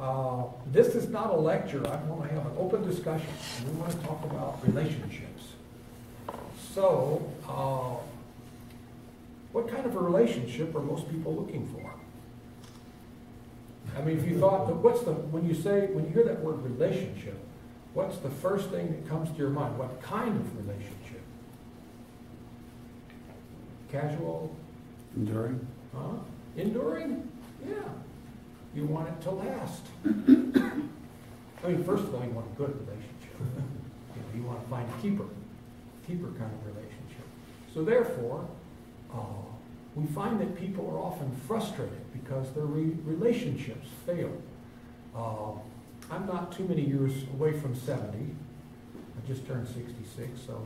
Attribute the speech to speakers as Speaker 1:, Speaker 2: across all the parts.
Speaker 1: This is not a lecture. I want to have an open discussion. We want to talk about relationships. So, what kind of a relationship are most people looking for? I mean, if you thought, when you hear that word relationship, what's the first thing that comes to your mind? What kind of relationship? Casual?
Speaker 2: Enduring?
Speaker 1: Enduring? Yeah. You want it to last. I mean, first of all, you want a good relationship. You want to find a keeper kind of relationship. So therefore, we find that people are often frustrated because their relationships fail. I'm not too many years away from 70. I just turned 66, so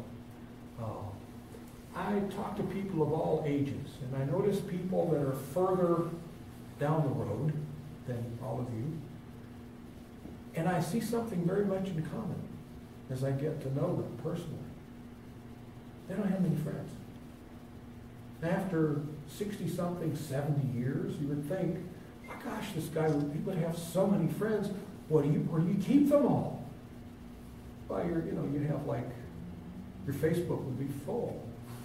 Speaker 1: I talk to people of all ages, and I notice people that are further down the road than all of you, and I see something very much in common as I get to know them personally. They don't have many friends. After 60-something, 70 years, you would think, my gosh, this guy would have so many friends. Where do you keep them all? Well, you'd have like, your Facebook would be full.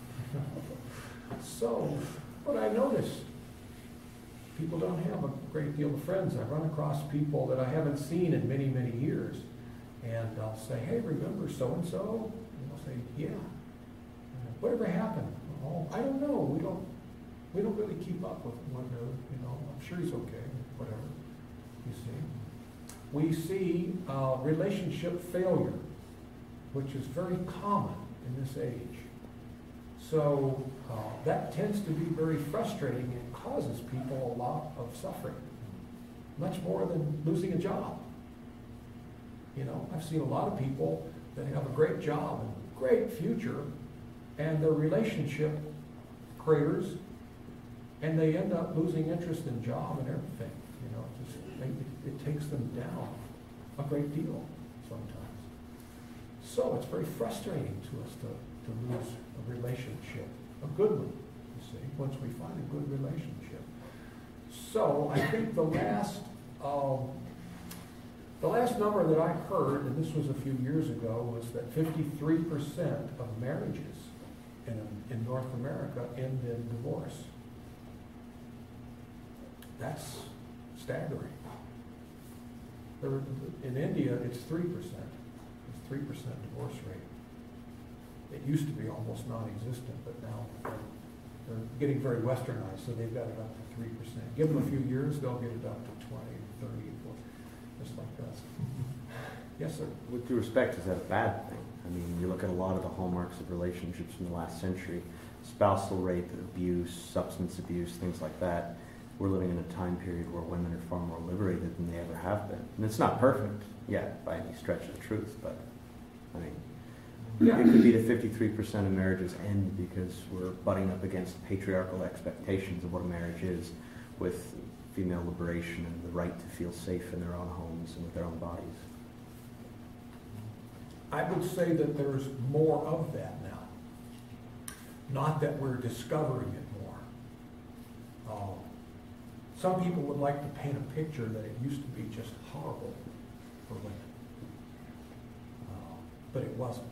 Speaker 1: So, but I noticed people don't have a great deal of friends. I run across people that I haven't seen in many, many years. And I'll say, hey, remember so-and-so? And they'll say, yeah. Whatever happened? Oh, I don't know. We don't really keep up with one another. I'm sure he's okay. Whatever. You see, we see relationship failure, which is very common in this age. So that tends to be very frustrating and causes people a lot of suffering, much more than losing a job. I've seen a lot of people that have a great job and great future, and their relationship craters, and they end up losing interest in job and everything. It takes them down a great deal sometimes. So it's very frustrating to us to lose a relationship, a good one, you see, once we find a good relationship. So I think the last number that I heard, and this was a few years ago, was that 53% of marriages in North America end in divorce. That's staggering. In India, it's 3%. It's 3% divorce rate. It used to be almost non-existent, but now they're getting very westernized, so they've got it up to 3%. Give them a few years, they'll get it up to 20, 30, 40, just like us. Yes, sir?
Speaker 3: With due respect, is that a bad thing? I mean, you look at a lot of the hallmarks of relationships from the last century, spousal rape, abuse, substance abuse, things like that. We're living in a time period where women are far more liberated than they ever have been. And it's not perfect yet by any stretch of the truth, but I mean, it could be that 53% of marriages end because we're butting up against patriarchal expectations of what a marriage is, with female liberation and the right to feel safe in their own homes and with their own bodies.
Speaker 1: I would say that there's more of that now. Not that we're discovering it more. Some people would like to paint a picture that it used to be just horrible for women. But it wasn't.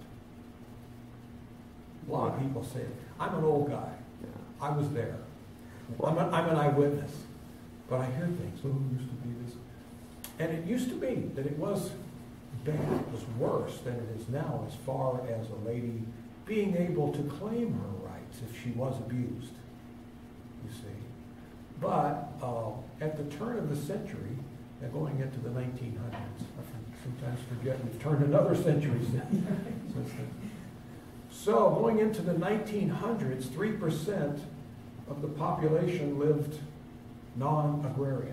Speaker 1: A lot of people say, I'm an old guy.
Speaker 3: Yeah.
Speaker 1: I was there. I'm an eyewitness. But I hear things, oh, it used to be this. And it used to be that it was bad, it was worse than it is now as far as a lady being able to claim her rights if she was abused, you see. But at the turn of the century, and going into the 1900s, I sometimes forget we've turned another century since then. So going into the 1900s, 3% of the population lived non-agrarian.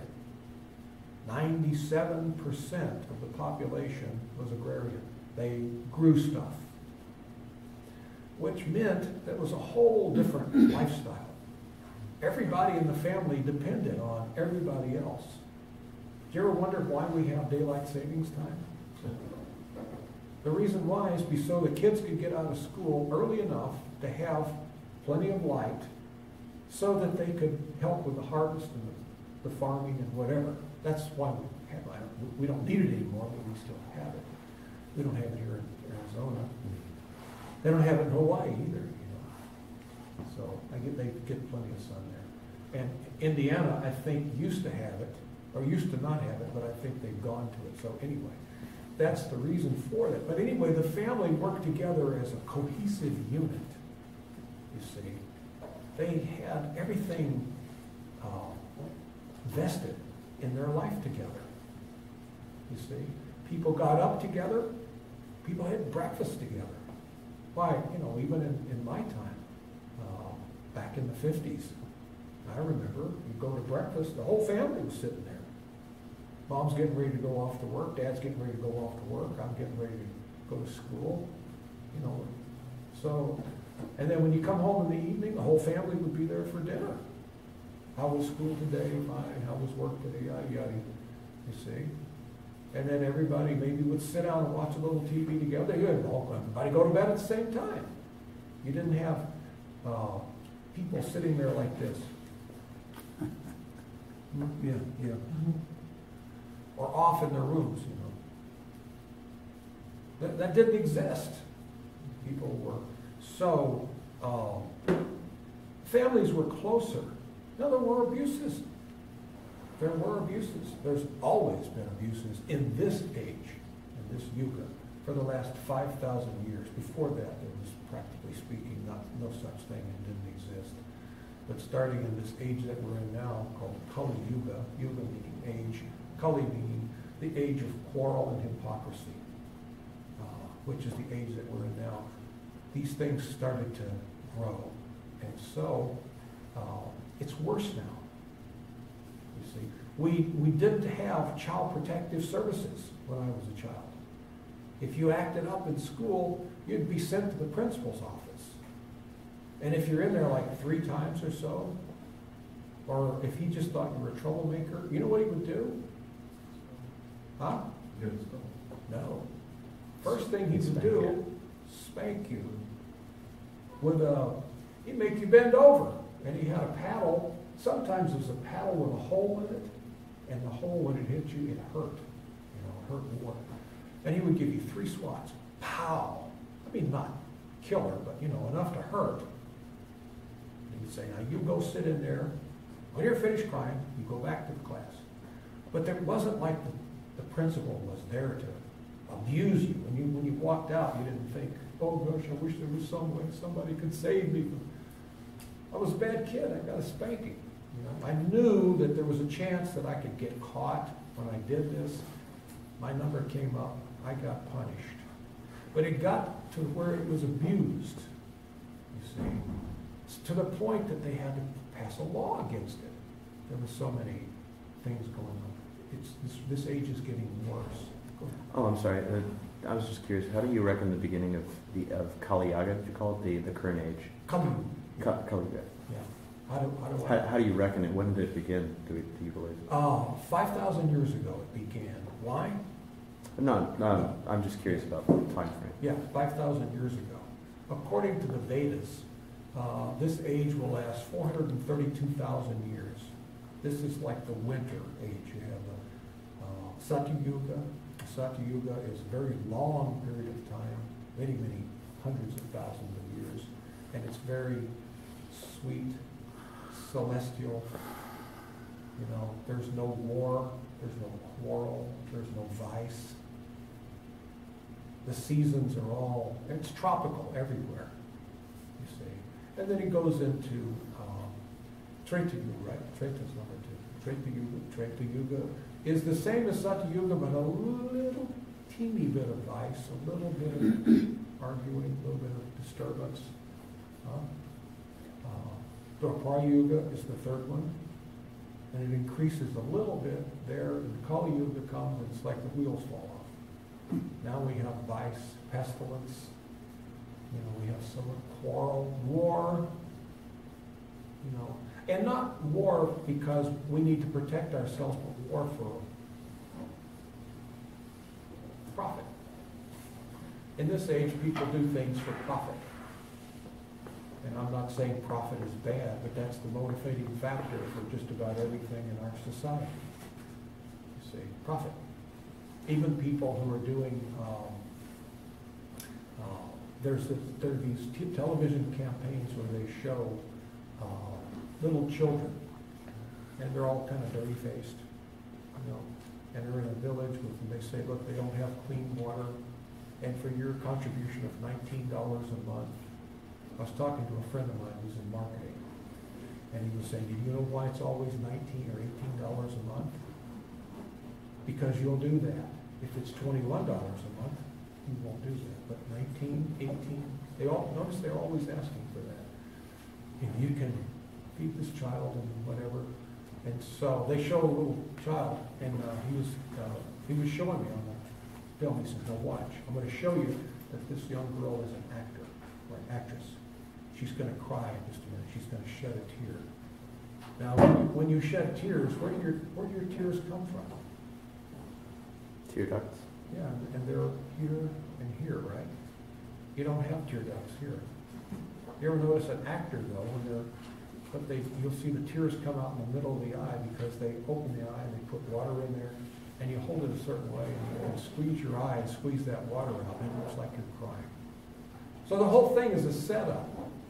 Speaker 1: 97% of the population was agrarian. They grew stuff, which meant that was a whole different lifestyle. Everybody in the family depended on everybody else. Do you ever wonder why we have daylight savings time? The reason why is so the kids could get out of school early enough to have plenty of light so that they could help with the harvest and the farming and whatever. That's why we have, we don't need it anymore, but we still have it. We don't have it here in Arizona. They don't have it in Hawaii either, you know. So they get plenty of sun there. And Indiana, I think, used to have it, or used to not have it, but I think they've gone to it. So anyway, that's the reason for that. But anyway, the family worked together as a cohesive unit, you see. They had everything vested in their life together, you see. People got up together. People had breakfast together. Why, you know, even in my time, back in the 50s, I remember you go to breakfast, the whole family was sitting there. Mom's getting ready to go off to work, Dad's getting ready to go off to work, I'm getting ready to go to school, you know. So, and then when you come home in the evening, the whole family would be there for dinner. How was school today? Fine. How was work today? Yada, yada, you see. And then everybody maybe would sit down and watch a little TV together. You had everybody go to bed at the same time. You didn't have people sitting there like this. Yeah, yeah. Or off in their rooms, you know. That didn't exist. People were so, families were closer. Now there were abuses. There were abuses. There's always been abuses in this age, in this yuga, for the last 5,000 years. Before that, there was, practically speaking, no such thing and didn't exist. But starting in this age that we're in now, called Kali Yuga, Yuga meaning age, Kali meaning the age of quarrel and hypocrisy, which is the age that we're in now, these things started to grow. And so, it's worse now. You see, we didn't have child protective services when I was a child. If you acted up in school, you'd be sent to the principal's office. And if you're in there like 3 times or so, or if he just thought you were a troublemaker, you know what he would do? Huh? No. First thing he would do, spank you. He'd make you bend over. And he had a paddle. Sometimes it was a paddle with a hole in it. And the hole, when it hit you, it hurt. You know, it hurt more. And he would give you 3 swats. Pow! I mean, not killer, but, you know, enough to hurt. And he would say, now you go sit in there. When you're finished crying, you go back to the class. But there wasn't like the principal was there to abuse you. When you walked out, you didn't think, oh gosh, I wish there was some way somebody could save me. I was a bad kid. I got a spanking. You know, I knew that there was a chance that I could get caught when I did this. My number came up. I got punished. But it got to where it was abused, you see, to the point that they had to pass a law against it. There were so many things going on. This age is getting worse.
Speaker 3: Oh, I'm sorry. I was just curious. How do you reckon the beginning of Kali Yuga, did you call it the current age?
Speaker 1: Kali
Speaker 3: Kali Yuga.
Speaker 1: Yeah.
Speaker 3: How do you reckon it? When did it begin? Do you believe?
Speaker 1: 5,000 years ago it began. Why?
Speaker 3: No. I'm just curious about the time frame.
Speaker 1: Yeah, 5,000 years ago. According to the Vedas, this age will last 432,000 years. This is like the winter age. You have the Satyuga. Satyuga is a very long period of time, many, many hundreds of thousands of years, and it's very sweet, celestial. You know, there's no war, there's no quarrel, there's no vice. The seasons are all, it's tropical everywhere, you see. And then it goes into Treta Yuga, right? Treta's number 2. Treta Yuga is the same as Satyuga, but a little teeny bit of vice, a little bit of arguing, a little bit of disturbance. Dwapara Yuga is the 3rd one, and it increases a little bit there, and Kali Yuga comes, and it's like the wheels fall off. Now we have vice, pestilence, you know, we have some quarrel, war, you know, and not war because we need to protect ourselves, but war for profit. In this age, people do things for profit. And I'm not saying profit is bad, but that's the motivating factor for just about everything in our society. You see, profit. Even people who are doing, there are these television campaigns where they show little children, and they're all kind of dirty-faced, you know, and they're in a village with, and they say, look, they don't have clean water, and for your contribution of $19 a month, I was talking to a friend of mine who's in marketing, and he was saying, do you know why it's always $19 or $18 a month? Because you'll do that. If it's $21 a month, you won't do that. But 19, 18, notice they're always asking for that. If you can feed this child and whatever. And so they show a little child, and he was showing me on the film. He said, now watch, I'm going to show you that this young girl is an actor or an actress. She's going to cry in just a minute. She's going to shed a tear. Now, when you shed tears, where do your tears come from?
Speaker 3: Tear ducts.
Speaker 1: Yeah, and they're here and here, right? You don't have tear ducts here. You ever notice an actor, though, you'll see the tears come out in the middle of the eye because they open the eye and they put water in there, and you hold it a certain way, and you can squeeze your eye and squeeze that water out, and it looks like you're crying. So the whole thing is a setup.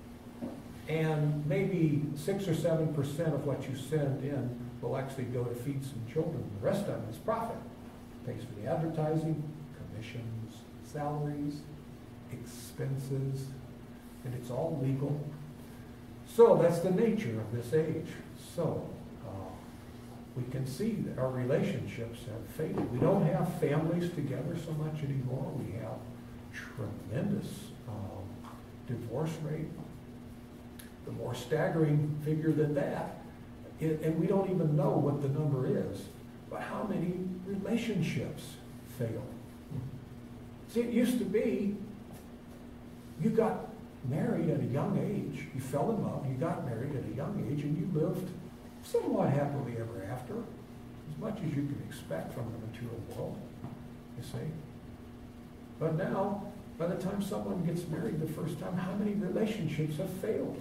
Speaker 1: And maybe 6 or 7% of what you send in will actually go to feed some children. The rest of it is profit. Pays for the advertising, commissions, salaries, expenses, and it's all legal. So that's the nature of this age. So we can see that our relationships have faded. We don't have families together so much anymore. We have tremendous divorce rate. The more staggering figure than that, and we don't even know what the number is, but how many relationships fail. See, it used to be, you got married at a young age, you fell in love, you got married at a young age, and you lived somewhat happily ever after, as much as you can expect from the material world, you see. But now, by the time someone gets married the first time, how many relationships have failed?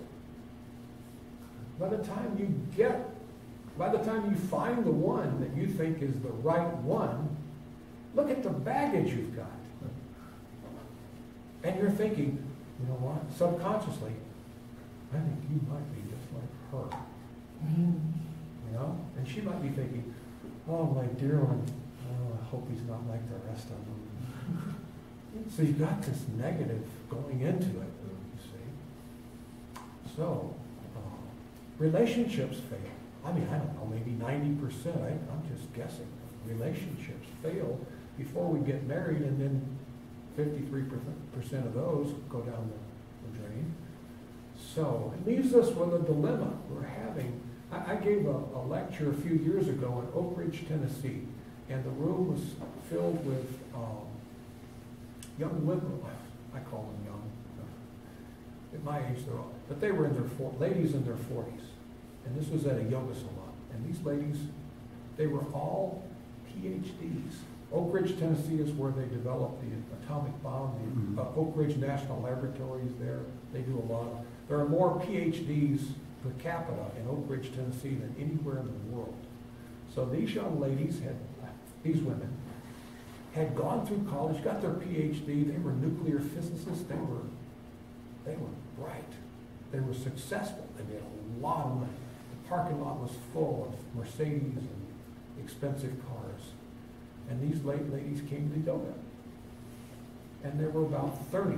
Speaker 1: By the time you find the one that you think is the right one, look at the baggage you've got. And you're thinking, you know what, subconsciously, I think you might be just like her. You know? And she might be thinking, oh, my dear one, oh, I hope he's not like the rest of them. So you've got this negative going into it, you see. So, relationships fail. I mean, I don't know, maybe 90%, I'm just guessing. Relationships fail before we get married, and then 53% of those go down the drain. So it leaves us with a dilemma we're having. I gave a lecture a few years ago in Oak Ridge, Tennessee, and the room was filled with young women. I call them young. At my age, they're all, but they were in their ladies in their 40s. And this was at a yoga salon. And these ladies, they were all PhDs. Oak Ridge, Tennessee is where they developed the atomic bomb. The Oak Ridge National Laboratory is there. They do a lot of, there are more PhDs per capita in Oak Ridge, Tennessee than anywhere in the world. So these young ladies these women, had gone through college, got their PhD. They were nuclear physicists. They were bright. They were successful. They made a lot of money. The parking lot was full of Mercedes and expensive cars. And these ladies came to yoga. And there were about 30.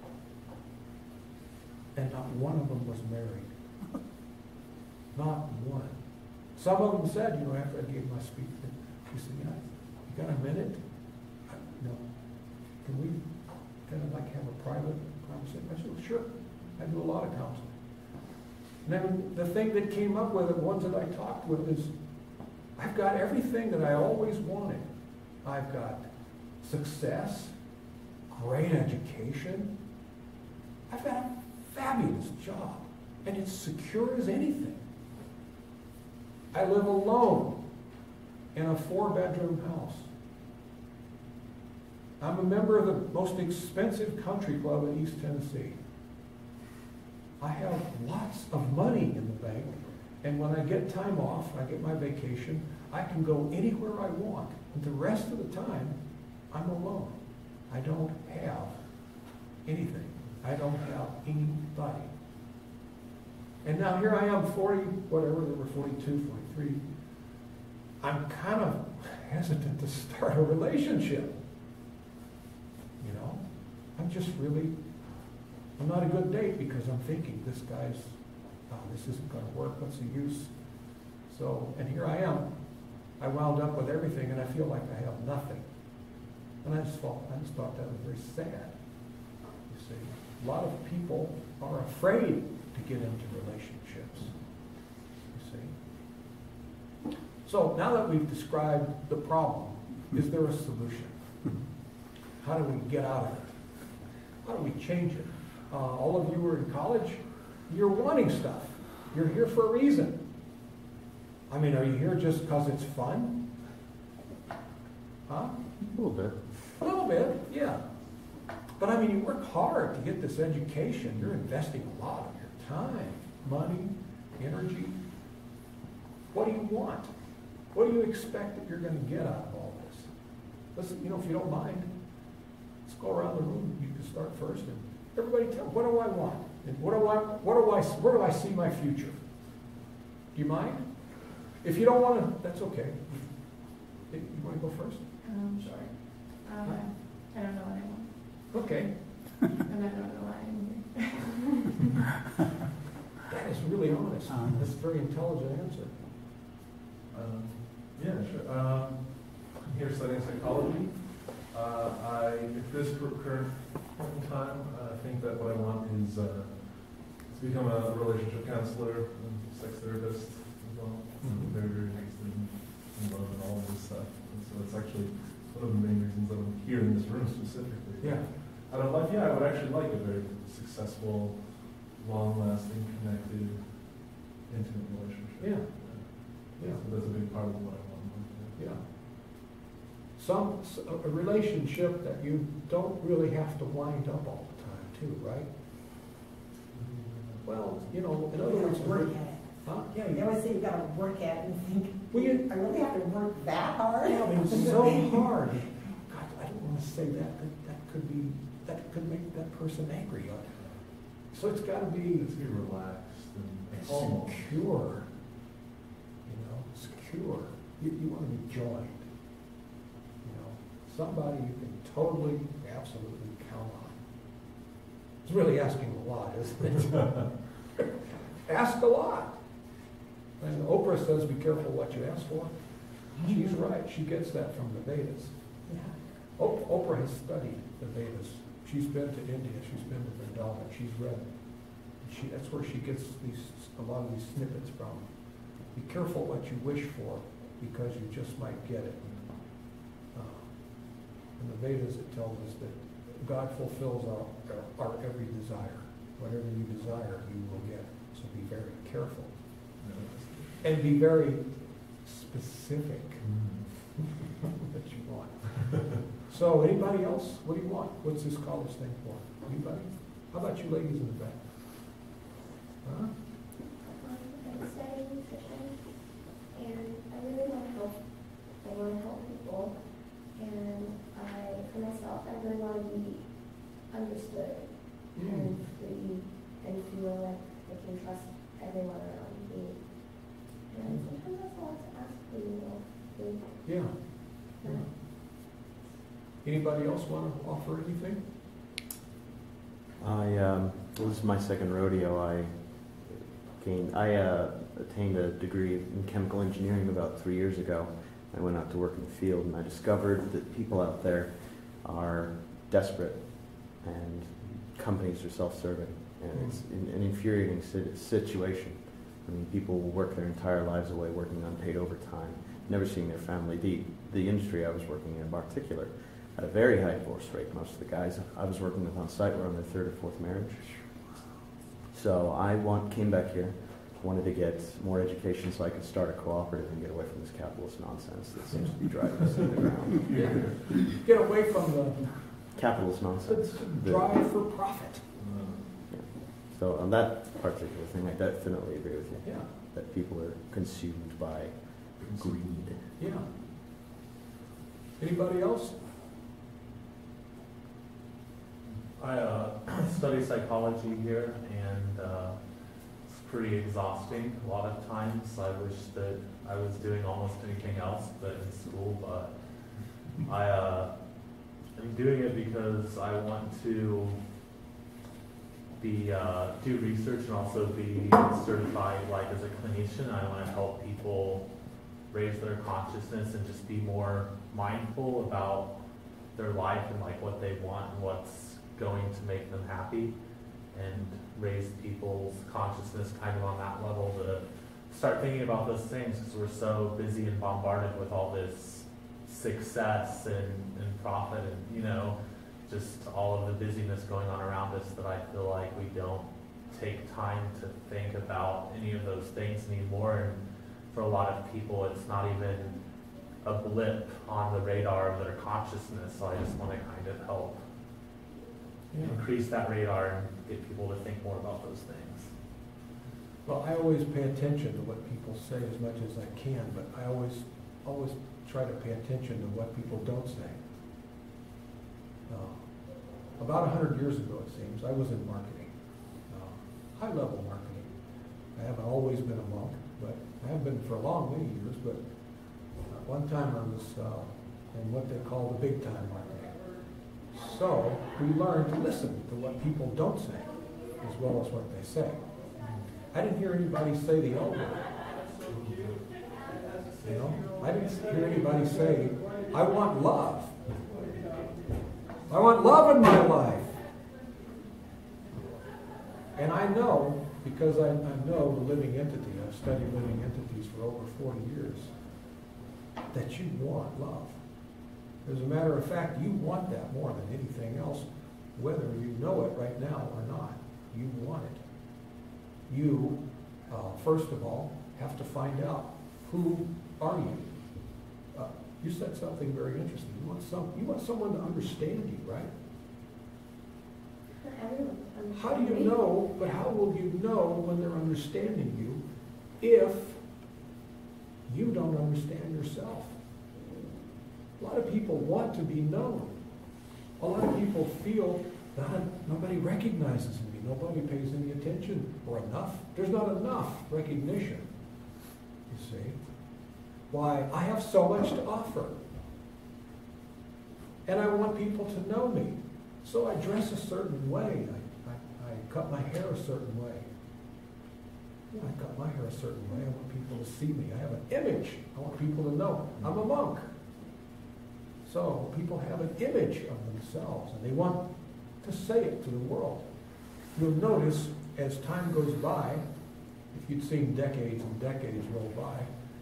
Speaker 1: And not one of them was married. Not one. Some of them said, you know, after I gave my speech, she said, yeah, you got a minute? No. Can we kind of like have a private conversation? I said, well, sure. I do a lot of counseling. And then the thing that came up with it, ones that I talked with, is I've got everything that I always wanted. I've got success, great education. I've got a fabulous job, and it's secure as anything. I live alone in a 4-bedroom house. I'm a member of the most expensive country club in East Tennessee. I have lots of money in the bank, And when I get time off, I get my vacation, I can go anywhere I want. And the rest of the time, I'm alone. I don't have anything. I don't have anybody. And now here I am, 40, whatever, they were 42, 43. I'm kind of hesitant to start a relationship. You know? I'm just really, I'm not a good date because I'm thinking, this guy's, oh, this isn't going to work, what's the use? So, and here I am. I wound up with everything and I feel like I have nothing. And I just thought that was very sad. You see, a lot of people are afraid to get into relationships. You see. So now that we've described the problem, is there a solution? How do we get out of it? How do we change it? All of you who are in college, you're wanting stuff. You're here for a reason. I mean, are you here just because it's fun? Huh?
Speaker 3: A little bit.
Speaker 1: A little bit, yeah. But I mean, you work hard to get this education. You're investing a lot of your time, money, energy. What do you want? What do you expect that you're going to get out of all this? Listen, you know, if you don't mind, let's go around the room. You can start first, and everybody tell, what do I want? And where do I see my future? Do you mind? If you don't want to, that's okay. You want to go first?
Speaker 2: Sure. I don't know what I want.
Speaker 1: Okay.
Speaker 2: And I don't know why I'm here.
Speaker 1: That is really honest. That's a very intelligent answer.
Speaker 4: Yeah, sure. I'm here studying psychology. At this current point in time, I think that what I want is to become a relationship counselor and sex therapist as well. I'm very, very interested in love and all of this stuff. And so that's actually one of the main reasons that I'm here in this room specifically.
Speaker 1: Yeah.
Speaker 4: Out of life, yeah, I would actually like a very successful, long-lasting, connected, intimate relationship.
Speaker 1: Yeah. Yeah.
Speaker 4: So that's a big part of what I want.
Speaker 1: Yeah. A relationship that you don't really have to wind up all the time, too, right? Well, you know, in other words,
Speaker 5: work at it.
Speaker 1: Huh?
Speaker 5: Yeah, you always say you gotta work at it and think,
Speaker 1: Well,
Speaker 5: I really have to work that hard?
Speaker 1: Yeah, I mean, it's so hard. God, I don't want to say that. That could make that person angry. So it's got to be.
Speaker 4: Let's be relaxed and
Speaker 1: Secure. You know, secure. You want to be joined. You know, somebody you can totally, absolutely count on. It's really asking a lot, isn't it? Ask a lot. And Oprah says, be careful what you ask for. She's right. She gets that from the Vedas.
Speaker 5: Yeah.
Speaker 1: Oprah has studied the Vedas. She's been to India. She's been to Vrindavan. She's read. That's where she gets a lot of these snippets from. Be careful what you wish for, because you just might get it. In the Vedas, it tells us that God fulfills our every desire. Whatever you desire, you will get. So be very careful. And be very specific that you want. So anybody else? What do you want? What's this college thing for? Anybody? How about you ladies in the back? Huh?
Speaker 2: I'm studying nutrition, and I really want to help. I want to help people, and for myself, I really want to be understood and free and feel like I can trust everyone around me. And sometimes that's a lot to ask for, you know.
Speaker 1: Yeah. Yeah. Anybody else want to offer anything?
Speaker 3: Well, this is my second rodeo. I attained a degree in chemical engineering about 3 years ago. I went out to work in the field, and I discovered that people out there are desperate, and companies are self-serving, and it's an infuriating situation. I mean, people will work their entire lives away working unpaid overtime, never seeing their family. The industry I was working in particular had a very high divorce rate. Most of the guys I was working with on site were on their third or fourth marriage. So I came back here, wanted to get more education so I could start a cooperative and get away from this capitalist nonsense that seems to be driving us in the ground.
Speaker 1: Get away from the
Speaker 3: Capitalist nonsense.
Speaker 1: drive for profit.
Speaker 3: Yeah. So on that particular thing, I definitely agree with you.
Speaker 1: Yeah.
Speaker 3: that people are consumed by greed.
Speaker 1: Yeah. Anybody else?
Speaker 6: I study psychology here, and it's pretty exhausting. A lot of times I wish that I was doing almost anything else but in school, but I'm doing it because I want to be do research and also be certified like as a clinician. I want to help people raise their consciousness and just be more mindful about their life and like what they want and what's going to make them happy, and raise people's consciousness kind of on that level to start thinking about those things, because we're so busy and bombarded with all this success and profit and, you know, just all of the busyness going on around us, that I feel like we don't take time to think about any of those things anymore. And for a lot of people, it's not even a blip on the radar of their consciousness. So I just want to kind of help increase that radar and get people to think more about those things.
Speaker 1: Well, I always pay attention to what people say as much as I can, but I always try to pay attention to what people don't say. About 100 years ago, it seems, I was in marketing, high-level marketing. I haven't always been a monk, but I have been for many years, but one time I was in what they call the big-time marketing. So we learned to listen to what people don't say as well as what they say. I didn't hear anybody say the L word. You know, I didn't hear anybody say, I want love. I want love in my life. And I know, because I know the living entity, I've studied living entities for over 40 years, that you want love. As a matter of fact, you want that more than anything else, whether you know it right now or not. You want it. You, first of all, have to find out, who are you? You said something very interesting. You want someone to understand you, right?
Speaker 2: Not everyone understands
Speaker 1: How do you
Speaker 2: me.
Speaker 1: know, but how will you know when they're understanding you if you don't understand yourself? A lot of people want to be known. A lot of people feel that nobody recognizes me, nobody pays any attention or enough. There's not enough recognition, you see. Why, I have so much to offer. And I want people to know me. So I dress a certain way. I cut my hair a certain way. I cut my hair a certain way. I want people to see me. I have an image. I want people to know I'm a monk. So people have an image of themselves, and they want to say it to the world. You'll notice as time goes by, if you'd seen decades and decades roll by,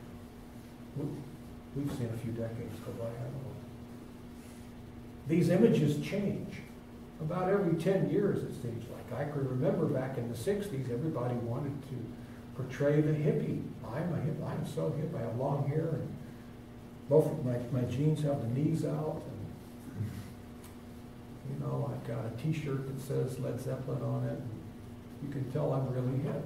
Speaker 1: we've seen a few decades go by, I don't know. These images change. About every 10 years, it seems like. I can remember back in the 60s, everybody wanted to portray the hippie. I'm a hippie. I'm so hip. I have long hair, and both of my jeans have the knees out. And, you know, I've got a T-shirt that says Led Zeppelin on it. And you can tell I'm really hip.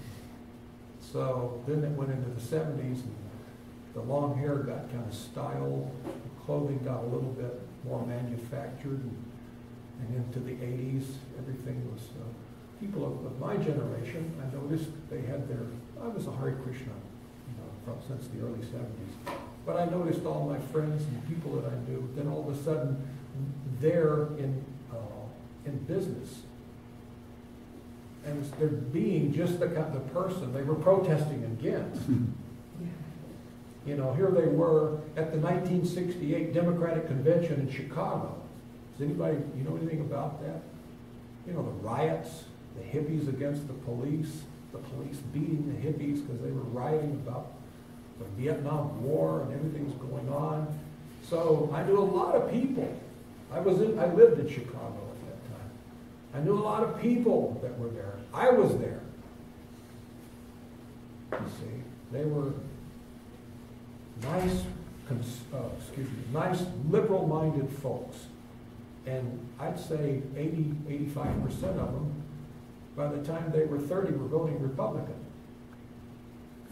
Speaker 1: So then it went into the 70s, and the long hair got kind of styled. The clothing got a little bit more manufactured. And into the 80s, everything was, people of my generation, I noticed they had I was a Hare Krishna, since the early 70s. But I noticed all my friends and people that I knew, then all of a sudden, they're in business. And they're being just the kind of person they were protesting against. You know, here they were at the 1968 Democratic Convention in Chicago. Does anybody, know anything about that? You know, the riots, the hippies against the police beating the hippies because they were rioting about the Vietnam War and everything was going on. So I knew a lot of people. I lived in Chicago at that time. I knew a lot of people that were there. I was there. You see, they were nice liberal-minded folks. And I'd say 85% of them, by the time they were 30, were voting Republican.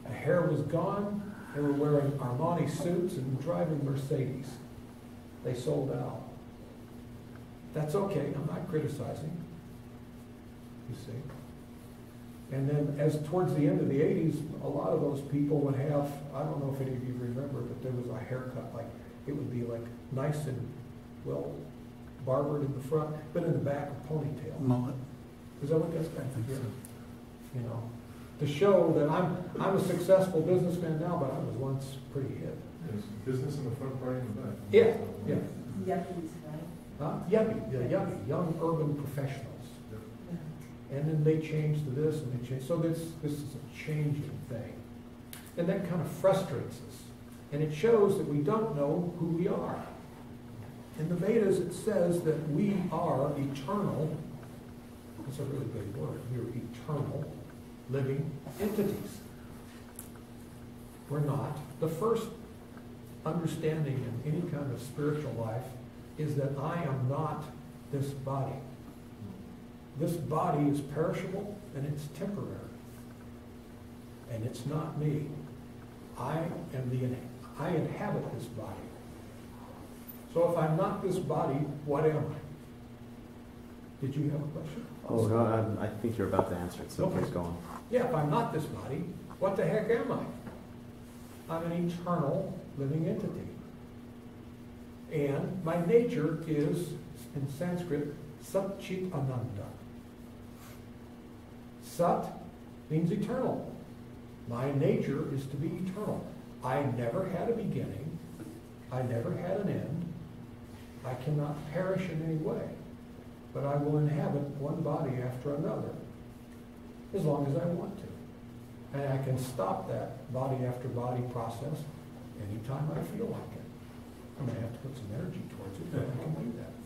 Speaker 1: The hair was gone. They were wearing Armani suits and driving Mercedes. They sold out. That's okay. I'm not criticizing. You see. And then as towards the end of the 80s, a lot of those people would have, I don't know if any of you remember, but there was a haircut, like, it would be like nice and well barbered in the front, but in the back a ponytail.
Speaker 7: Mullet.
Speaker 1: Is that what that's got?
Speaker 7: I think so.
Speaker 1: You know, to show that I'm a successful businessman now, but I was once pretty hip.
Speaker 4: Yes, business in the front, party in the back.
Speaker 1: Yeah, yeah.
Speaker 5: Yuppies, right?
Speaker 1: Yuppie, young urban professionals. And then they changed to this and they changed. So this is a changing thing. And that kind of frustrates us. And it shows that we don't know who we are. In the Vedas it says that we are eternal. That's a really big word. We're eternal living entities. We're not. The first understanding in any kind of spiritual life is that I am not this body. This body is perishable and it's temporary. And it's not me. I inhabit this body. So if I'm not this body, what am I? Did you have a question?
Speaker 3: Oh, no, I think you're about to answer it, so
Speaker 1: Okay.
Speaker 3: please go on.
Speaker 1: Yeah, if I'm not this body, what the heck am I? I'm an eternal living entity. And my nature is, in Sanskrit, Sat Chit Ananda. Sat means eternal. My nature is to be eternal. I never had a beginning. I never had an end. I cannot perish in any way. But I will inhabit one body after another, as long as I want to. And I can stop that body after body process anytime I feel like it. I'm going to have to put some energy towards it, but I can do that.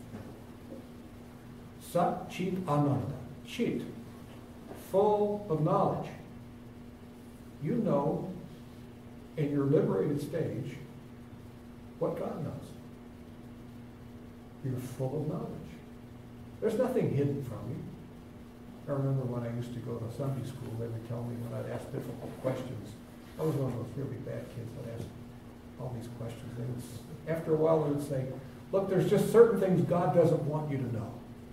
Speaker 1: Sat Chit Ananda. Chit, full of knowledge. You know, in your liberated stage, what God knows. You're full of knowledge. There's nothing hidden from you. I remember when I used to go to Sunday school, they would tell me when I'd ask difficult questions. I was one of those really bad kids that asked all these questions. They would, after a while, they would say, look, there's just certain things God doesn't want you to know.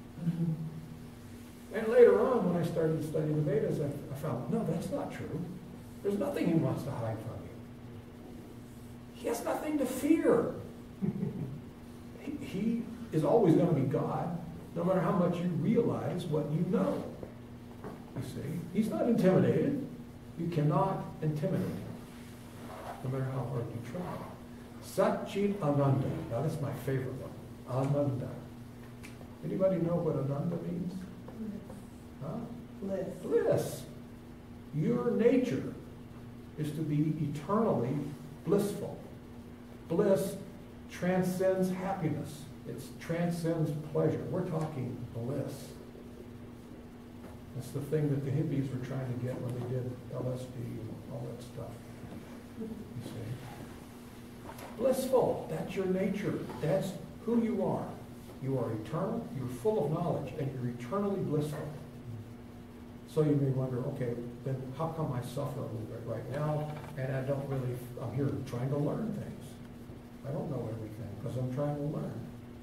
Speaker 1: And later on, when I started studying the Vedas, I found, no, that's not true. There's nothing he wants to hide from you. He has nothing to fear. He is always going to be God, no matter how much you realize what you know. You see, he's not intimidated. You cannot intimidate him, no matter how hard you try. Sat Chit Ananda. Now, that's my favorite one. Ananda. Anybody know what Ananda means? Huh?
Speaker 5: Bliss.
Speaker 1: Bliss. Your nature is to be eternally blissful. Bliss transcends happiness. It transcends pleasure. We're talking bliss. That's the thing that the hippies were trying to get when they did LSD and all that stuff. You see? Blissful. That's your nature. That's who you are. You are eternal. You're full of knowledge, and you're eternally blissful. So you may wonder, okay, then how come I suffer a little bit right now, and I'm here trying to learn things. I don't know everything, because I'm trying to learn.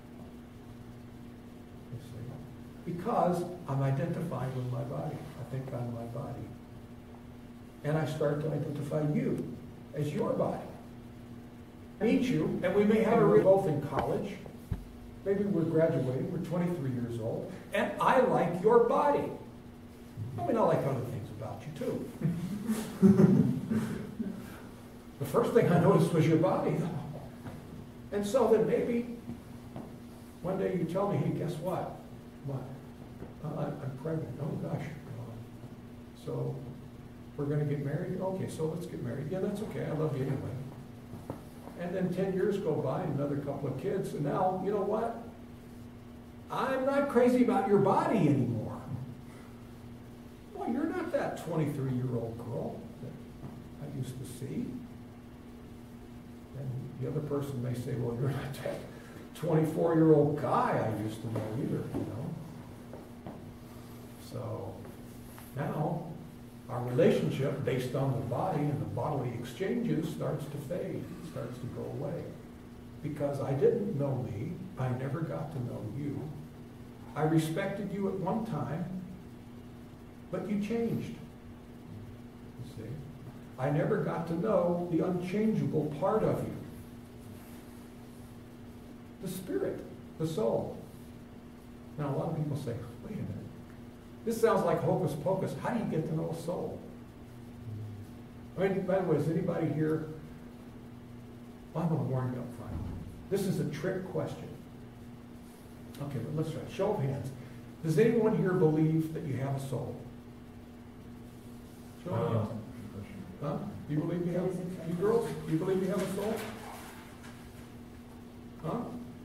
Speaker 1: You see? Because I'm identifying with my body. I think I'm my body. And I start to identify you as your body. I meet you, and we may have both in college. Maybe we're graduating, we're 23 years old, and I like your body. I mean, I like other things about you, too. The first thing I noticed was your body, though. And so then maybe one day you tell me, hey, guess what? What? I'm pregnant. Oh, gosh. So we're going to get married? Okay, so let's get married. Yeah, that's okay. I love you anyway. And then 10 years go by, and another couple of kids, and now, you know what? I'm not crazy about your body anymore. Well, you're not that 23-year-old girl that I used to see. And the other person may say, well, you're not that 24-year-old guy I used to know either, you know. So now Our relationship based on the body and the bodily exchanges starts to fade, starts to go away. Because I didn't know me, I never got to know you. I respected you at one time, but you changed. You see? I never got to know the unchangeable part of you. The spirit, the soul. Now a lot of people say, wait a minute. This sounds like hocus pocus. How do you get to know a soul? I mean, by the way, is anybody here? Well, I'm going to warn you up front. This is a trick question. Okay, but let's try. Show of hands. Does anyone here believe that you have a soul? Show of hands. Huh? Do you believe you have? You girls? Do you believe you have a soul? Huh?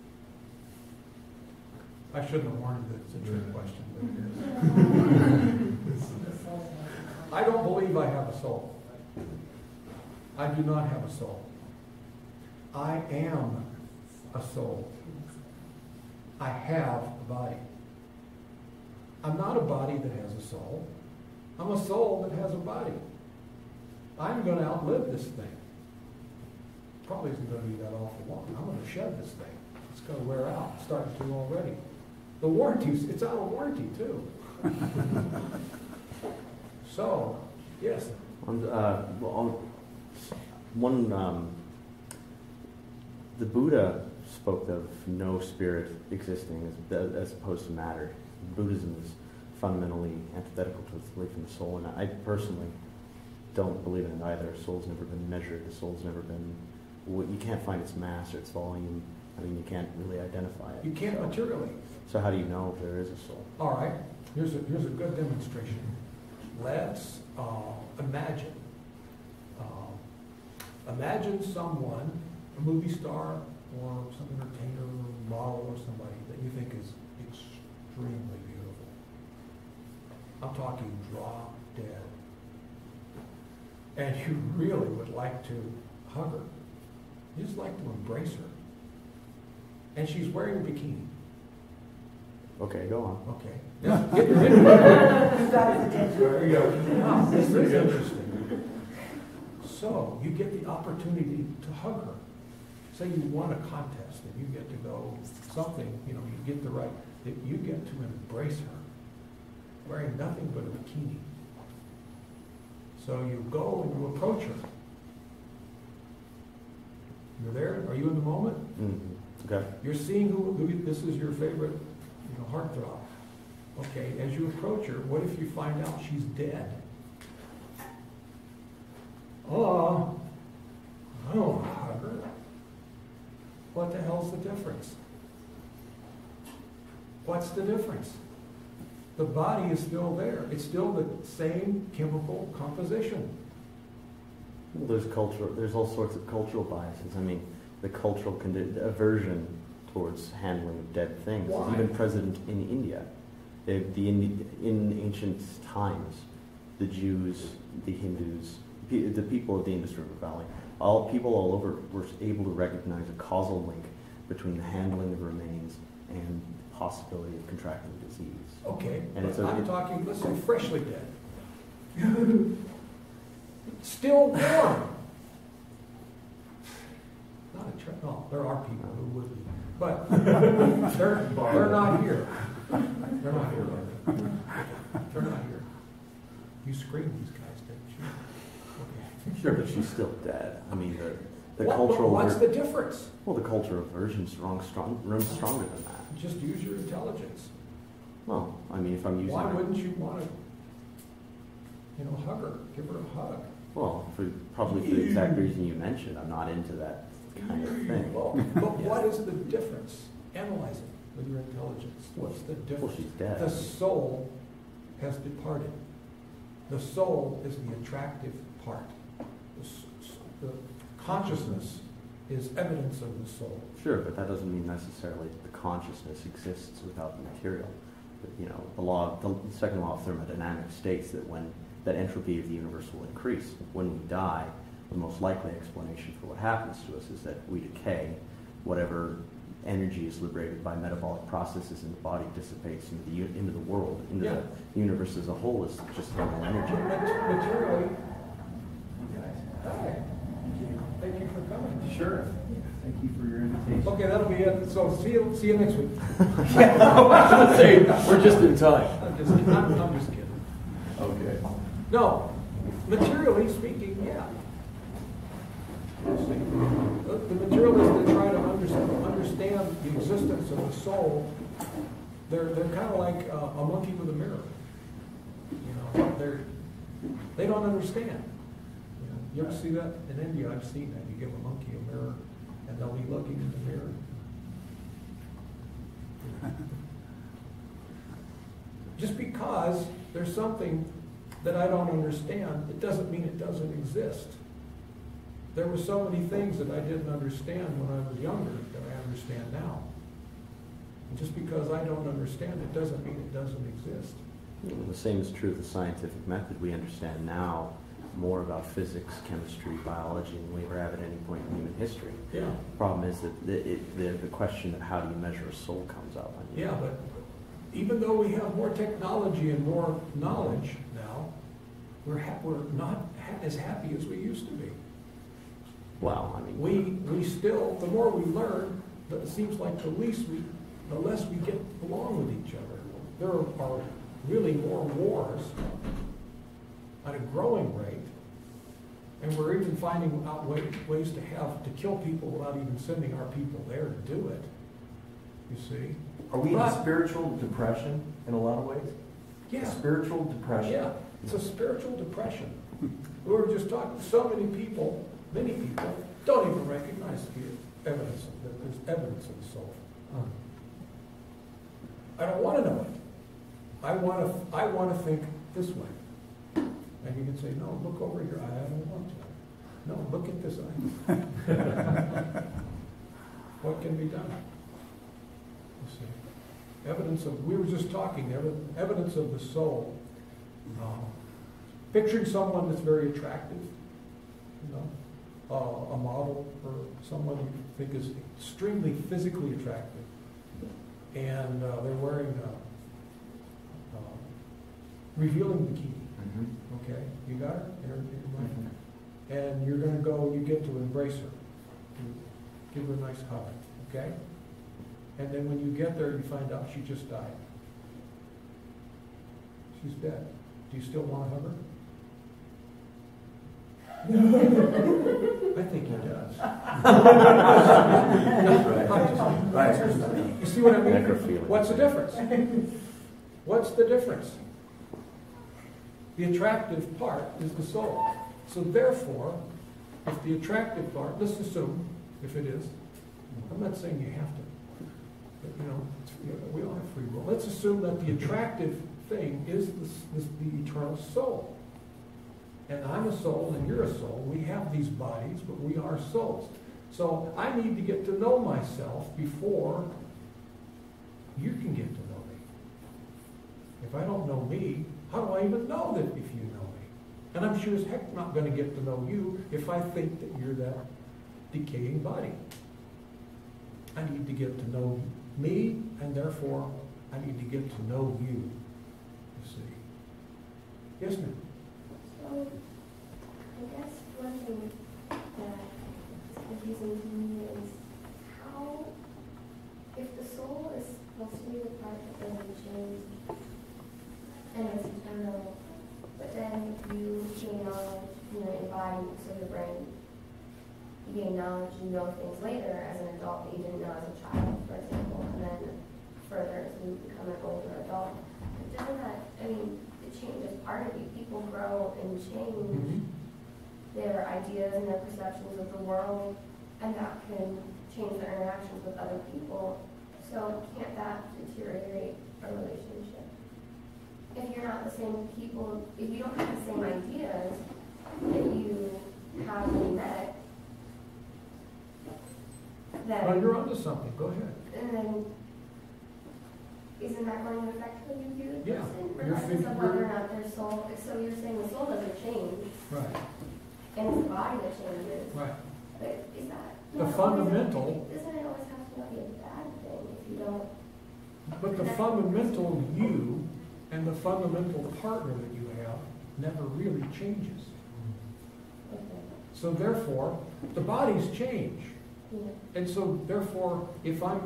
Speaker 1: I shouldn't have warned you that it's a trick question, but it is. I don't believe I have a soul. I do not have a soul. I am a soul. I have a body. I'm not a body that has a soul. I'm a soul that has a body. I'm going to outlive this thing. Probably isn't going to be that awful long. I'm going to shed this thing. It's going to wear out. It's starting to already. The warranties, it's out of warranty too. So, yes.
Speaker 3: The Buddha spoke of no spirit existing as opposed to matter. Buddhism is fundamentally antithetical to its belief in the soul, and I personally don't believe in it either. The soul's never been measured. The soul's never been. You can't find its mass or its volume. I mean, you can't really identify it.
Speaker 1: You can't materially.
Speaker 3: So how do you know if there is a soul?
Speaker 1: All right. Here's a good demonstration. Let's imagine. Imagine someone, a movie star or some entertainer or model or somebody that you think is extremely beautiful. I'm talking drop dead. And you really would like to hug her. You just like to embrace her. And she's wearing a bikini.
Speaker 3: Okay, go on.
Speaker 1: Okay. Yeah, get your interest.
Speaker 4: There you go.
Speaker 1: Wow, this is interesting. So, you get the opportunity to hug her. Say you won a contest and you get to go something, you get the right, that you get to embrace her, wearing nothing but a bikini. So you go and you approach her. You're there? Are you in the moment?
Speaker 3: Mm-hmm. Okay.
Speaker 1: You're seeing who this is your favorite, heartthrob. Okay, as you approach her, what if you find out she's dead? Oh, I don't want to hug her. What the hell's the difference? What's the difference? The body is still there. It's still the same chemical composition.
Speaker 3: Well, there's all sorts of cultural biases. I mean, the cultural aversion towards handling of dead things is even present in India. In ancient times, the Jews, the Hindus, the people of the Indus River Valley, people all over were able to recognize a causal link between the handling of remains and the possibility of contracting disease.
Speaker 1: Okay,
Speaker 3: and
Speaker 1: I'm talking, let's say, freshly dead. Still warm. Not a well, there are people who would be, but they're not here. They're not here. They're not here. You screamed these guys, didn't you? Okay.
Speaker 3: Sure, but she's still dead. I mean, the
Speaker 1: cultural. What's the difference?
Speaker 3: Well, the cultural aversion's runs stronger than that.
Speaker 1: Just use your intelligence.
Speaker 3: Well, I mean, if I'm using.
Speaker 1: Why wouldn't you want to, hug her, give her a hug?
Speaker 3: Well, probably for the exact reason you mentioned, I'm not into that kind of thing.
Speaker 1: Well, but what is the difference? Analyze it with your intelligence. What's the difference?
Speaker 3: Well, she's dead.
Speaker 1: The soul has departed. The soul is the attractive part. The consciousness is evidence of the soul.
Speaker 3: Sure, but that doesn't mean necessarily that the consciousness exists without the material. But, the second law of thermodynamics states that that entropy of the universe will increase. When we die, the most likely explanation for what happens to us is that we decay. Whatever energy is liberated by metabolic processes and the body dissipates into the world, into
Speaker 1: Yeah.
Speaker 3: the universe as a whole is just thermal energy.
Speaker 1: Materially. Hi. Thank you for coming.
Speaker 7: Sure. Thank you for your invitation.
Speaker 1: Okay, that'll be it. So see you next week.
Speaker 7: We're just in time.
Speaker 1: I'm just kidding.
Speaker 7: Okay.
Speaker 1: No, materially speaking, yeah. The materialists that try to understand the existence of the soul, they're kind of like a monkey with a mirror. You know, they don't understand. You ever see that in India? I've seen that. You give a monkey a mirror, and they'll be looking in the mirror. Just because there's something that I don't understand, it doesn't mean it doesn't exist. There were so many things that I didn't understand when I was younger that I understand now. And just because I don't understand it doesn't mean it doesn't exist.
Speaker 3: Well, the same is true of the scientific method. We understand now more about physics, chemistry, biology than we ever have at any point in human history.
Speaker 1: Yeah.
Speaker 3: The problem is that the question of how do you measure a soul comes up.
Speaker 1: Yeah, but even though we have more technology and more knowledge now, we're not as happy as we used to be.
Speaker 3: Well, I mean,
Speaker 1: We still, the more we learn, it seems like the less we get along with each other. There are really more wars at a growing rate, and we're even finding out ways to kill people without even sending our people there to do it. You see?
Speaker 7: Are we in a spiritual depression in a lot of ways?
Speaker 1: Yeah.
Speaker 7: A spiritual depression.
Speaker 1: Yeah, it's a spiritual depression. We were just talking, so many people don't even recognize the evidence that there's evidence of the soul. I don't want to know it. I want to think this way. And you can say, no, look over your eye. I don't want to. No, look at this eye. What can be done? You see, evidence of. We were just talking. Evidence of the soul. Picturing someone that's very attractive. You know, a model or someone you think is extremely physically attractive, and they're wearing revealing bikini. Okay, you got her in her mind, and you're going to go. You get to embrace her, you give her a nice hug. Okay, and then when you get there, you find out she just died. She's dead. Do you still want to hug her? I think he does.
Speaker 7: Right.
Speaker 1: You see what I mean?
Speaker 3: Necrophilia.
Speaker 1: What's the difference? What's the difference? The attractive part is the soul. So therefore, if the attractive part, let's assume, if it is, I'm not saying you have to, but we all have free will. Let's assume that the attractive thing is the eternal soul. And I'm a soul and you're a soul. We have these bodies, but we are souls. So I need to get to know myself before you can get to know me. If I don't know me, how do I even know that if you know me? And I'm sure as heck not going to get to know you if I think that you're that decaying body. I need to get to know me, and therefore I need to get to know you. You see? Yes, ma'am.
Speaker 2: So, I guess one thing that's confusing to me is how, if the soul is supposed to be the part that doesn't change, and it's eternal, but then you gain knowledge, your body, so your brain, you gain knowledge, you know things later as an adult that you didn't know as a child, for example, and then further as you become an older adult. Doesn't that, it changes part of you. People grow and change their ideas and their perceptions of the world, and that can change their interactions with other people. So can't that deteriorate a relationship? If you're not the same people, if you don't have the same ideas that you have when you met, then...
Speaker 1: Well, you're onto something. Go ahead.
Speaker 2: And then, isn't that going to affect who you view the
Speaker 1: Yeah.
Speaker 2: person?
Speaker 1: You're
Speaker 2: Regardless
Speaker 1: thinking-
Speaker 2: of whether or not their soul... So you're saying the soul doesn't change,
Speaker 1: Right.
Speaker 2: and it's the body that changes.
Speaker 1: Right.
Speaker 2: But is that...
Speaker 1: The fundamental-
Speaker 2: Doesn't it always have to be if you don't.
Speaker 1: But the fundamental you and the fundamental partner that you have never really changes.
Speaker 2: Okay.
Speaker 1: So therefore, the bodies change.
Speaker 2: Yeah.
Speaker 1: And so therefore, if I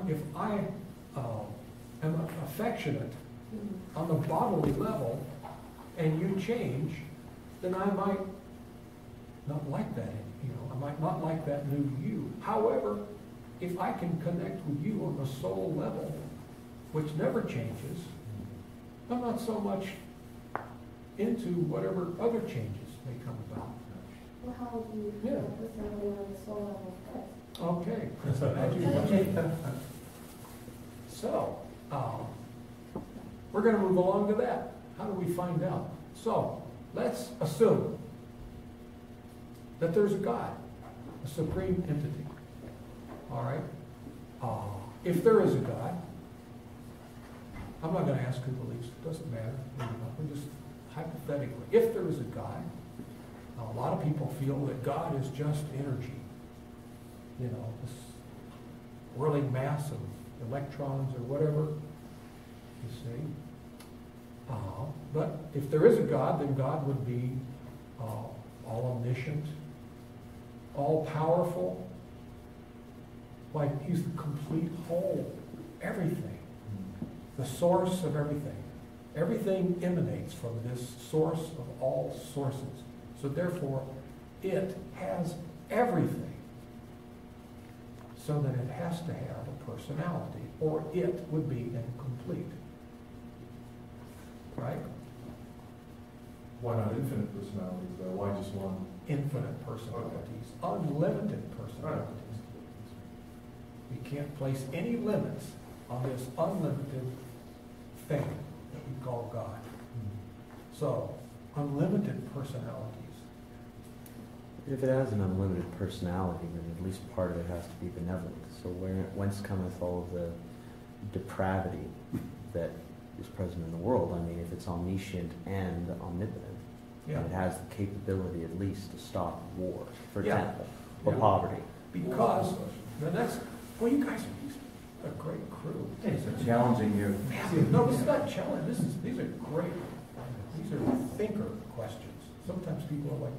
Speaker 1: am affectionate
Speaker 2: Mhm.
Speaker 1: on the bodily level and you change, then I might not like that, I might not like that new you. However, if I can connect with you on the soul level, which never changes, I'm not so much into whatever other changes may come about.
Speaker 2: Well, how would you
Speaker 1: Yeah.
Speaker 2: connect with somebody on the soul level first?
Speaker 1: Okay. So that's your question. So, we're going to move along to that. How do we find out? So, let's assume that there's a God, a supreme entity. All right? If there is a God, I'm not going to ask who believes. It doesn't matter. We're just hypothetically. If there is a God, a lot of people feel that God is just energy. This whirling mass of electrons or whatever, you see. But if there is a God, then God would be all omniscient, all powerful, like he's the complete whole, everything, the source of everything. Everything emanates from this source of all sources. So therefore, it has everything. So that it has to have a personality, or it would be incomplete. Right?
Speaker 4: Why not infinite personalities though? Why just one?
Speaker 1: Infinite personalities, unlimited personalities. We can't place any limits on this unlimited thing that we call God. So, unlimited personalities.
Speaker 3: If it has an unlimited personality, then at least part of it has to be benevolent. So whence cometh all of the depravity that is present in the world? I mean, if it's omniscient and omnipotent,
Speaker 1: Yeah.
Speaker 3: and it has the capability at least to stop war, for
Speaker 1: Yeah.
Speaker 3: example, or
Speaker 1: Yeah.
Speaker 3: poverty.
Speaker 1: Because the next, well, you guys are a great crew.
Speaker 7: It's challenging you.
Speaker 1: No, this is not challenge. These are great. These are thinker questions. Sometimes people are like,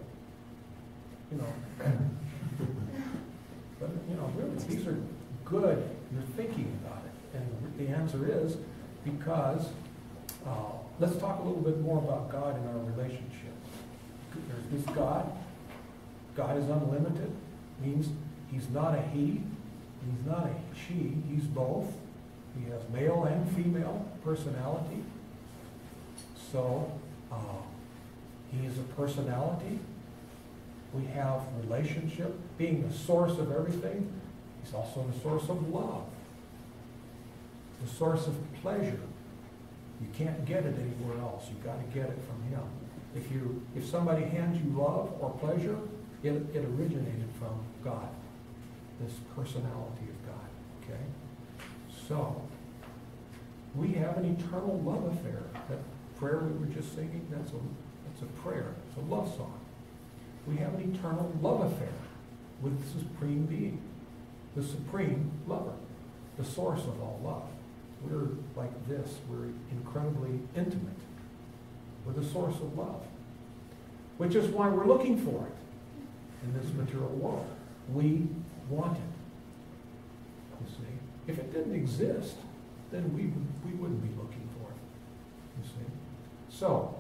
Speaker 1: but really, these are good. You're thinking about it, and the answer is because. Let's talk a little bit more about God and our relationship. There's this God. God is unlimited. Means he's not a he. He's not a she. He's both. He has male and female personality. So he is a personality. We have relationship. Being the source of everything, he's also the source of love. The source of pleasure. You can't get it anywhere else. You've got to get it from him. If somebody hands you love or pleasure, it originated from God. This personality of God. Okay? So, we have an eternal love affair. That prayer we were just singing, that's a prayer. It's a love song. We have an eternal love affair with the Supreme Being, the Supreme Lover, the source of all love. We're like this. We're incredibly intimate with the source of love, which is why we're looking for it in this material world. We want it. You see, if it didn't exist, then we wouldn't be looking for it. You see, so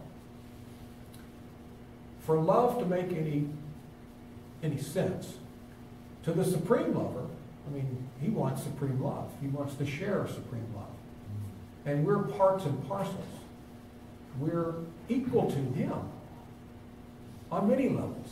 Speaker 1: for love to make any sense to the Supreme Lover, I mean, he wants supreme love. He wants to share supreme love. And we're parts and parcels. We're equal to him on many levels,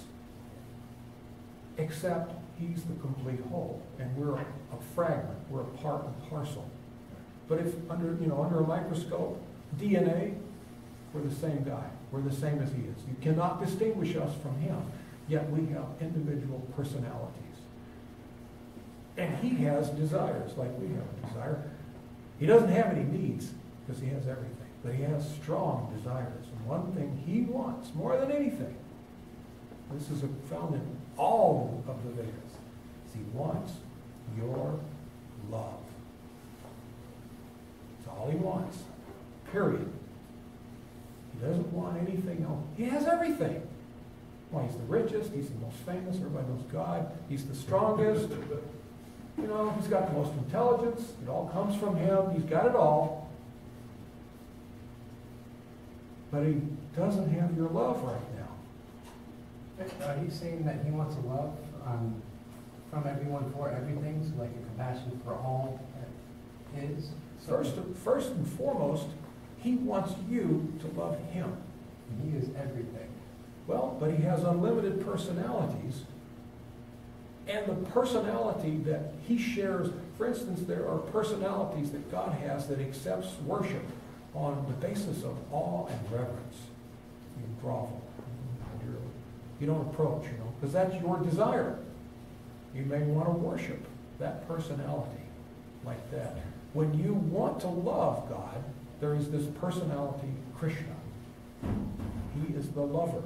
Speaker 1: except he's the complete whole, and we're a fragment. We're a part and parcel. But if under a microscope, DNA, we're the same guy. We're the same as he is. You cannot distinguish us from him, yet we have individual personalities. And he has desires like we have a desire. He doesn't have any needs because he has everything. But he has strong desires. And one thing he wants more than anything, this is found in all of the Vedas, is he wants your love. all he wants. Period. He doesn't want anything else. He has everything. Well, he's the richest, he's the most famous, everybody knows God, he's the strongest. You know, he's got the most intelligence, it all comes from him, he's got it all. But he doesn't have your love right now.
Speaker 8: Are you saying that he wants a love from everyone for everything, so like a compassion for all that is?
Speaker 1: First and foremost, he wants you to love him.
Speaker 8: He is everything.
Speaker 1: Well, but he has unlimited personalities, and the personality that he shares, for instance, there are personalities that God has that accepts worship on the basis of awe and reverence. You grovel, you don't approach, because that's your desire. You may want to worship that personality like that. When you want to love God, there is this personality, Krishna. He is the lover.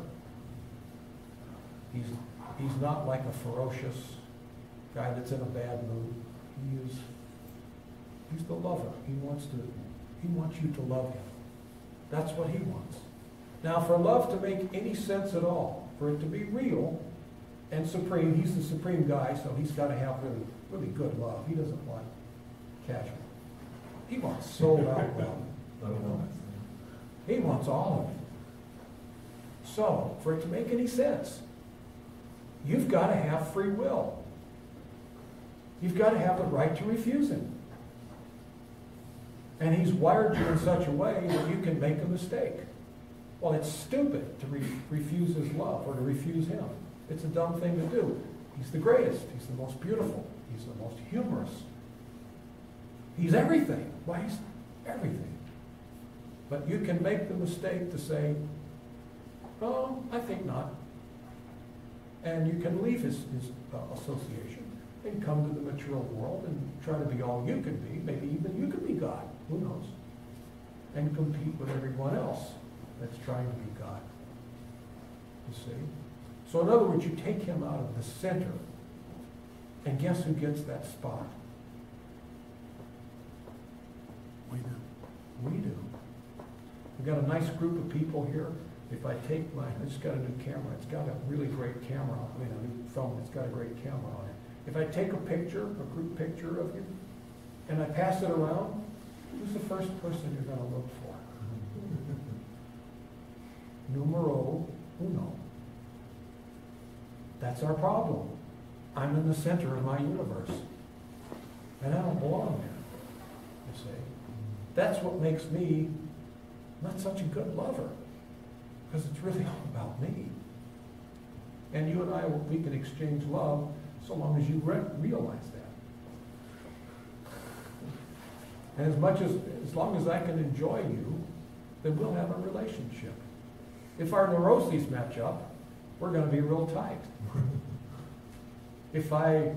Speaker 1: He's not like a ferocious guy that's in a bad mood. He's the lover. He wants you to love him. That's what he wants. Now, for love to make any sense at all, for it to be real and supreme, he's the supreme guy, so he's got to have really, really good love. He doesn't want casual. He wants sold out love. He wants all of it. So, for it to make any sense, you've got to have free will. You've got to have the right to refuse him. And he's wired you in such a way that you can make a mistake. Well, it's stupid to refuse his love or to refuse him. It's a dumb thing to do. He's the greatest. He's the most beautiful. He's the most humorous. He's everything. Well, he's everything. But you can make the mistake to say, oh, I think not. And you can leave his association and come to the material world and try to be all you can be. Maybe even you can be God. Who knows? And compete with everyone else that's trying to be God. You see? So in other words, you take him out of the center, and guess who gets that spot? We do. We do. We've got a nice group of people here. If I take I just got a new camera. It's got a really great camera. A new phone. It's got a great camera on it. If I take a picture, a group picture of you, and I pass it around, who's the first person you're going to look for? Numero uno. That's our problem. I'm in the center of my universe. And I don't belong there, you see. That's what makes me not such a good lover. Because it's really all about me. And you and I, we can exchange love so long as you realize that. And as long as I can enjoy you, then we'll have a relationship. If our neuroses match up, we're going to be real tight. If I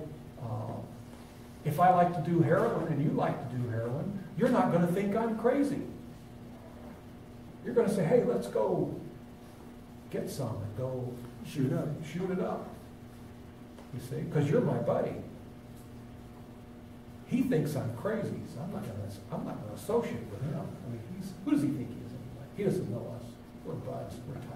Speaker 1: like to do heroin and you like to do heroin, you're not going to think I'm crazy. You're going to say, hey, let's go get some and go shoot it up. You see, because you're my buddy. He thinks I'm crazy, so I'm not going to associate with him. I mean, who does he think he is anyway? He doesn't know us. We're buds. We're tight.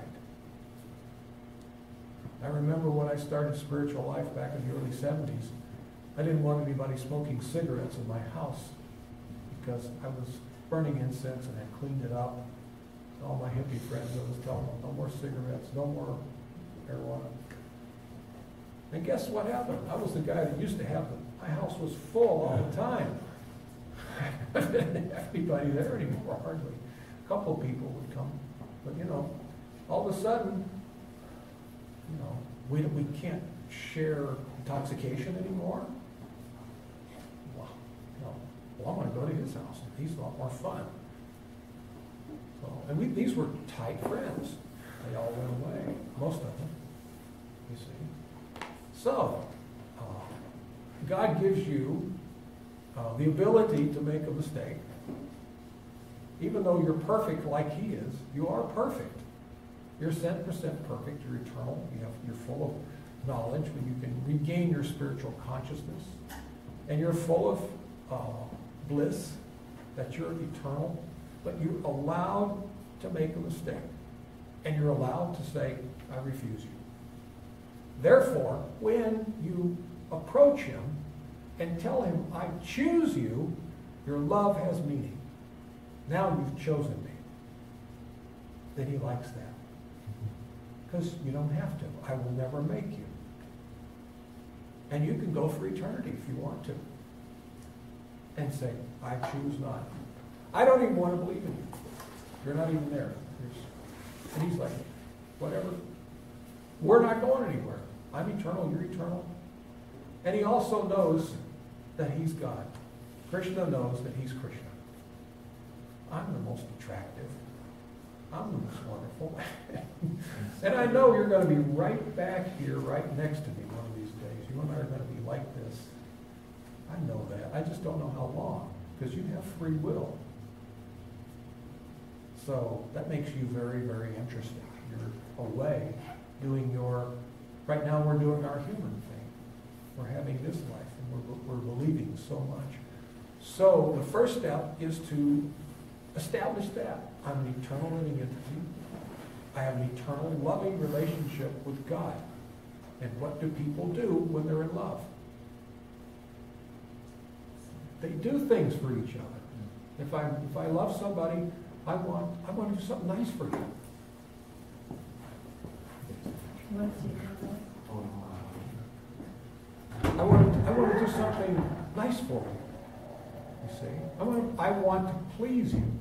Speaker 1: I remember when I started spiritual life back in the early 70s, I didn't want anybody smoking cigarettes in my house because I was burning incense and I cleaned it up. All my hippie friends, I was telling them, no more cigarettes, no more marijuana. And guess what happened? I was the guy that used to have them. My house was full all the time. I didn't have anybody there anymore, hardly. A couple of people would come. But, all of a sudden, we can't share intoxication anymore. Well, I'm going to go to his house. He's a lot more fun. So, and these were tight friends. They all went away, most of them, you see. So, God gives you the ability to make a mistake. Even though you're perfect like he is, you are perfect. You're 100% perfect. You're eternal. You're full of knowledge, but you can regain your spiritual consciousness. And you're full of bliss. that you're eternal, but you're allowed to make a mistake. And you're allowed to say, I refuse you. Therefore, when you approach him and tell him, I choose you, your love has meaning. Now you've chosen me. Then he likes that. Because you don't have to. I will never make you. And you can go for eternity if you want to. And say, I choose not. I don't even want to believe in you. You're not even there. And he's like, whatever. We're not going anywhere. I'm eternal, you're eternal. And he also knows that he's God. Krishna knows that he's Krishna. I'm the most attractive. I'm the most wonderful. And I know you're going to be right back here, right next to me one of these days. You and I are going to be like this. I know that. I just don't know how long, because you have free will. So that makes you very, very interesting. You're away doing your, right now we're doing our human thing. We're having this life, and we're believing so much. So the first step is to establish that. I'm an eternal living entity. I have an eternal loving relationship with God. And what do people do when they're in love? They do things for each other. If I love somebody, I want to do something nice for you. I want to do something nice for you. You see, I want to please you.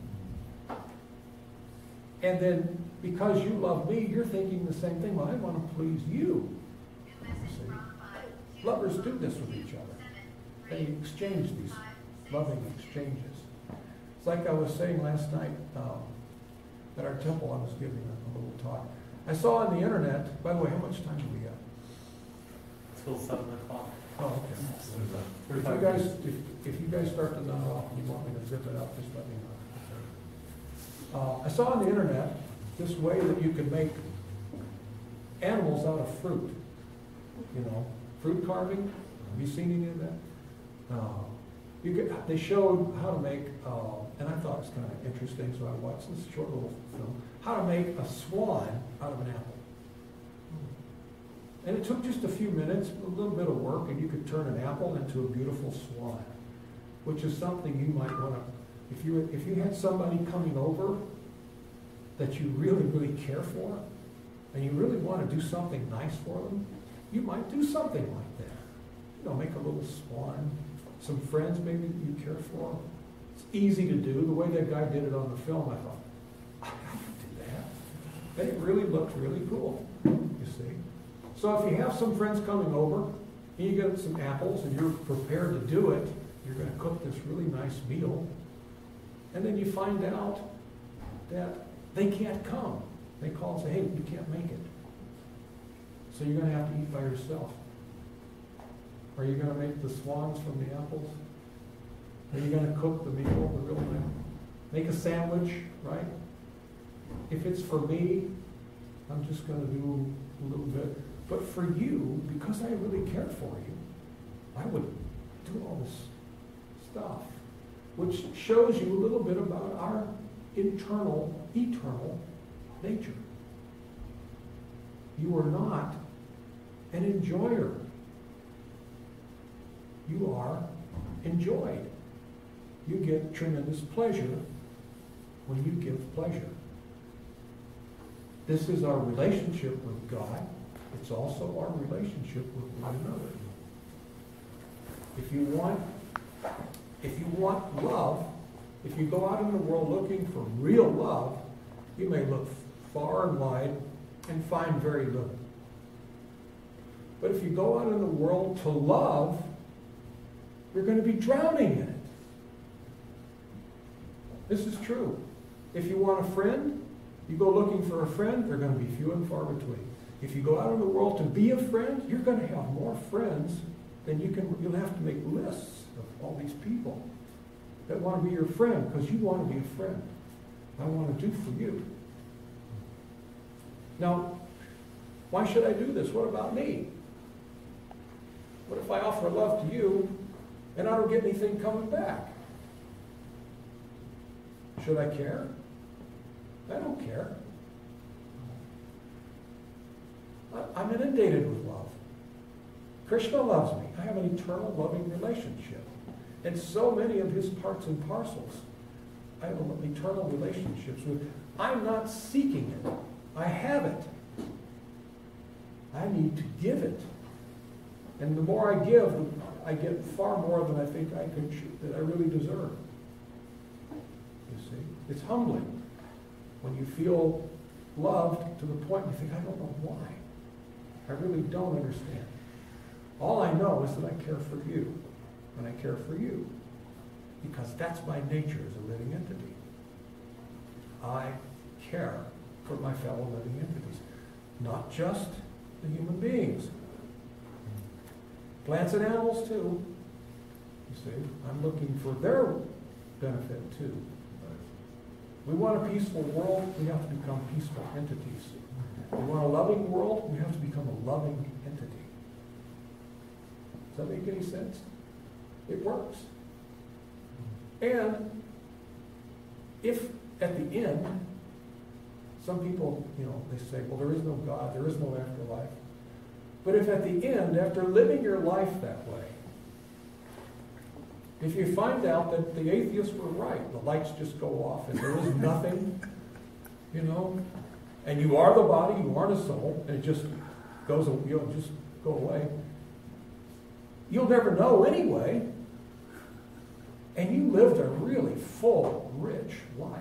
Speaker 1: And then, because you love me, you're thinking the same thing. Well, I want to please you. You see, lovers do this with each other. They exchange these loving exchanges. It's like I was saying last night at our temple. I was giving a little talk. I saw on the internet. By the way, how much time do we have?
Speaker 6: Till 7 o'clock.
Speaker 1: Oh, okay. If you guys start to nod off and you want me to zip it up, just let me know. I saw on the internet this way that you can make animals out of fruit. You know, fruit carving. Have you seen any of that? They showed how to make, and I thought it was kind of interesting, so I watched this short little film, how to make a swan out of an apple. And it took just a few minutes, a little bit of work, and you could turn an apple into a beautiful swan, which is something you might want to, if you had somebody coming over that you really, really care for, and you really want to do something nice for them, you might do something like that. You know, make a little swan, some friends maybe that you care for. It's easy to do. The way that guy did it on the film, I thought, I could do that. And it really looked really cool, you see. So if you have some friends coming over, and you get some apples, and you're prepared to do it, you're going to cook this really nice meal, and then you find out that they can't come. They call and say, hey, you can't make it. So you're going to have to eat by yourself. Are you going to make the swans from the apples? Are you going to cook the meal, the real meal? Make a sandwich, right? If it's for me, I'm just going to do a little bit. But for you, because I really care for you, I would do all this stuff, which shows you a little bit about our internal, eternal nature. You are not an enjoyer. You are enjoyed. You get tremendous pleasure when you give pleasure. This is our relationship with God. It's also our relationship with one another. If you want love, if you go out in the world looking for real love, you may look far and wide and find very little. But if you go out in the world to love, you're going to be drowning in it. This is true. If you want a friend, you go looking for a friend, they're going to be few and far between. If you go out in the world to be a friend, you're going to have more friends than you'll have to make lists of all these people that want to be your friend because you want to be a friend. I want to do for you. Now, why should I do this? What about me? What if I offer love to you and I don't get anything coming back? Should I care? I don't care. I'm inundated with love. Krishna loves me. I have an eternal loving relationship. And so many of his parts and parcels, I have eternal relationships with. I'm not seeking it. I have it. I need to give it. And the more I give, I get far more than I think that I really deserve. You see? It's humbling when you feel loved to the point you think, I don't know why. I really don't understand. All I know is that I care for you, and I care for you, because that's my nature as a living entity. I care for my fellow living entities, not just the human beings. Plants and animals too. You see, I'm looking for their benefit too. We want a peaceful world, we have to become peaceful entities. We want a loving world, we have to become a loving entity. Does that make any sense? It works. And if at the end, some people, they say, well, there is no God, there is no afterlife. But if at the end, after living your life that way, if you find out that the atheists were right, the lights just go off and there is nothing, and you are the body, you aren't a soul, and it just goes, just go away. You'll never know anyway. And you lived a really full, rich life.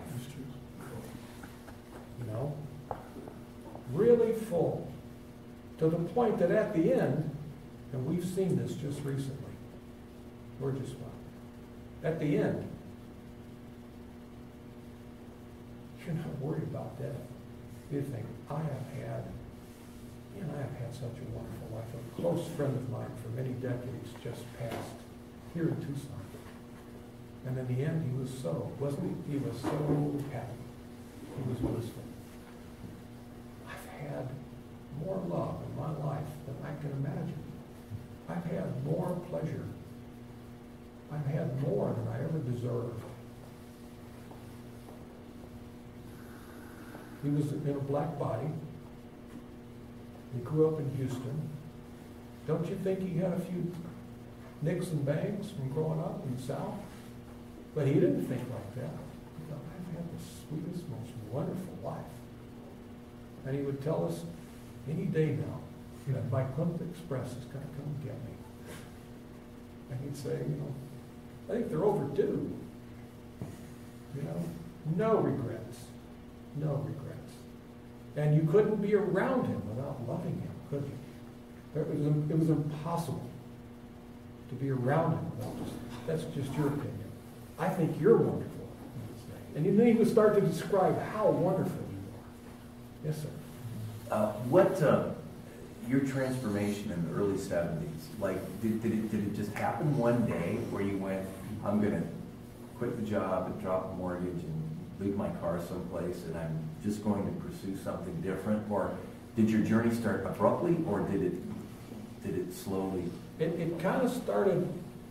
Speaker 1: Really full. To the point that at the end, and we've seen this just recently, we're just at the end, you're not worried about death. You think, I have had such a wonderful life. A close friend of mine for many decades just passed here in Tucson. And in the end, he was so, wasn't he? He was so happy. He was blissful. I've had more love in my life than I can imagine. I've had more pleasure. I've had more than I ever deserved. He was in a black body. He grew up in Houston. Don't you think he had a few nicks and bangs from growing up in the South? But he didn't think like that. He thought, I've had the sweetest, most wonderful life. And he would tell us any day now that my Plymouth Express is going to come and get me. And he'd say, I think they're overdue. No regrets. No regrets. And you couldn't be around him without loving him, could you? It was impossible to be around him without that's just your opinion. I think you're wonderful. And then he would start to describe how wonderful you are. Yes, sir.
Speaker 9: Your transformation in the early 70s, like, did it just happen one day where you went, I'm going to quit the job and drop a mortgage and leave my car someplace and I'm just going to pursue something different? Or did your journey start abruptly, or did it slowly?
Speaker 1: It kind of started,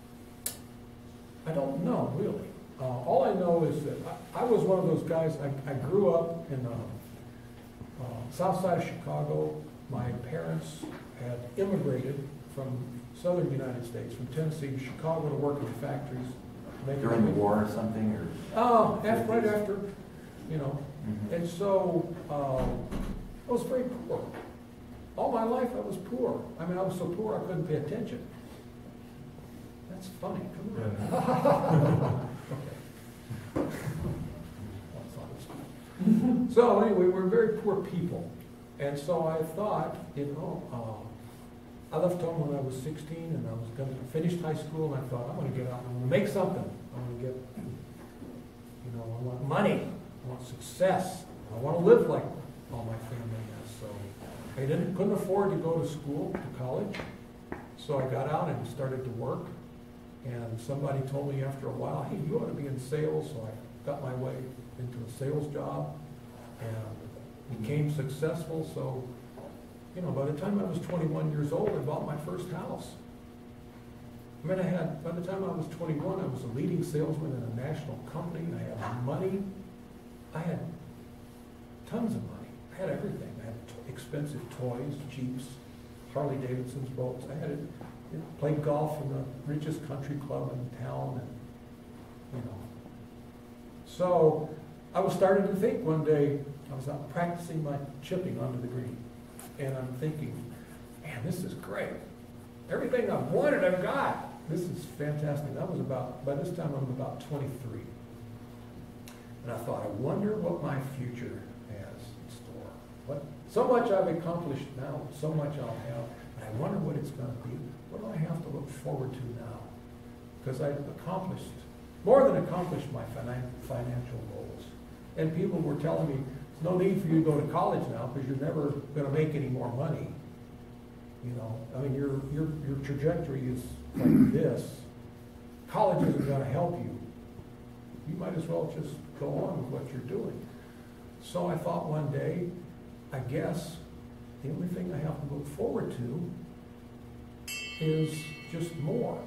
Speaker 1: I don't know, really. All I know is that I was one of those guys, I grew up in south side of Chicago. My parents had immigrated from southern United States, from Tennessee to Chicago to work in the factories.
Speaker 9: During the war or something?
Speaker 1: Right after, Mm-hmm. And so I was very poor. All my life I was poor. I was so poor I couldn't pay attention. That's funny. Come on. Okay. So anyway, we're very poor people. And so I thought, I left home when I was 16 and I was going to finish high school, and I thought, I'm going to get out and I'm going to make something. I'm going to get, I want money. I want success. I want to live like all my family has. So I couldn't afford to go to school, to college. So I got out and started to work. And somebody told me after a while, hey, you ought to be in sales. So I got my way into a sales job and became successful. So, by the time I was 21 years old, I bought my first house. By the time I was 21, I was a leading salesman in a national company. I had money. I had tons of money. I had everything. I had expensive toys, Jeeps, Harley Davidson's, boats. I had it, played golf in the richest country club in town, and So I was starting to think one day, I was out practicing my chipping onto the green, and I'm thinking, man, this is great. Everything I've wanted, I've got. This is fantastic. By this time I'm about 23. And I thought, I wonder what my future has in store. So much I've accomplished now, so much I'll have, and I wonder what it's going to be. What do I have to look forward to now? Because I've more than accomplished my financial goals. And people were telling me, there's no need for you to go to college now because you're never going to make any more money. I mean, your trajectory is like this. College isn't going to help you. You might as well just go on with what you're doing. So I thought one day, I guess the only thing I have to look forward to is just more.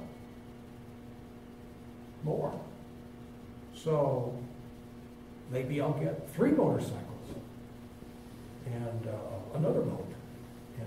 Speaker 1: More. So maybe I'll get 3 motorcycles and another boat and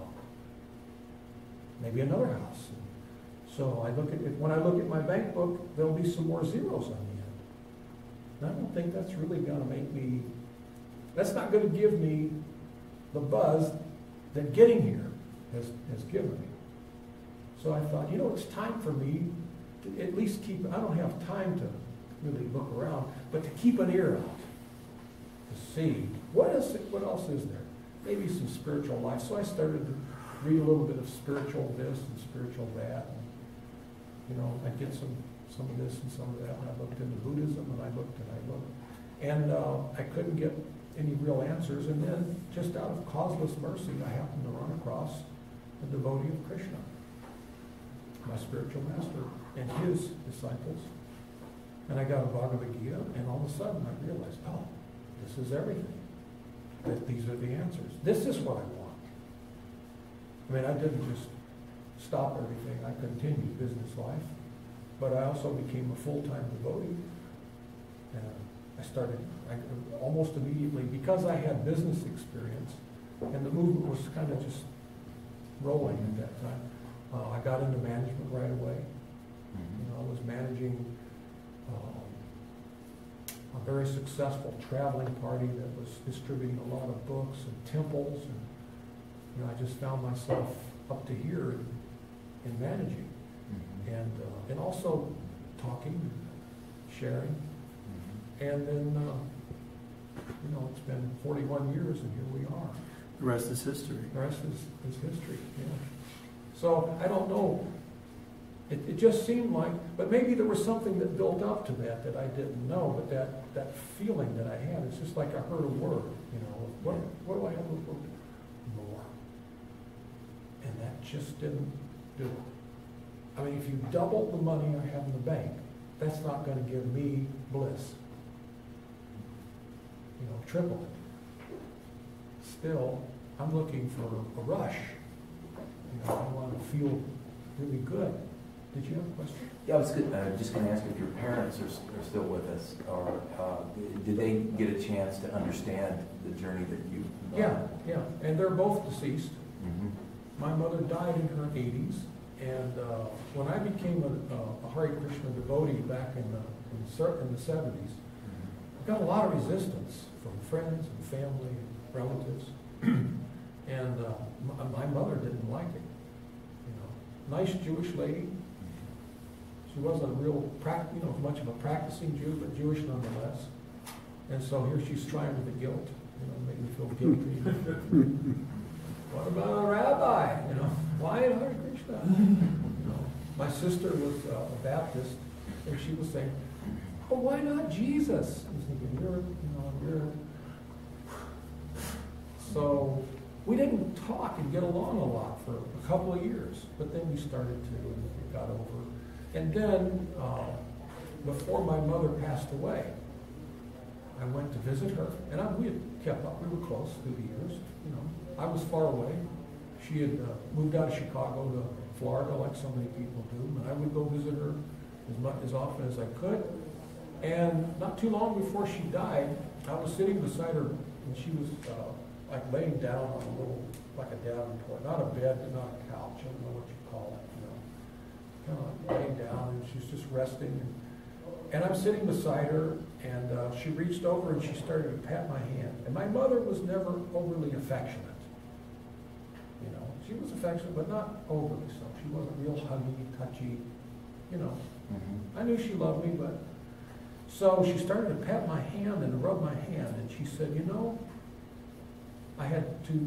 Speaker 1: maybe another house. So when I look at my bank book, there'll be some more zeros on the end. And I don't think that's really going to that's not going to give me the buzz that getting here has given me. So I thought, it's time for me to at least I don't have time to really look around, but to keep an ear out, to see what else is there. Maybe some spiritual life. So I started to read a little bit of spiritual this and spiritual that. And, I get some of this and some of that. And I looked into Buddhism, and I looked. And I couldn't get any real answers. And then, just out of causeless mercy, I happened to run across a devotee of Krishna, my spiritual master, and his disciples. And I got a Bhagavad Gita, and all of a sudden I realized, oh, this is everything. That these are the answers. This is what I want. I mean, I didn't just stop everything. I continued business life, but I also became a full-time devotee. And I almost immediately, because I had business experience, and the movement was kind of just rolling at that time, I got into management right away. I was managing a very successful traveling party that was distributing a lot of books and temples, and I just found myself up to here in managing, and also talking, sharing, and then it's been 41 years, and here we are.
Speaker 7: The rest is history.
Speaker 1: The rest is history. Yeah. So I don't know. It just seemed like, but maybe there was something that built up to that I didn't know, but that feeling that I had, it's just like I heard a word, what do I have to look more? And that just didn't do it. I mean, if you double the money I have in the bank, that's not going to give me bliss. Triple it. Still, I'm looking for a rush. I want to feel really good. Did you have a question?
Speaker 9: Yeah, I was just going to ask if your parents are still with us, or did they get a chance to understand the journey that you?
Speaker 1: Yeah, and they're both deceased. My mother died in her 80s, and when I became a Hare Krishna devotee back in the 70s, I got a lot of resistance from friends and family and relatives, and my mother didn't like it. Nice Jewish lady. She wasn't a real, much of a practicing Jew, but Jewish nonetheless. And so here she's trying with the guilt, make me feel guilty. What about a rabbi? Why Hare Krishna? My sister was a Baptist, and she was saying, "Oh, why not Jesus?" I was thinking, you're. So we didn't talk and get along a lot for a couple of years, but then we started to, and it got over. And then, before my mother passed away, I went to visit her, and we had kept up. We were close through the years. I was far away. She had moved out of Chicago to Florida, like so many people do, and I would go visit her as often as I could. And not too long before she died, I was sitting beside her, and she was like laying down on a little, like a davenport, not a bed, but not a couch, I don't know what you call it, you know. Kind of like laying down, and she's just resting. And I'm sitting beside her, and she reached over and she started to pat my hand. And my mother was never overly affectionate. You know, she was affectionate, but not overly so. She wasn't real huggy, touchy, you know.
Speaker 9: Mhm.
Speaker 1: I knew she loved me, but... So she started to pat my hand and rub my hand, and she said, you know, I had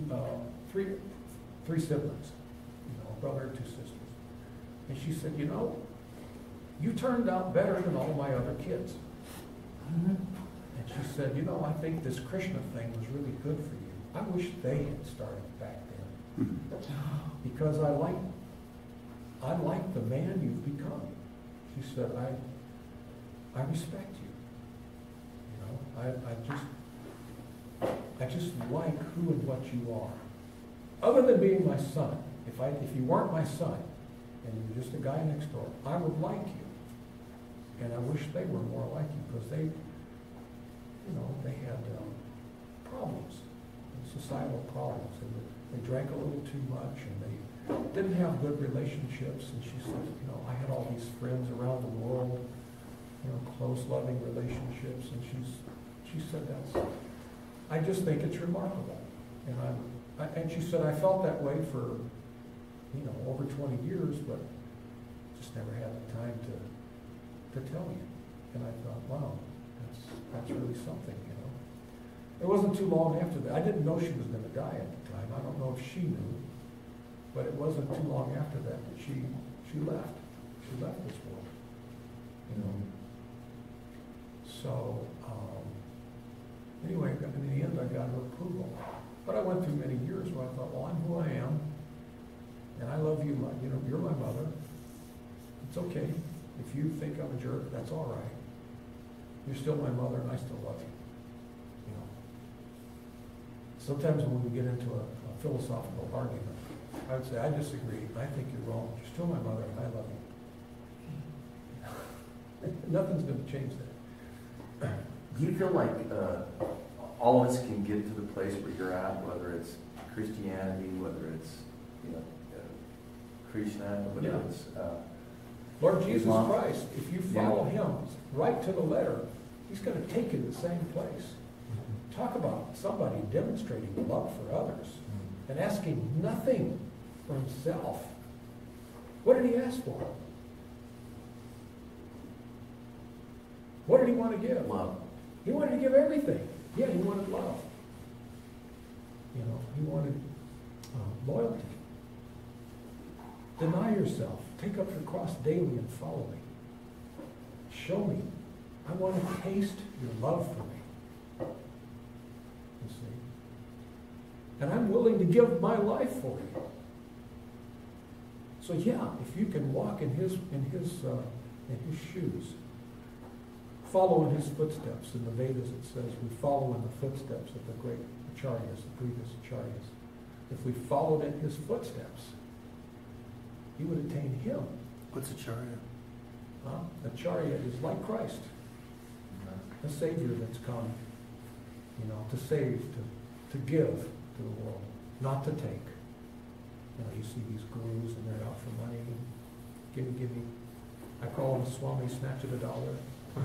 Speaker 1: three siblings, you know, a brother and two sisters. And she said, you know, you turned out better than all my other kids. And she said, you know, I think this Krishna thing was really good for you. I wish they had started back then. Because I like the man you've become. She said, I respect you. You know, I just like who and what you are. Other than being my son, if you weren't my son, and you were just a guy next door, I would like you. And I wish they were more like you, because they, you know, they had problems, societal problems, and they drank a little too much, and they didn't have good relationships. And she said, you know, I had all these friends around the world, you know, close, loving relationships, and she said I just think it's remarkable. And she said, I felt that way for, you know, over 20 years, but just never had the time to tell you. And I thought, wow, that's really something, you know. It wasn't too long after that. I didn't know she was going to die at the time. I don't know if she knew, but it wasn't too long after that she left. She left this world, you know. So, anyway, in the end, I got her approval. But I went through many years where I thought, well, I'm who I am, and I love you, you know, you're my mother. It's okay. If you think I'm a jerk, that's all right. You're still my mother, and I still love you. You know. Sometimes when we get into a philosophical argument, I would say, I disagree. I think you're wrong. You're still my mother, and I love you. Nothing's going to change that.
Speaker 7: Do you feel like all of us can get to the place where you're at, whether it's Christianity, whether it's, you know, Krishna, whether
Speaker 1: Yeah.
Speaker 7: it's
Speaker 1: Lord Jesus
Speaker 7: Islam?
Speaker 1: Christ, if you follow him right to the letter, he's going to take you to the same place. Talk about somebody demonstrating love for others and asking nothing for himself. What did he ask for? What did he want to give?
Speaker 7: love.
Speaker 1: He wanted to give everything. Yeah, he wanted love. You know, he wanted loyalty. Deny yourself. Take up your cross daily and follow me. Show me. I want to taste your love for me. You see? And I'm willing to give my life for you. So yeah, if you can walk in his shoes, follow in his footsteps. In the Vedas it says we follow in the footsteps of the great acharyas, the previous acharyas. If we followed in his footsteps, he would attain him.
Speaker 7: What's Acharya?
Speaker 1: Acharya is like Christ, a Savior that's come, you know, to save, to give to the world, not to take. You know, you see these gurus and they're out for money. Give me. I call him a Swami, snatch of a dollar.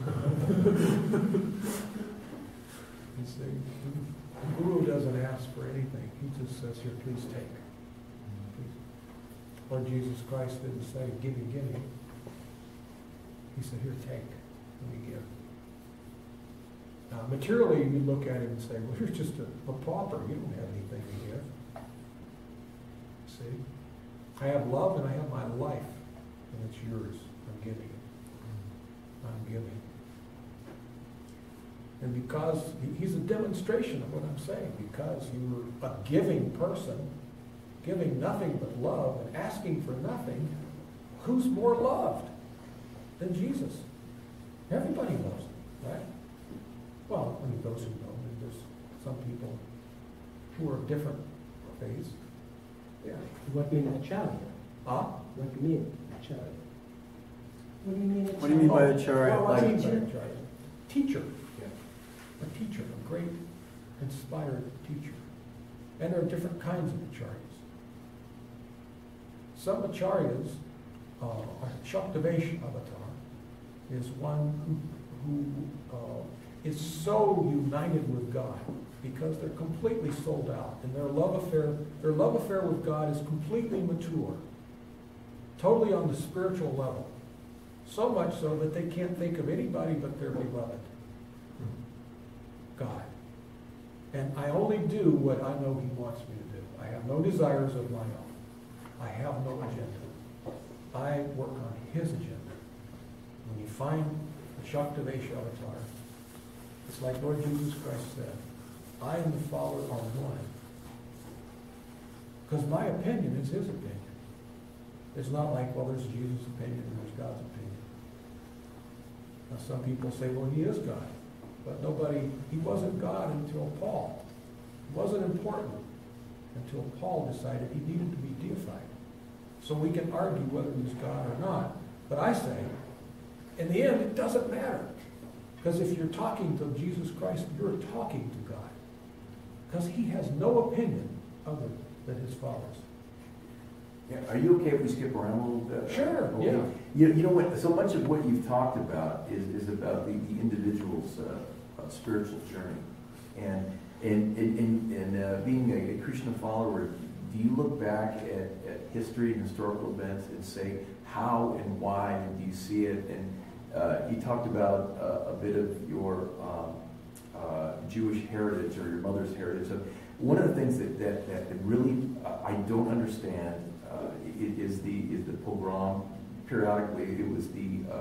Speaker 1: You see, the guru doesn't ask for anything. He just says, here, please take. Please. Lord Jesus Christ didn't say, give me. He said, here, take. Let me give. Now, materially, you look at him and say, well, you're just a pauper. You don't have anything to give. See? I have love and I have my life, and it's yours. I'm giving it. I'm giving. And because he's a demonstration of what I'm saying, because you're a giving person, giving nothing but love and asking for nothing, who's more loved than Jesus? Everybody loves him, right? Well, I mean, those who know, and there's some people who are of different faiths. Yeah.
Speaker 8: What do you mean acharya?
Speaker 1: What
Speaker 8: do you mean acharya? What do you mean acharya?
Speaker 7: What do you mean by Acharya?
Speaker 1: Well, what do you
Speaker 7: Like,
Speaker 1: mean by acharya? teacher.
Speaker 4: Yeah.
Speaker 1: A teacher, a great inspired teacher. And there are different kinds of acharyas. Some acharyas, Shaktavesh avatar is one who is so united with God because they're completely sold out, and their love affair with God is completely mature, totally on the spiritual level, so much so that they can't think of anybody but their beloved, God. And I only do what I know He wants me to do. I have no desires of my own. I have no agenda. I work on His agenda. When you find the Shaktavesh avatar, it's like Lord Jesus Christ said, I and the Father are one. Because my opinion is His opinion. It's not like, well, there's Jesus' opinion and there's God's opinion. Now some people say, well, He is God. But He wasn't God until Paul. It wasn't important until Paul decided He needed to be deified. So we can argue whether He's God or not. But I say, in the end, it doesn't matter. Because if you're talking to Jesus Christ, you're talking to God. Because He has no opinion other than His Father's.
Speaker 9: Yeah, are you okay if we skip around a little bit?
Speaker 1: Sure,
Speaker 9: Okay.
Speaker 1: yeah.
Speaker 9: You know what? So much of what you've talked about is about the individual's spiritual journey, and being a Krishna follower. Do you look back at history and historical events and say how and why do you see it? And you talked about a bit of your Jewish heritage or your mother's heritage. So one of the things that really I don't understand is the pogrom. Periodically, it was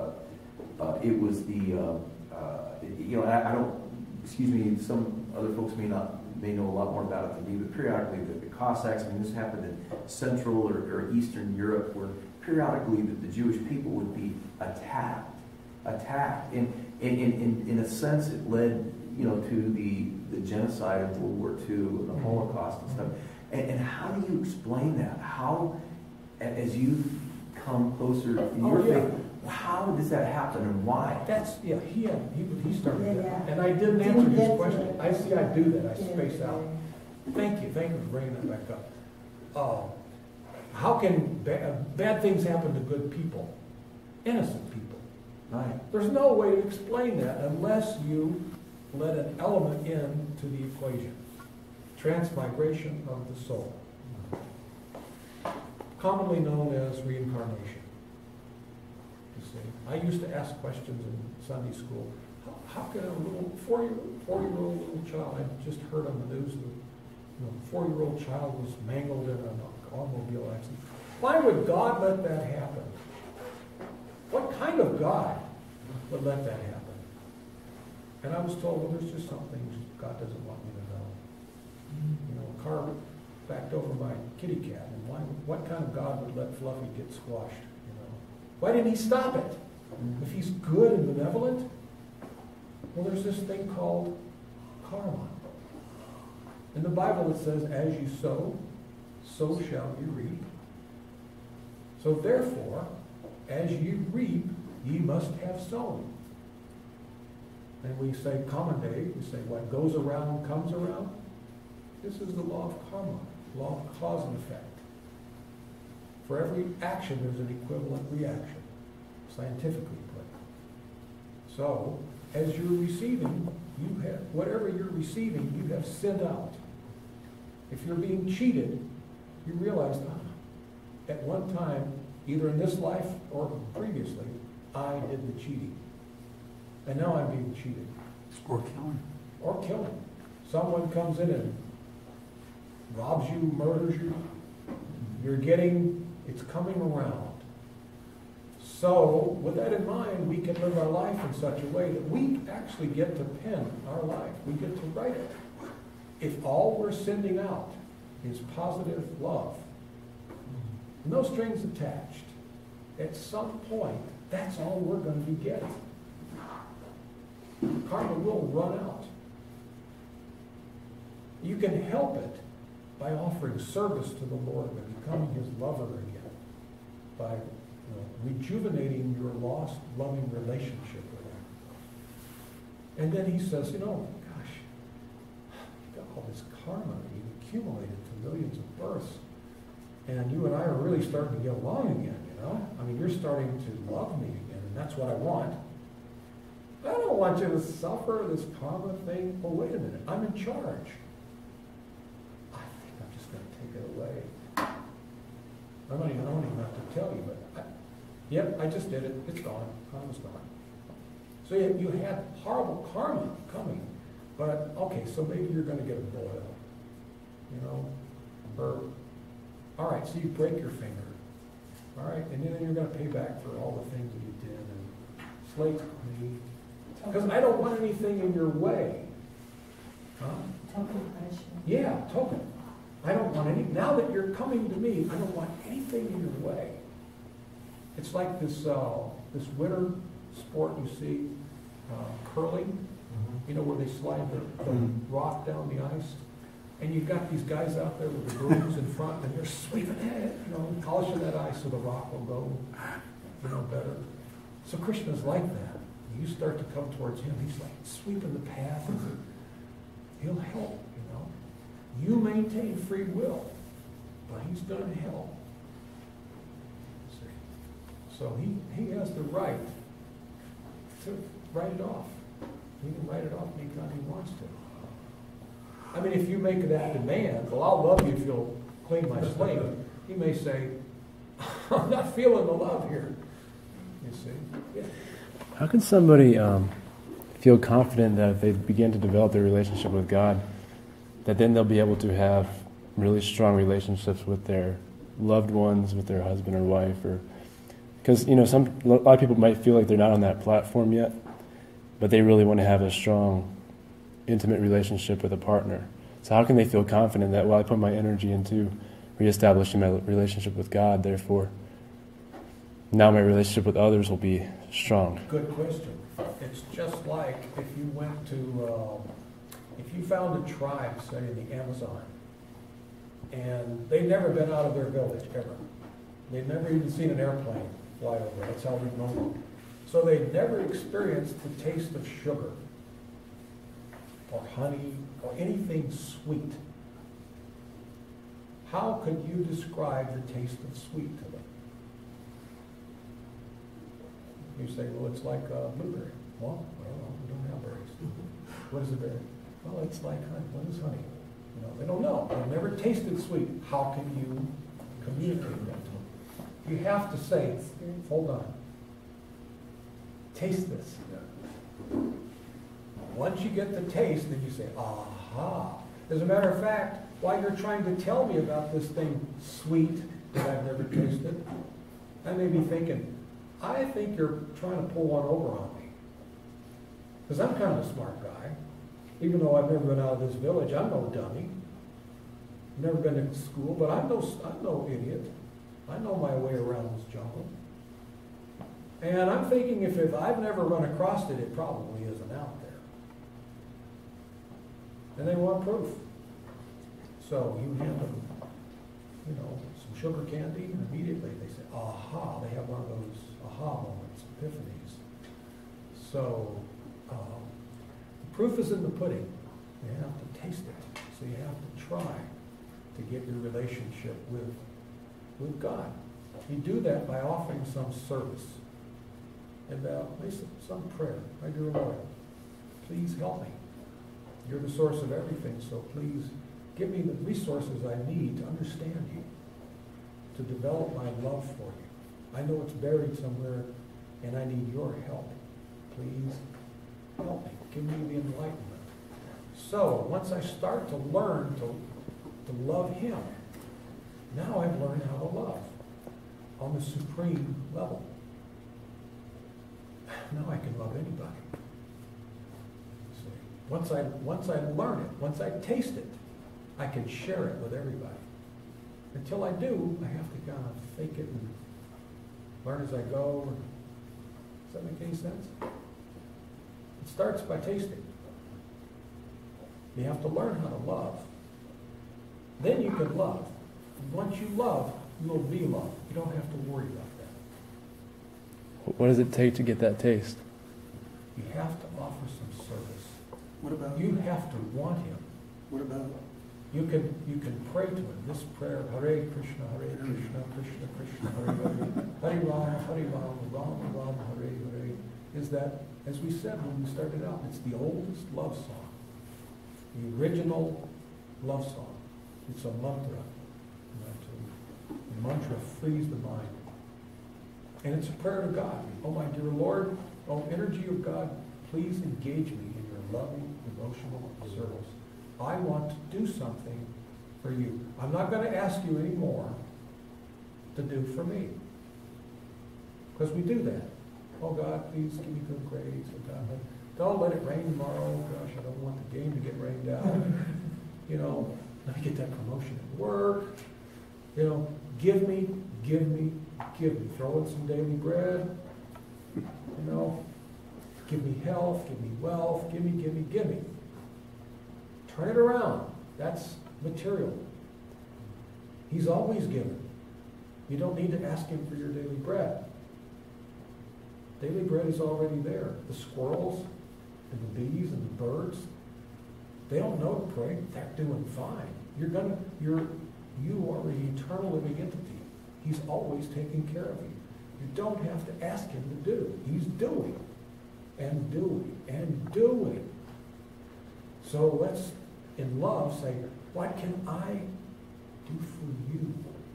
Speaker 9: the I don't. Excuse me. Some other folks may know a lot more about it than me, but periodically the Cossacks. I mean, this happened in Central or Eastern Europe, where periodically the Jewish people would be attacked. And in a sense, it led to the genocide of World War II and the Holocaust and stuff. And how do you explain that? How, as you come closer in your faith, how does that happen and why?
Speaker 1: He started that.
Speaker 5: Yeah.
Speaker 1: And I didn't answer his question. I do that. I space out. Thank you for bringing that back up. How can bad things happen to good people? Innocent people.
Speaker 9: Right.
Speaker 1: There's no way to explain that unless you let an element into the equation. Transmigration of the soul. Commonly known as reincarnation. You see, I used to ask questions in Sunday school. How can a little four-year-old little child, I just heard on the news, the 4-year-old child was mangled in an automobile accident. Why would God let that happen? What kind of God would let that happen? And I was told, well, there's just some things God doesn't want me to know. A car backed over my kitty cat, and what kind of God would let Fluffy get squashed? Why didn't He stop it? If He's good and benevolent? Well, there's this thing called karma. In the Bible it says, as you sow, so shall you reap. So therefore, as you reap, ye must have sown. And we say common day, we say what goes around comes around. This is the law of karma, law of cause and effect. For every action, there's an equivalent reaction, scientifically put. So, as you're receiving, whatever you're receiving, you have sent out. If you're being cheated, you realize, at one time, either in this life or previously, I did the cheating. And now I'm being cheated.
Speaker 10: Or killing.
Speaker 1: Or killing. Someone comes in and robs you, murders you. It's coming around. So, with that in mind, we can live our life in such a way that we actually get to pen our life. We get to write it. If all we're sending out is positive love, no strings attached, at some point, that's all we're going to be getting. Karma will run out. You can help it by offering service to the Lord, by becoming His lover again, by rejuvenating your lost, loving relationship with Him. And then he says, you know, gosh, you've got all this karma that you've accumulated to millions of births. And you and I are really starting to get along again, you know? I mean, you're starting to love me again, and that's what I want. I don't want you to suffer this karma thing. Well, wait a minute, I'm in charge. I think I'm just going to take it away. I don't even have to tell you, but yep, I just did it. It's gone. Karma's gone. So you had horrible karma coming, but okay, so maybe you're going to get a boil, you know, or all right, so you break your finger, all right, and then you're going to pay back for all the things that you did and slate me, because I don't want anything in your way. Huh?
Speaker 5: Token punishment.
Speaker 1: Yeah, token. I don't want any. Now that you're coming to me, I don't want anything in your way. It's like this this winter sport you see, curling. You know, where they slide the rock down the ice, and you've got these guys out there with the brooms in front, and they're sweeping it, you know, polishing that ice so the rock will go, you know, better. So Krishna's like that. You start to come towards him, he's like sweeping the path, and he'll help, you know. You maintain free will, but he's going to help. See? So he has the right to write it off. He can write it off anytime he wants to. I mean, if you make that demand, well, I'll love you if you'll clean my slate, he may say, I'm not feeling the love here. You see? Yeah.
Speaker 10: How can somebody feel confident that if they begin to develop their relationship with God, that then they'll be able to have really strong relationships with their loved ones, with their husband or wife, or because a lot of people might feel like they're not on that platform yet, but they really want to have a strong, intimate relationship with a partner. So how can they feel confident that, well, I put my energy into reestablishing my relationship with God, therefore now my relationship with others will be strong?
Speaker 1: Good question. It's just like if you went to, if you found a tribe, say in the Amazon, and they'd never been out of their village ever. They'd never even seen an airplane fly over. That's how we've known them. So they'd never experienced the taste of sugar or honey or anything sweet. How could you describe the taste of sweet to them? You say, well, it's like a blueberry. Well, we don't have berries. What is a berry? Well, it's like honey. What is honey? You know, they don't know. They've never tasted sweet. How can you communicate that to them? You have to say, hold on. Taste this. Once you get the taste, then you say, aha. As a matter of fact, while you're trying to tell me about this thing sweet that I've never tasted, I may be thinking, I think you're trying to pull one over on me. Because I'm kind of a smart guy. Even though I've never been out of this village, I'm no dummy. Never been to school, but I'm no idiot. I know my way around this jungle. And I'm thinking if I've never run across it, it probably isn't out there. And they want proof. So you hand them, some sugar candy, and immediately they say, aha, they have one of those aha moments, epiphanies. So the proof is in the pudding. You have to taste it. So you have to try to get your relationship with God. You do that by offering some service. And some prayer. My dear Lord, please help me. You're the source of everything, so please give me the resources I need to understand you, to develop my love for you. I know it's buried somewhere, and I need your help. Please help me. Give me the enlightenment. So once I start to learn to love him, now I've learned how to love on the supreme level. Now I can love anybody. See? Once I learn it, once I taste it, I can share it with everybody. Until I do, I have to kind of fake it and learn as I go. Does that make any sense? It starts by tasting. You have to learn how to love. Then you can love. And once you love, you will be loved. You don't have to worry about that.
Speaker 10: What does it take to get that taste?
Speaker 1: You have to offer some service.
Speaker 8: What about,
Speaker 1: You have to want him.
Speaker 8: what about,
Speaker 1: You can pray to him. This prayer, Hare Krishna, Krishna Krishna, Hare Hare, Hare Rama, Rama Rama, Hare Hare, is that, as we said when we started out, it's the oldest love song. The original love song. It's a mantra. The mantra frees the mind. And it's a prayer to God. Oh my dear Lord, oh energy of God, please engage me in your loving, devotional service. I want to do something for you. I'm not going to ask you anymore to do for me. Because we do that. Oh God, please give me good grades. Oh God, don't let it rain tomorrow. Gosh, I don't want the game to get rained out. You know, let me get that promotion at work. You know, give me, give me, give me. Throw in some daily bread. You know, give me health, give me wealth, give me, give me, give me. Turn it around. That's material. He's always given. You don't need to ask him for your daily bread. Daily bread is already there. The squirrels and the bees and the birds, they don't know to pray. They're doing fine. You are an eternal living entity. He's always taking care of you. You don't have to ask him to do. He's doing and doing and doing. So let's, in love, say, what can I do for you?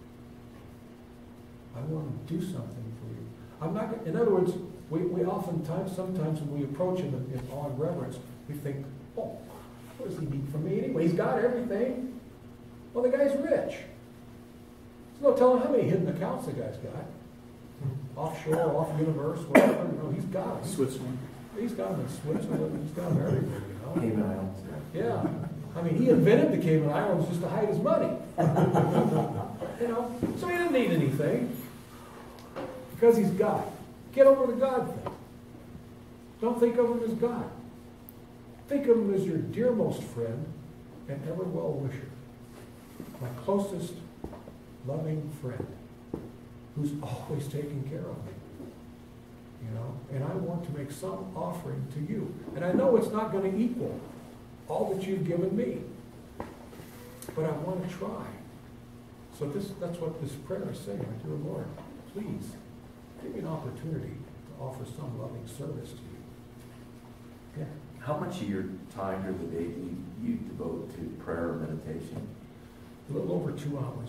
Speaker 1: I want to do something for you. I'm not. In other words, we oftentimes, sometimes when we approach him in awe and reverence, we think, oh, what does he need from me anyway? He's got everything. Well, the guy's rich. There's no telling how many hidden accounts the guy's got. Offshore, off-universe, whatever. You know, he's got them.
Speaker 8: Switzerland?
Speaker 1: He's got them in Switzerland. He's got them everywhere, you know.
Speaker 7: Cayman Islands.
Speaker 1: Yeah. I mean, he invented the Cayman Islands just to hide his money. You know, so he didn't need anything because he's God. Get over the God thing. Don't think of him as God. Think of him as your dearmost friend and ever well-wisher. My closest, loving friend who's always taking care of me. You know, and I want to make some offering to you. And I know it's not going to equal all that you've given me. But I want to try. So that's what this prayer is saying. My dear Lord, please give me an opportunity to offer some loving service to you. Yeah.
Speaker 7: How much of your time during the day do you devote to prayer or meditation?
Speaker 1: A little over 2 hours.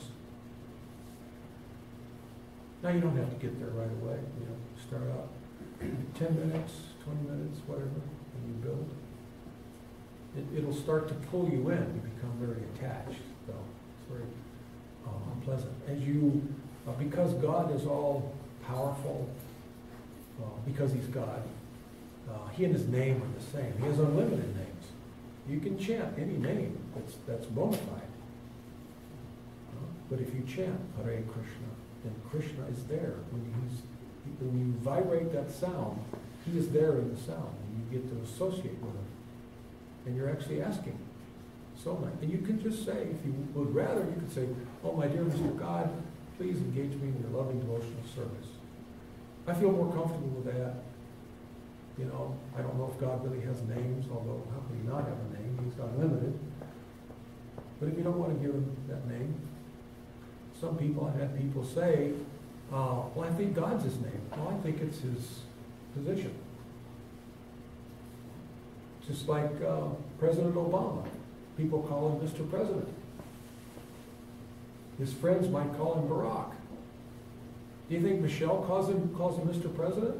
Speaker 1: Now you don't have to get there right away. You know, start out 10 minutes, 20 minutes, whatever, and you build. It'll start to pull you in. You become very attached, though. It's very unpleasant. As you, because God is all powerful, because he's God, he and his name are the same. He has unlimited names. You can chant any name that's bona fide. But if you chant Hare Krishna, then Krishna is there. When you vibrate that sound, he is there in the sound, and you get to associate with him. And you're actually asking so much. And you can just say, if you would rather, you could say, oh, my dear Mr. God, please engage me in your loving devotional service. I feel more comfortable with that. You know, I don't know if God really has names, although how could he not have a name? He's unlimited. But if you don't want to give him that name, some people, I've had people say, well, I think God's his name. Well, I think it's his position. Just like President Obama. People call him Mr. President. His friends might call him Barack. Do you think Michelle calls him Mr. President?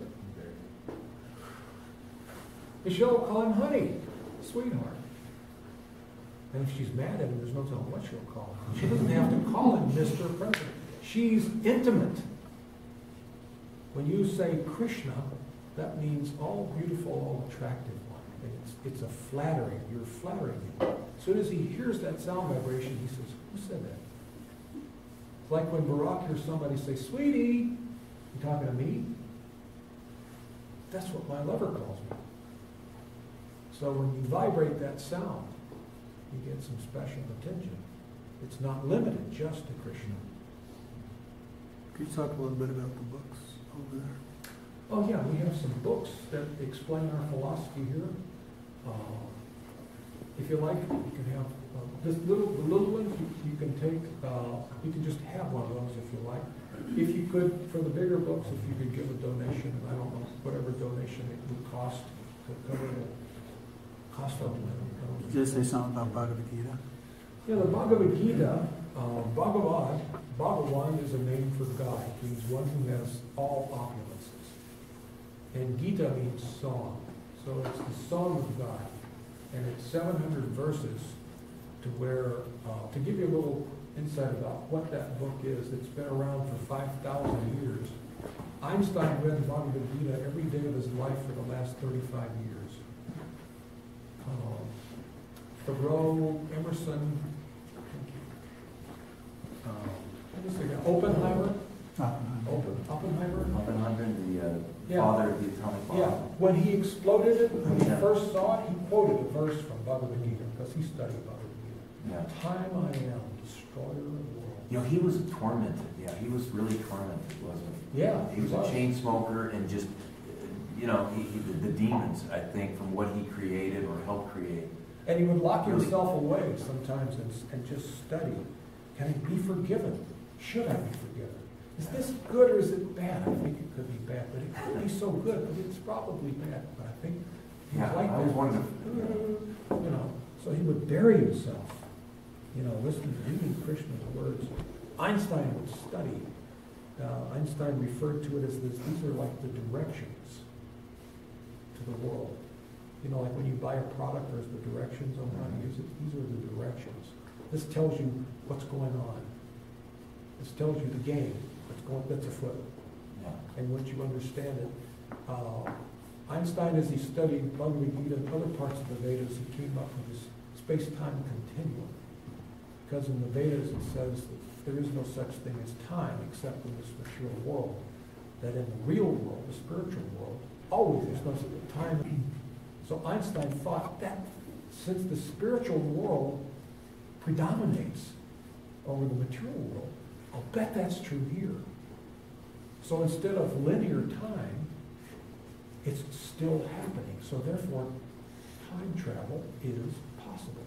Speaker 1: Michelle will call him honey, sweetheart. And if she's mad at him, there's no telling what she'll call him. She doesn't have to call him Mr. President. She's intimate. When you say Krishna, that means all beautiful, all attractive one. And it's a flattering. You're flattering him. As soon as he hears that sound vibration, he says, who said that? It's like when Barack hears somebody say, sweetie, you talking to me? That's what my lover calls me. So when you vibrate that sound, you get some special attention. It's not limited just to Krishna.
Speaker 8: Could you talk a little bit about the books over there?
Speaker 1: Oh, yeah, we have some books that explain our philosophy here. If you like, you can have the little ones you can take, you can just have one of those if you like. If you could, for the bigger books, if you could give a donation, I don't know, whatever donation it would cost to cover the cost of them.
Speaker 11: Just say something about Bhagavad Gita.
Speaker 1: Yeah, the Bhagavad Gita, Bhagavan is a name for God. It means one who has all opulences. And Gita means song. So it's the song of God. And it's 700 verses to where, to give you a little insight about what that book is. It's been around for 5,000 years. Einstein read the Bhagavad Gita every day of his life for the last 35 years. Thoreau, Emerson, Oppenheimer. Oppenheimer.
Speaker 7: Oppenheimer, the
Speaker 1: Yeah.
Speaker 7: father of the atomic bomb.
Speaker 1: Yeah, when he exploded it, when he first saw it, he quoted a verse from Bhagavad Gita, because he studied Bhagavad Gita.
Speaker 7: Yeah.
Speaker 1: Time I am, destroyer of the world.
Speaker 9: You know, he was tormented. Yeah, he was really tormented, wasn't he?
Speaker 1: Yeah.
Speaker 9: He was a chain smoker and just, you know, the demons, I think, from what he created or helped create.
Speaker 1: And he would lock
Speaker 9: Really?
Speaker 1: himself away sometimes and just study. Can I be forgiven? Should I be forgiven? Is this good or is it bad? I think it could be bad, but it could be so good, but it's probably bad. But I think he's
Speaker 9: Yeah,
Speaker 1: like
Speaker 9: I was
Speaker 1: that.
Speaker 9: wondering.
Speaker 1: You know, so he would bury himself, you know, reading Krishna's words. Einstein would study. Einstein referred to it as this, these are like the directions to the world. You know, like when you buy a product, there's the directions on how to use it. These are the directions. This tells you what's going on. This tells you the game that's afoot.
Speaker 9: Yeah.
Speaker 1: And once you understand it, Einstein, as he studied Bhagavad Gita and other parts of the Vedas, he came up with this space-time continuum. Because in the Vedas it says that there is no such thing as time except in this material world. That in the real world, the spiritual world, always there's no such time. So Einstein thought that since the spiritual world predominates over the material world, I'll bet that's true here. So instead of linear time, it's still happening. So therefore, time travel is possible.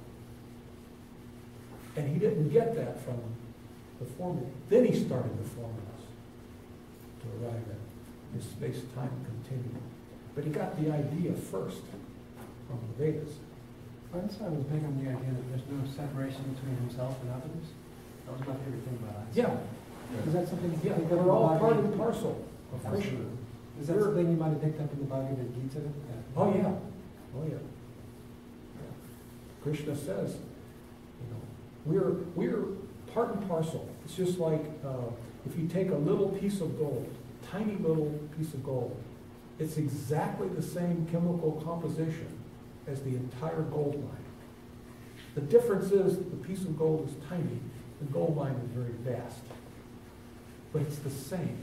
Speaker 1: And he didn't get that from the formula. Then he started the formulas to arrive at his space-time continuum. But he got the idea first from the Vedas.
Speaker 8: Einstein was big on the idea that there's no separation between himself and others. That was my favorite thing about Einstein.
Speaker 1: Yeah,
Speaker 8: Is that something you
Speaker 1: yeah,
Speaker 8: picked up
Speaker 1: they're
Speaker 8: in the
Speaker 1: all
Speaker 8: Bhagavad
Speaker 1: part and
Speaker 8: Gita?
Speaker 1: parcel of Krishna.
Speaker 8: Is that something you might have picked up in the Bhagavad Gita?
Speaker 1: Oh, yeah. Oh, yeah. Krishna says, you know, we're part and parcel. It's just like if you take a little piece of gold, tiny little piece of gold, it's exactly the same chemical composition as the entire gold mine. The difference is the piece of gold is tiny, the gold mine is very vast. But it's the same.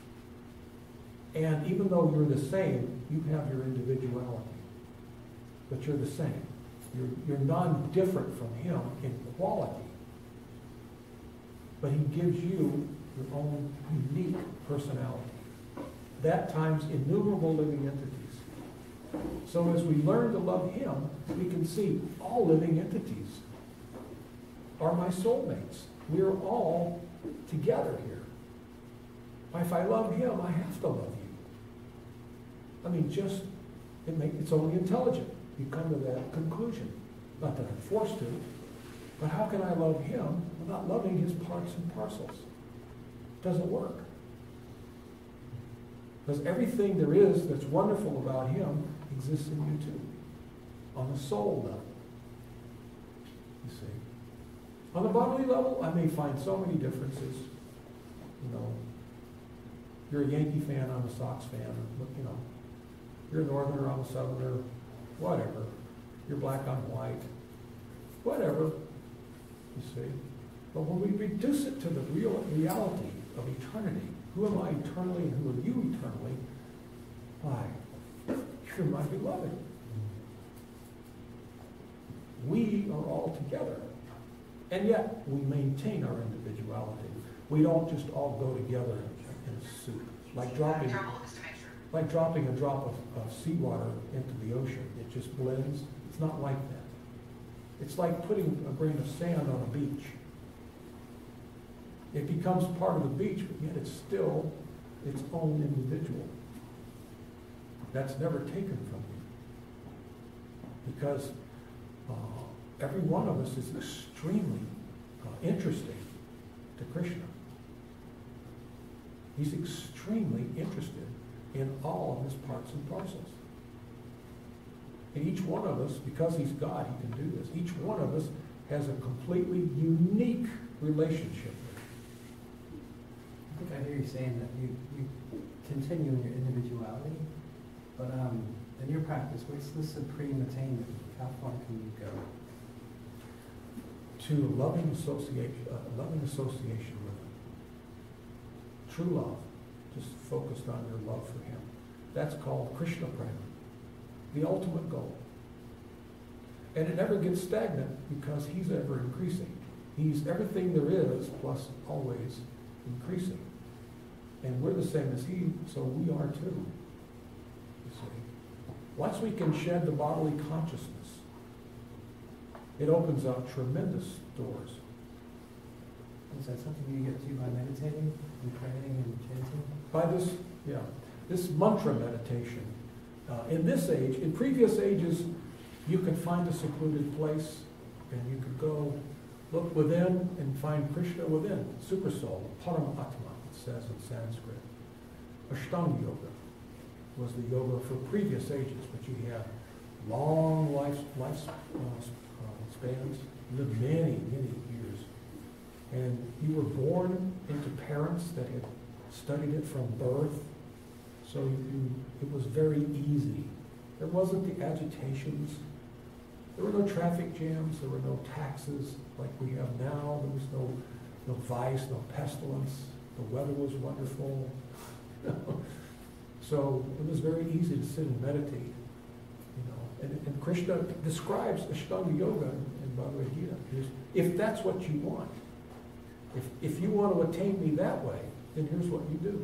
Speaker 1: And even though you're the same, you have your individuality. But you're the same. You're non-different from him in quality. But he gives you your own unique personality. That times innumerable living entities. So as we learn to love him, we can see all living entities are my soulmates. We're all together here. If I love him, I have to love you. I mean, it's only intelligent. You come to that conclusion. Not that I'm forced to, but how can I love him without loving his parts and parcels? It doesn't work. Because everything there is that's wonderful about him exists in you too. On the soul level. You see. On the bodily level, I may find so many differences. You know, you're a Yankee fan, I'm a Sox fan. You know, you're a Northerner, I'm a Southerner. Whatever. You're black, I'm white. Whatever. You see. But when we reduce it to the real reality of eternity, who am I eternally and who are you eternally? Why, you're my beloved. We are all together. And yet, we maintain our individuality. We don't just all go together in a soup. Like dropping like dropping a drop of seawater into the ocean. It just blends. It's not like that. It's like putting a grain of sand on a beach. It becomes part of the beach, but yet it's still its own individual. That's never taken from you. Because every one of us is extremely interesting to Krishna. He's extremely interested in all of his parts and parcels. And each one of us, because he's God, he can do this. Each one of us has a completely unique relationship with him.
Speaker 8: I think I hear you saying that you continue in your individuality, but in your practice, what's the supreme attainment? How far can you go?
Speaker 1: To loving association with him. True love, just focused on your love for him. That's called Krishna prema, the ultimate goal. And it never gets stagnant because he's ever increasing. He's everything there is, plus always increasing. And we're the same as he, so we are too. You see. Once we can shed the bodily consciousness, it opens up tremendous doors.
Speaker 8: Is that something you get to by meditating and praying and chanting?
Speaker 1: By this mantra meditation. In this age, in previous ages, you could find a secluded place and you could go look within and find Krishna within, Supersoul, Paramatma, it says in Sanskrit. Ashtanga Yoga was the yoga for previous ages, but you have long spans, lived many, many years. And you were born into parents that had studied it from birth, so it was very easy. There wasn't the agitations. There were no traffic jams. There were no taxes like we have now. There was no vice, no pestilence. The weather was wonderful. So it was very easy to sit and meditate. And Krishna describes Ashtanga Yoga in Bhagavad Gita. If that's what you want, if you want to attain me that way, then here's what you do.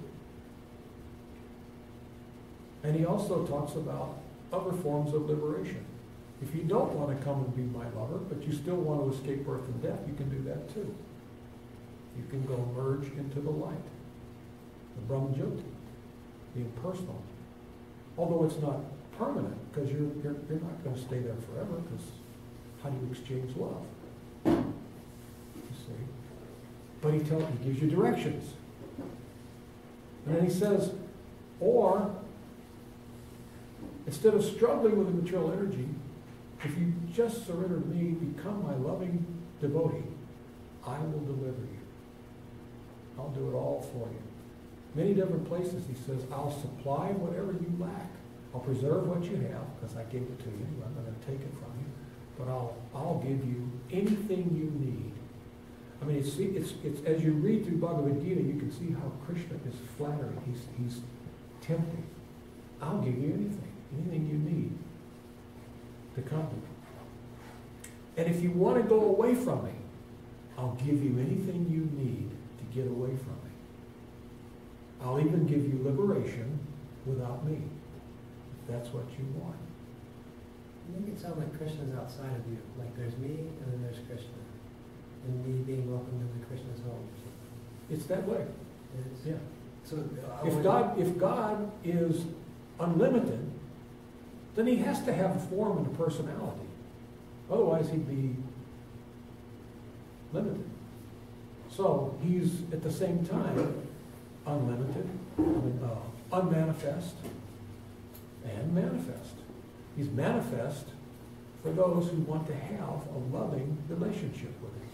Speaker 1: And he also talks about other forms of liberation. If you don't want to come and be my lover, but you still want to escape birth and death, you can do that too. You can go merge into the light, the Brahma Jyoti, the impersonal. Although it's not permanent, because you're not going to stay there forever, because how do you exchange love? You see? But he gives you directions. And then he says, or instead of struggling with the material energy, if you just surrender to me, become my loving devotee, I will deliver you. I'll do it all for you. Many different places he says, I'll supply whatever you lack. I'll preserve what you have, because I gave it to you. I'm not going to take it from you. But I'll give you anything you need. I mean, it's as you read through Bhagavad Gita, you can see how Krishna is flattering. He's tempting. I'll give you anything you need to come to me. And if you want to go away from me, I'll give you anything you need to get away from me. I'll even give you liberation without me, if that's what you want.
Speaker 8: You make it sound like Krishna's outside of you. Like there's me and then there's Krishna. And me being welcomed into Krishna's home.
Speaker 1: It's that way.
Speaker 8: It is?
Speaker 1: Yeah.
Speaker 8: So
Speaker 1: If God is unlimited, then he has to have a form and a personality. Otherwise he'd be limited. So he's at the same time unlimited, unmanifest, and manifest. He's manifest for those who want to have a loving relationship with him.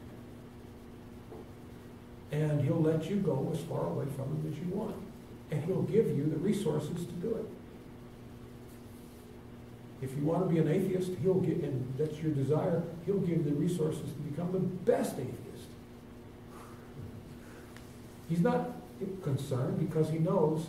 Speaker 1: And he'll let you go as far away from him as you want. And he'll give you the resources to do it. If you want to be an atheist, he'll give, and that's your desire, he'll give the resources to become the best atheist. He's not concerned because he knows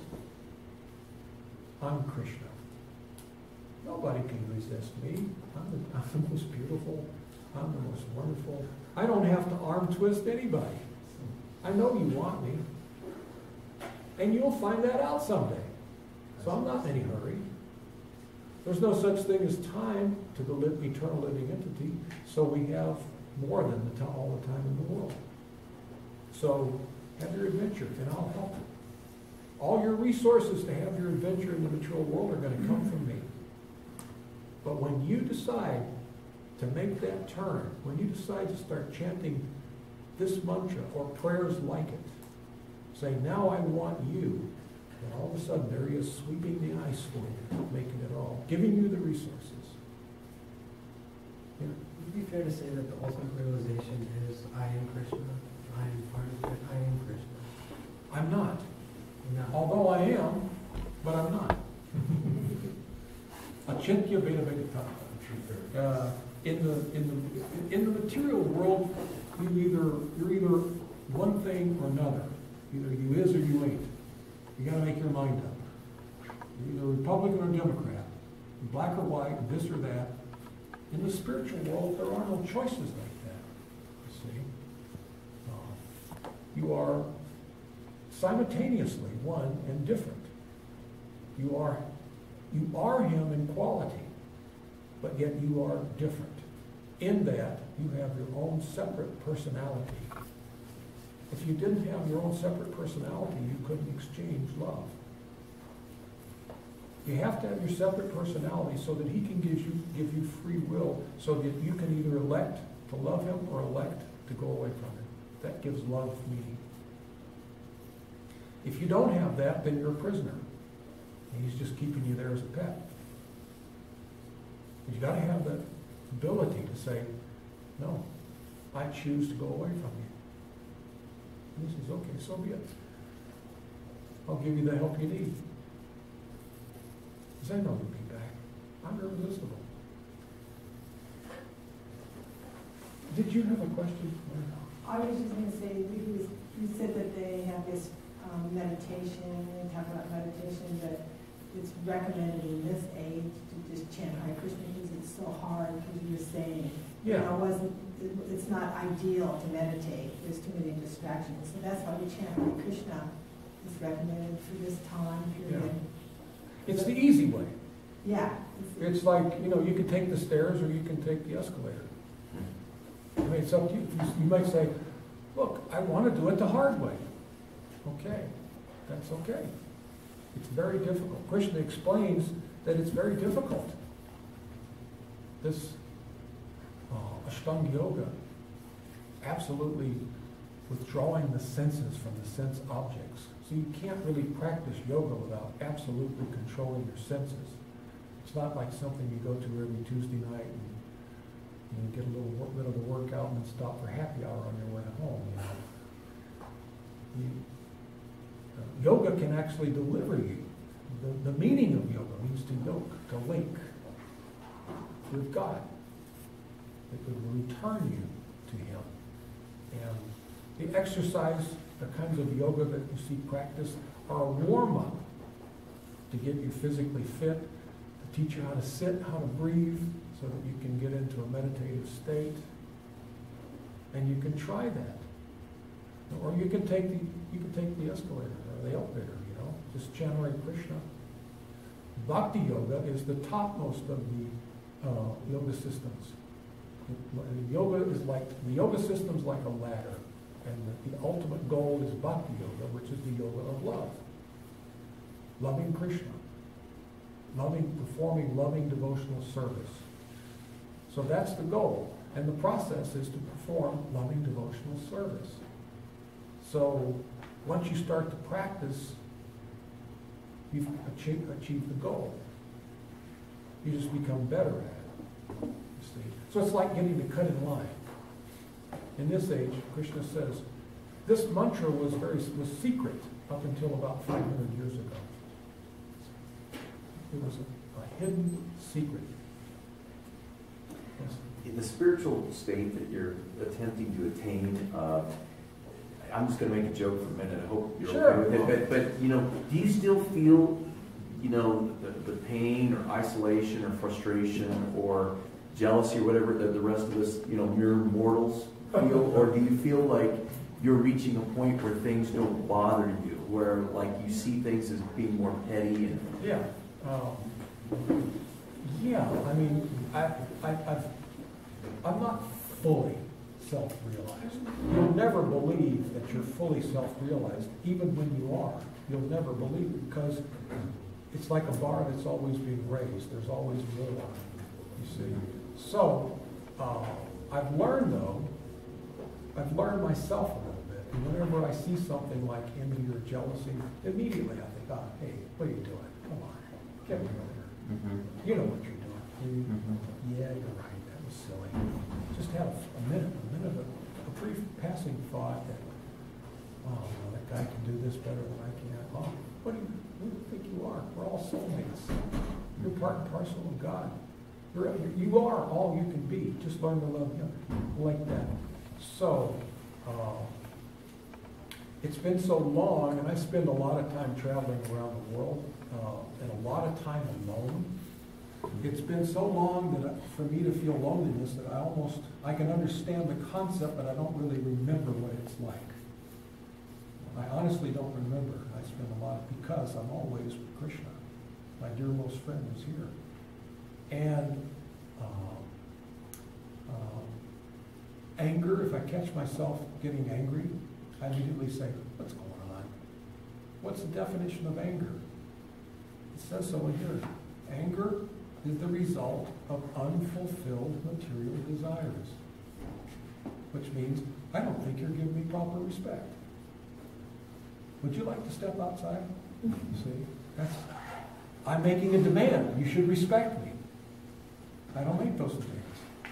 Speaker 1: I'm Krishna. Nobody can resist me. I'm the most beautiful. I'm the most wonderful. I don't have to arm twist anybody. I know you want me. And you'll find that out someday. So I'm not in any hurry. There's no such thing as time to the eternal living entity, so we have more than all the time in the world. So have your adventure, and I'll help you. All your resources to have your adventure in the material world are going to come from me. But when you decide to make that turn, when you decide to start chanting this mantra or prayers like it, say, now I want you, and all of a sudden there he is sweeping the ice for you, making it all, giving you the resources. Yeah.
Speaker 8: Would it be fair to say that the ultimate realization is I am Krishna, I am part of it, I am Krishna?
Speaker 1: I'm not.
Speaker 8: No.
Speaker 1: Although I am, but I'm not. Achintya Veda Vegatana. In the material world, you're either one thing or another. Either you is or you ain't. You got to make your mind up. You're either Republican or Democrat, black or white, this or that. In the spiritual world, there are no choices like that. You see, you are simultaneously one and different. You are him in quality, but yet you are different. In that, you have your own separate personality. If you didn't have your own separate personality, you couldn't exchange love. You have to have your separate personality so that he can give you free will, so that you can either elect to love him or elect to go away from him. That gives love meaning. If you don't have that, then you're a prisoner. And he's just keeping you there as a pet. You've got to have the ability to say, no, I choose to go away from you. And he says, okay, so be it. I'll give you the help you need. Because I know you'll be back. I'm irresistible. Did you have a question?
Speaker 5: I was just going to say, you said that they have this meditation, and talk about meditation, that it's recommended in this age to just chant Hare Krishna because it's so hard, because you were saying,
Speaker 1: Yeah.
Speaker 5: it's not ideal to meditate. There's too many distractions. So that's why we chant Hare Krishna. It's recommended for this time period.
Speaker 1: Yeah. It's the easy way.
Speaker 5: Yeah.
Speaker 1: It's like, you can take the stairs or you can take the escalator. I mean, it's up to you. You might say, look, I want to do it the hard way. Okay, that's okay. It's very difficult. Krishna explains that it's very difficult. This Ashtanga Yoga, absolutely withdrawing the senses from the sense objects. So you can't really practice yoga without absolutely controlling your senses. It's not like something you go to every Tuesday night and get a little bit of the workout and then stop for happy hour on your way home. Yoga can actually deliver you. The meaning of yoga means to yoke, to link with God. It would return you to him. And the exercise, the kinds of yoga that you see practiced, are a warm-up to get you physically fit, to teach you how to sit, how to breathe, so that you can get into a meditative state. And you can try that. Or you can take the escalator or the elevator, just chant Hare Krishna. Bhakti yoga is the topmost of the yoga systems. The yoga system's like a ladder, and the ultimate goal is Bhakti yoga, which is the yoga of love. Loving Krishna. Performing loving devotional service. So that's the goal. And the process is to perform loving devotional service. So once you start to practice, you've achieved the goal. You just become better at it. You see? So it's like getting to cut in line. In this age, Krishna says, this mantra was secret up until about 500 years ago. It was a hidden secret. Yes.
Speaker 7: In the spiritual state that you're attempting to attain, I'm just going to make a joke for a minute. I hope you're okay with it. But do you still feel, the pain or isolation or frustration or jealousy or whatever that the rest of us, mere mortals feel? Or do you feel like you're reaching a point where things don't bother you, where like you see things as being more petty and.
Speaker 1: Yeah. Yeah, I mean, I'm not fully self-realized. You'll never believe that you're fully self-realized, even when you are. You'll never believe it, because it's like a bar that's always being raised. There's always more on it, you see. So, I've learned myself a little bit. And whenever I see something like envy or jealousy, immediately I think, oh, hey, what are you doing? Come on, get me over here. You know what you're doing. Yeah, you're right. That was silly. Just have a minute of a brief passing thought that, oh, well, that guy can do this better than I can. Oh, who do you think you are? We're all soulmates. You're part and parcel of God. You are all you can be. Just learn to love Him like that. So, it's been so long, and I spend a lot of time traveling around the world, and a lot of time alone. It's been so long that for me to feel loneliness that I can understand the concept, but I don't really remember what it's like. I honestly don't remember. I spend a lot because I'm always with Krishna. My dear most friend is here. And anger, if I catch myself getting angry, I immediately say, what's going on? What's the definition of anger? It says so in here. Anger is the result of unfulfilled material desires. Which means, I don't think you're giving me proper respect. Would you like to step outside? You see, I'm making a demand. You should respect me. I don't make those demands.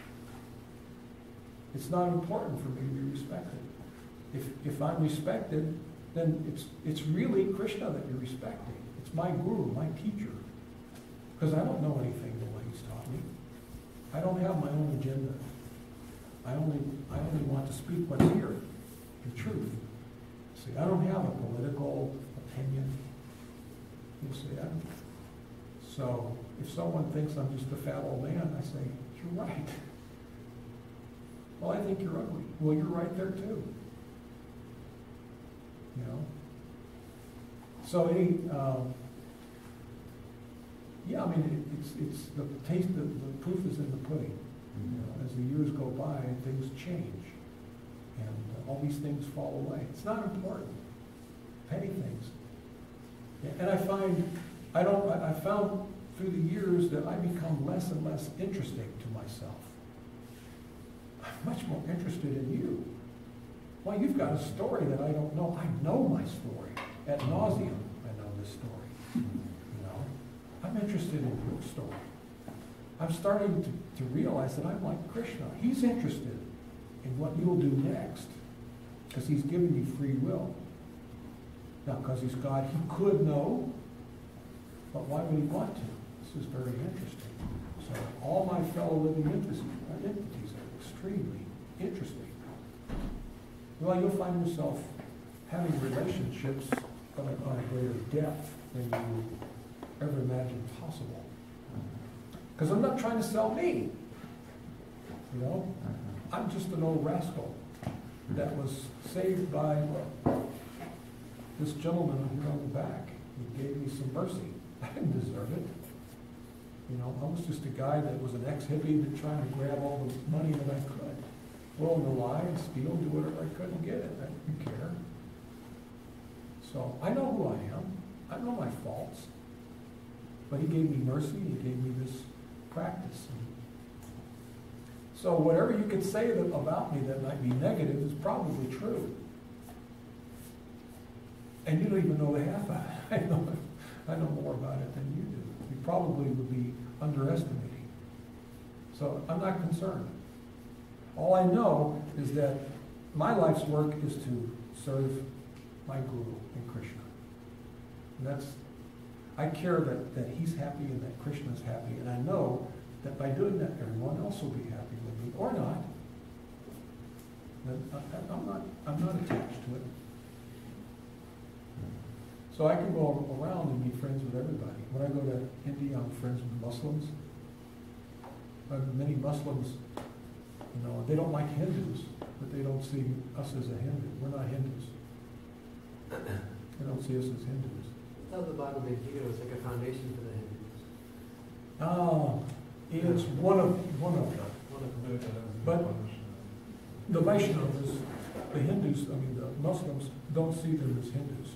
Speaker 1: It's not important for me to be respected. If I'm respected, then it's really Krishna that you're respecting. It's my guru, my teacher. Because I don't know anything the way he's taught me. I don't have my own agenda. I only want to speak what's here, the truth. See, I don't have a political opinion. You see, so if someone thinks I'm just a fat old man, I say, you're right. Well, I think you're ugly. Well, you're right there too. You know? So yeah, I mean, it's the taste, the proof is in the pudding. You know, as the years go by, things change. And all these things fall away. It's not important. Petty things. And I found through the years that I become less and less interesting to myself. I'm much more interested in you. Well, you've got a story that I don't know. I know my story. Ad nauseum, I know this story. You know? I'm interested in your story. I'm starting to realize that I'm like Krishna. He's interested in what you'll do next because he's given you free will. Now, because he's God, he could know, but why would he want to? This is very interesting. So all my fellow living entities are extremely interesting. Well, you'll find yourself having relationships on a greater depth than you ever imagined possible. Because I'm not trying to sell me. You know? I'm just an old rascal that was saved by this gentleman here on the back. He gave me some mercy. I didn't deserve it. You know, I was just a guy that was an ex-hippie that trying to grab all the money that I could. Willing to lie and steal, do whatever I could and get it. I didn't care. So I know who I am. I know my faults. But he gave me mercy. He gave me this practice. So whatever you could say about me that might be negative is probably true. And you don't even know the half of it. I know more about it than you do. You probably would be underestimating. So I'm not concerned. All I know is that my life's work is to serve my guru in Krishna. And I care that he's happy and that Krishna's happy, and I know that by doing that, everyone else will be happy with me, or not. I'm not attached to it. So I can go around and be friends with everybody. When I go to India, I'm friends with Muslims. Many Muslims, you know, they don't like Hindus, but they don't see us us as a Hindu. We're not Hindus. They don't see us as Hindus.
Speaker 8: I thought the Bhagavad Gita was like a foundation for the Hindus.
Speaker 1: Oh, it's one of them. But the Vaishnavas, the Hindus, the Muslims don't see them as Hindus.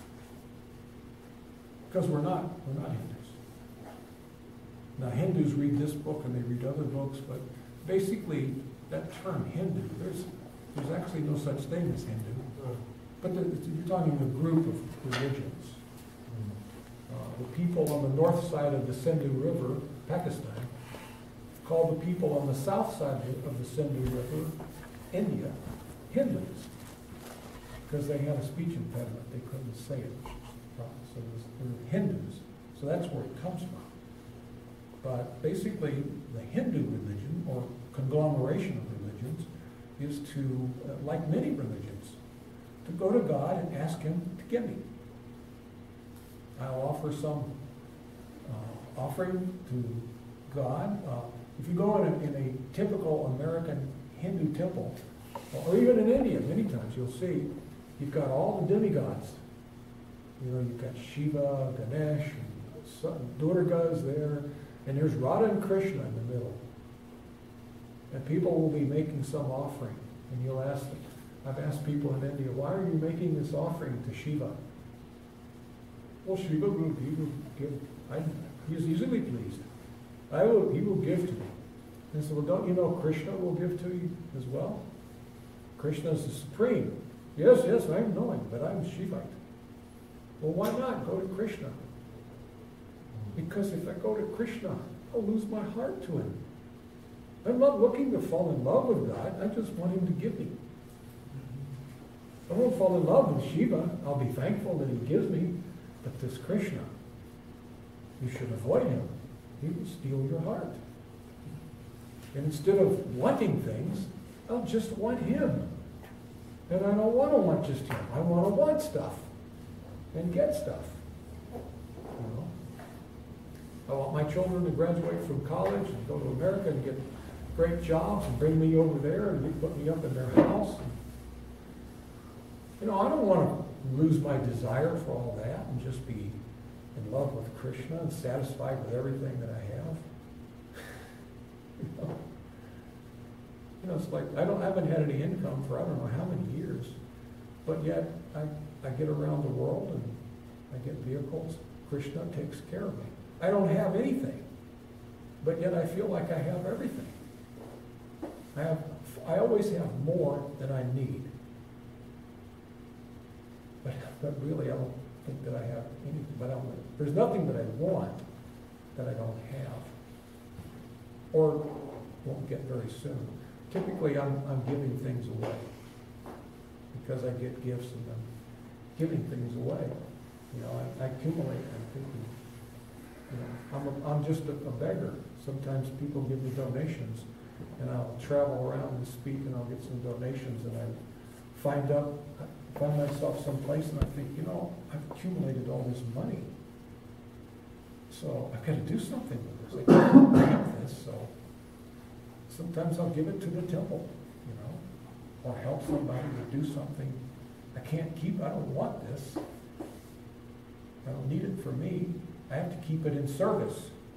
Speaker 1: Because we're not Hindus. Now Hindus read this book and they read other books, but basically that term Hindu, there's actually no such thing as Hindu. But you're talking a group of religions. The people on the north side of the Sindhu River, Pakistan, call the people on the south side of the Sindhu River, India, Hindus, because they had a speech impediment. They couldn't say it. So they're Hindus. So that's where it comes from. But basically, the Hindu religion, or conglomeration of religions, is to, like many religions, to go to God and ask Him to give me. I'll offer some offering to God. If you go in a typical American Hindu temple, or even in India, many times you'll see you've got all the demigods. You've got Shiva, Ganesh, and Durga's there, and there's Radha and Krishna in the middle. And people will be making some offering, and you'll ask them. I've asked people in India, why are you making this offering to Shiva? Well, Shiva will give. He's easily pleased. He will give to me. And so, well, don't you know Krishna will give to you as well? Krishna is the supreme. Yes, I know him, but I'm Shivite. Well, why not go to Krishna? Because if I go to Krishna, I'll lose my heart to him. I'm not looking to fall in love with God. I just want him to give me. I won't fall in love with Shiva. I'll be thankful that he gives me. But this Krishna, you should avoid him. He will steal your heart. And instead of wanting things, I'll just want him. And I don't want to want just him. I want to want stuff and get stuff. I want my children to graduate from college and go to America and get great jobs and bring me over there and put me up in their house. I don't want to lose my desire for all that and just be in love with Krishna and satisfied with everything that I have. It's like I haven't had any income for I don't know how many years, but yet I get around the world and I get vehicles. Krishna takes care of me. I don't have anything, but yet I feel like I have everything. I always have more than I need. But really, I don't think that I have anything. But there's nothing that I want that I don't have, or won't get very soon. Typically, I'm giving things away because I get gifts and I'm giving things away. I accumulate. I'm thinking, I'm just a beggar. Sometimes people give me donations, and I'll travel around and speak, and I'll get some donations, and I find myself someplace, and I think, I've accumulated all this money, so I've got to do something with this. I can't have this, so sometimes I'll give it to the temple, or help somebody to do something. I can't keep. I don't want this. I don't need it for me. I have to keep it in service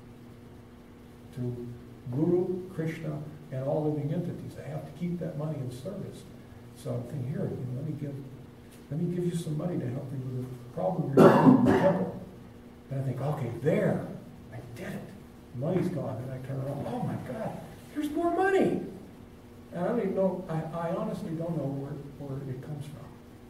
Speaker 1: to Guru, Krishna, and all living entities. I have to keep that money in service. So I'm thinking, here, let me give you some money to help you with the problem you're having in the temple. And I think, okay, there, I did it. The money's gone. And I turn around, oh my God, here's more money. And I don't even know, I honestly don't know where it comes from.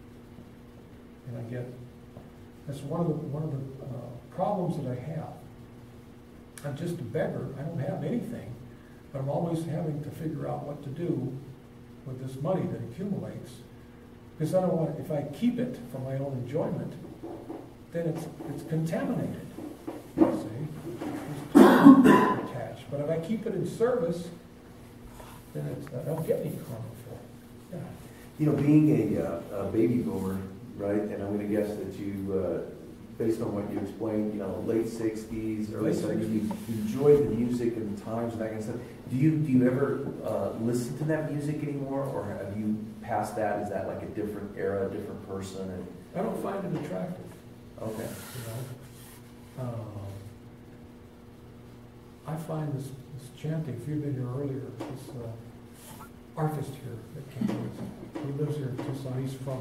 Speaker 1: And that's one of the problems that I have. I'm just a beggar. I don't have anything, but I'm always having to figure out what to do with this money that accumulates. Because I don't want, if I keep it for my own enjoyment, then it's contaminated. See? There's attached. But if I keep it in service, then I don't get any karma for it. Yeah.
Speaker 7: Being a baby boomer, right? And I'm going to guess that you, based on what you explained, late 60s, early 70s, you enjoyed the music and the times and that kind of stuff. Do you ever listen to that music anymore, or have you past that? Is that like a different era, a different person? And,
Speaker 1: I don't find it attractive,
Speaker 7: okay.
Speaker 1: you know. I find this chanting, if you've been here earlier, this artist here that came with, he lives here in Tucson, he's from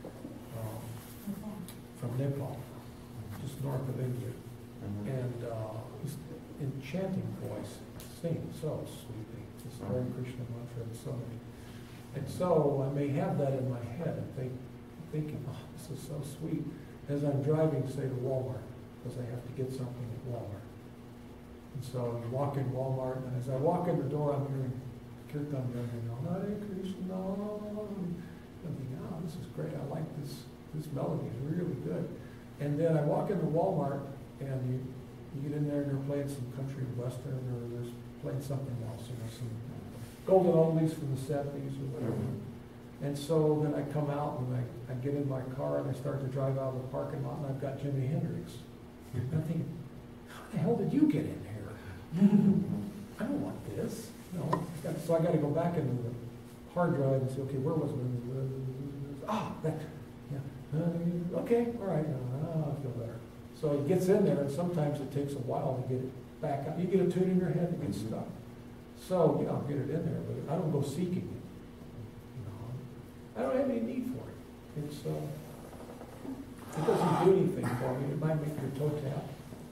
Speaker 1: Nepal, just north of India. And he's enchanting voice, sings so sweetly, this Hare Krishna mantra and so many. And so I may have that in my head and thinking, oh, this is so sweet, as I'm driving, say, to Walmart, because I have to get something at Walmart. And so you walk in Walmart, and as I walk in the door, I'm hearing kirtan going, Hare Krishna. I'm thinking, oh, this is great. I like this melody. It's really good. And then I walk into Walmart, and you get in there, and they're playing some country and western, or they're playing something else, some golden oldies from the 70s or whatever. And so then I come out, and I get in my car, and I start to drive out of the parking lot, and I've got Jimi Hendrix. And I'm thinking, how the hell did you get in here? I don't want this. No. So I got to go back into the hard drive and say, okay, where was it? That. Yeah. Okay, all right. I feel better. So it gets in there, and sometimes it takes a while to get it back out. You get a tune in your head, it gets stuck. So, yeah, I'll get it in there, but I don't go seeking it. You know, I don't have any need for it. It's it doesn't do anything for me. It might make your toe tap.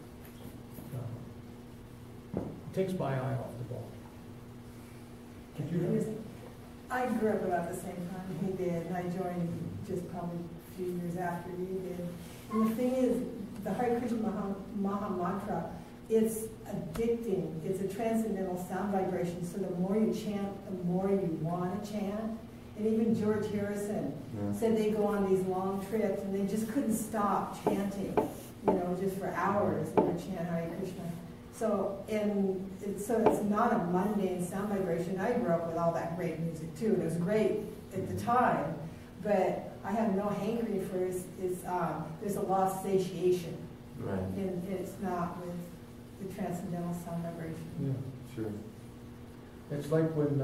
Speaker 1: It takes my eye off the ball. Did you hear?
Speaker 5: I grew up about the same time he did, and I joined just probably a few years after you did. And the thing is, the Hare Krishna Maha Mantra, it's addicting. It's a transcendental sound vibration, so the more you chant, the more you want to chant. And even George Harrison said they go on these long trips, and they just couldn't stop chanting, just for hours, chant Hare Krishna. So, it's not a mundane sound vibration. I grew up with all that great music too, and it was great at the time, but I have no hankering for it. There's a lost satiation,
Speaker 7: right.
Speaker 5: And it's not with the transcendental sound vibration.
Speaker 1: Yeah,
Speaker 7: sure.
Speaker 1: It's like when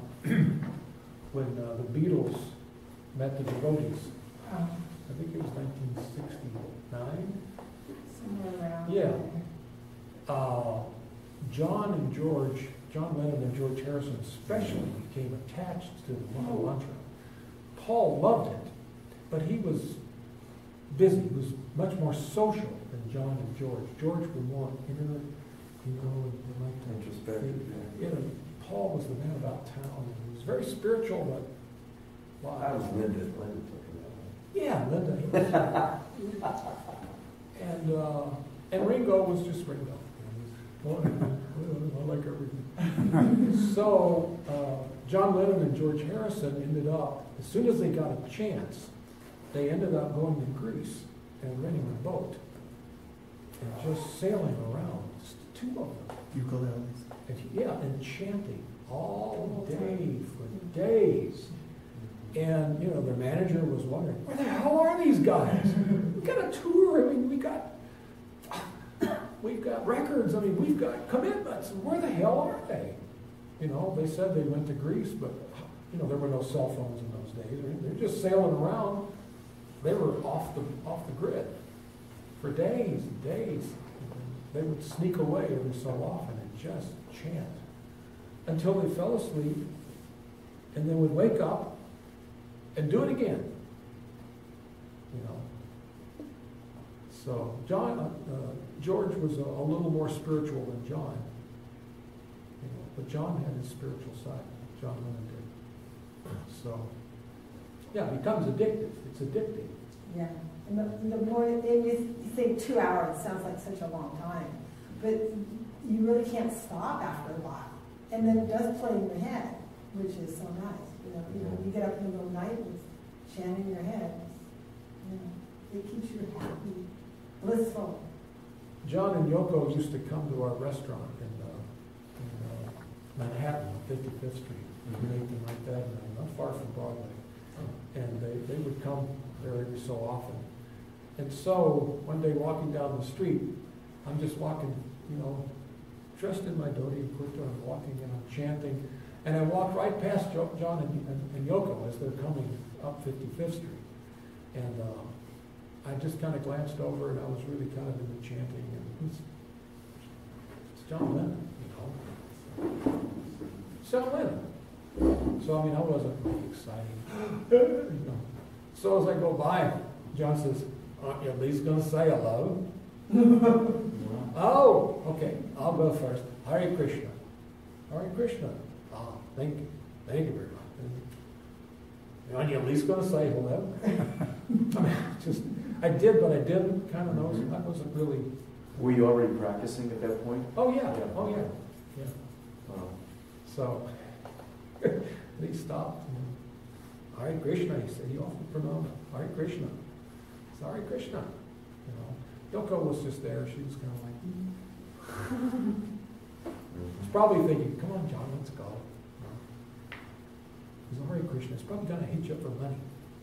Speaker 1: the Beatles met the devotees. I think it was 1969.
Speaker 5: Somewhere around.
Speaker 1: Yeah. John Lennon and George Harrison especially became attached to the Maha Mantra. Paul loved it, but he was busy. He was much more social than John and George. George was more inner, and like to
Speaker 7: introspective.
Speaker 1: Yeah. Paul was the man about town. He was very spiritual, but
Speaker 7: Well, I was Linda took it
Speaker 1: yeah, Linda. And Ringo was just Ringo. I like everything. So John Lennon and George Harrison ended up, as soon as they got a chance, they ended up going to Greece and renting a boat and just sailing around, just two of them.
Speaker 11: Ukuleles.
Speaker 1: And chanting all day for days. And, their manager was wondering, where the hell are these guys? We've got a tour. I mean, we've got records. I mean, we've got commitments. Where the hell are they? They said they went to Greece, but, there were no cell phones in those days. They're just sailing around. They were off the grid for days and days. They would sneak away every so often and just chant until they fell asleep, and then would wake up and do it again. So George was a little more spiritual than John, but John had his spiritual side. John Lennon did. So yeah, it becomes addictive. It's addicting.
Speaker 5: Yeah, and the more you think 2 hours sounds like such a long time, but you really can't stop after a while. And then it does play in your head, which is so nice. You get up in the middle of the night with chanting in your head. It keeps you happy, blissful.
Speaker 1: John and Yoko used to come to our restaurant in Manhattan, 55th Street, or anything like that, not far from Broadway. And they would come there every so often. And so one day walking down the street, I'm just walking, dressed in my dhoti and kurta, and walking and I'm chanting. And I walked right past John and Yoko as they're coming up 55th Street. And I just kind of glanced over, and I was really kind of into chanting. And it's John Lennon, you know. It's John Lennon. So, I mean, I wasn't really excited. You know. So as I go by, John says, aren't you at least going to say hello? Oh, okay, I'll go first. Hare Krishna. Hare Krishna. Ah, thank you. Thank you very much. Aren't you at least going to say hello? I mean, I did, but I didn't. Kind of knows. I wasn't really.
Speaker 7: Were you already practicing at that point?
Speaker 1: Oh yeah.
Speaker 7: Yeah.
Speaker 1: Oh yeah. Yeah.
Speaker 7: Wow.
Speaker 1: So he stopped. And, Hare Krishna. He said he offered pranam. Hare Krishna. It's Hare Krishna. You know, Yoko was just there. She was kind of like. She's probably thinking, "Come on, John, let's go." He's Hare Krishna. It's probably going to hit you up for money.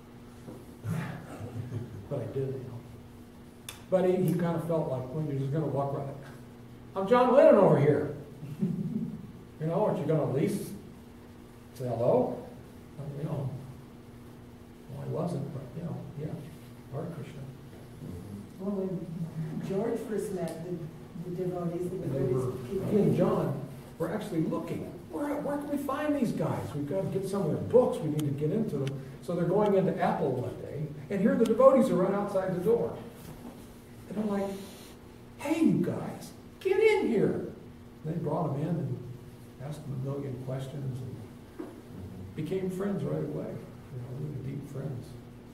Speaker 1: But I did, you know. But he kind of felt like, well, you're just going to walk right up. I'm John Lennon over here. You know, aren't you going to at least say hello? You know, well, I wasn't, but, you know, yeah, Hare Krishna.
Speaker 5: Well, when George first met the devotees,
Speaker 1: And they were, he and John were actually looking. Where can we find these guys? We've got to get some of their books. We need to get into them. So they're going into Apple one day, and here the devotees are right outside the door. And I'm like, hey, you guys, get in here. And they brought them in and asked them a million questions and became friends right away. You know, really deep friends.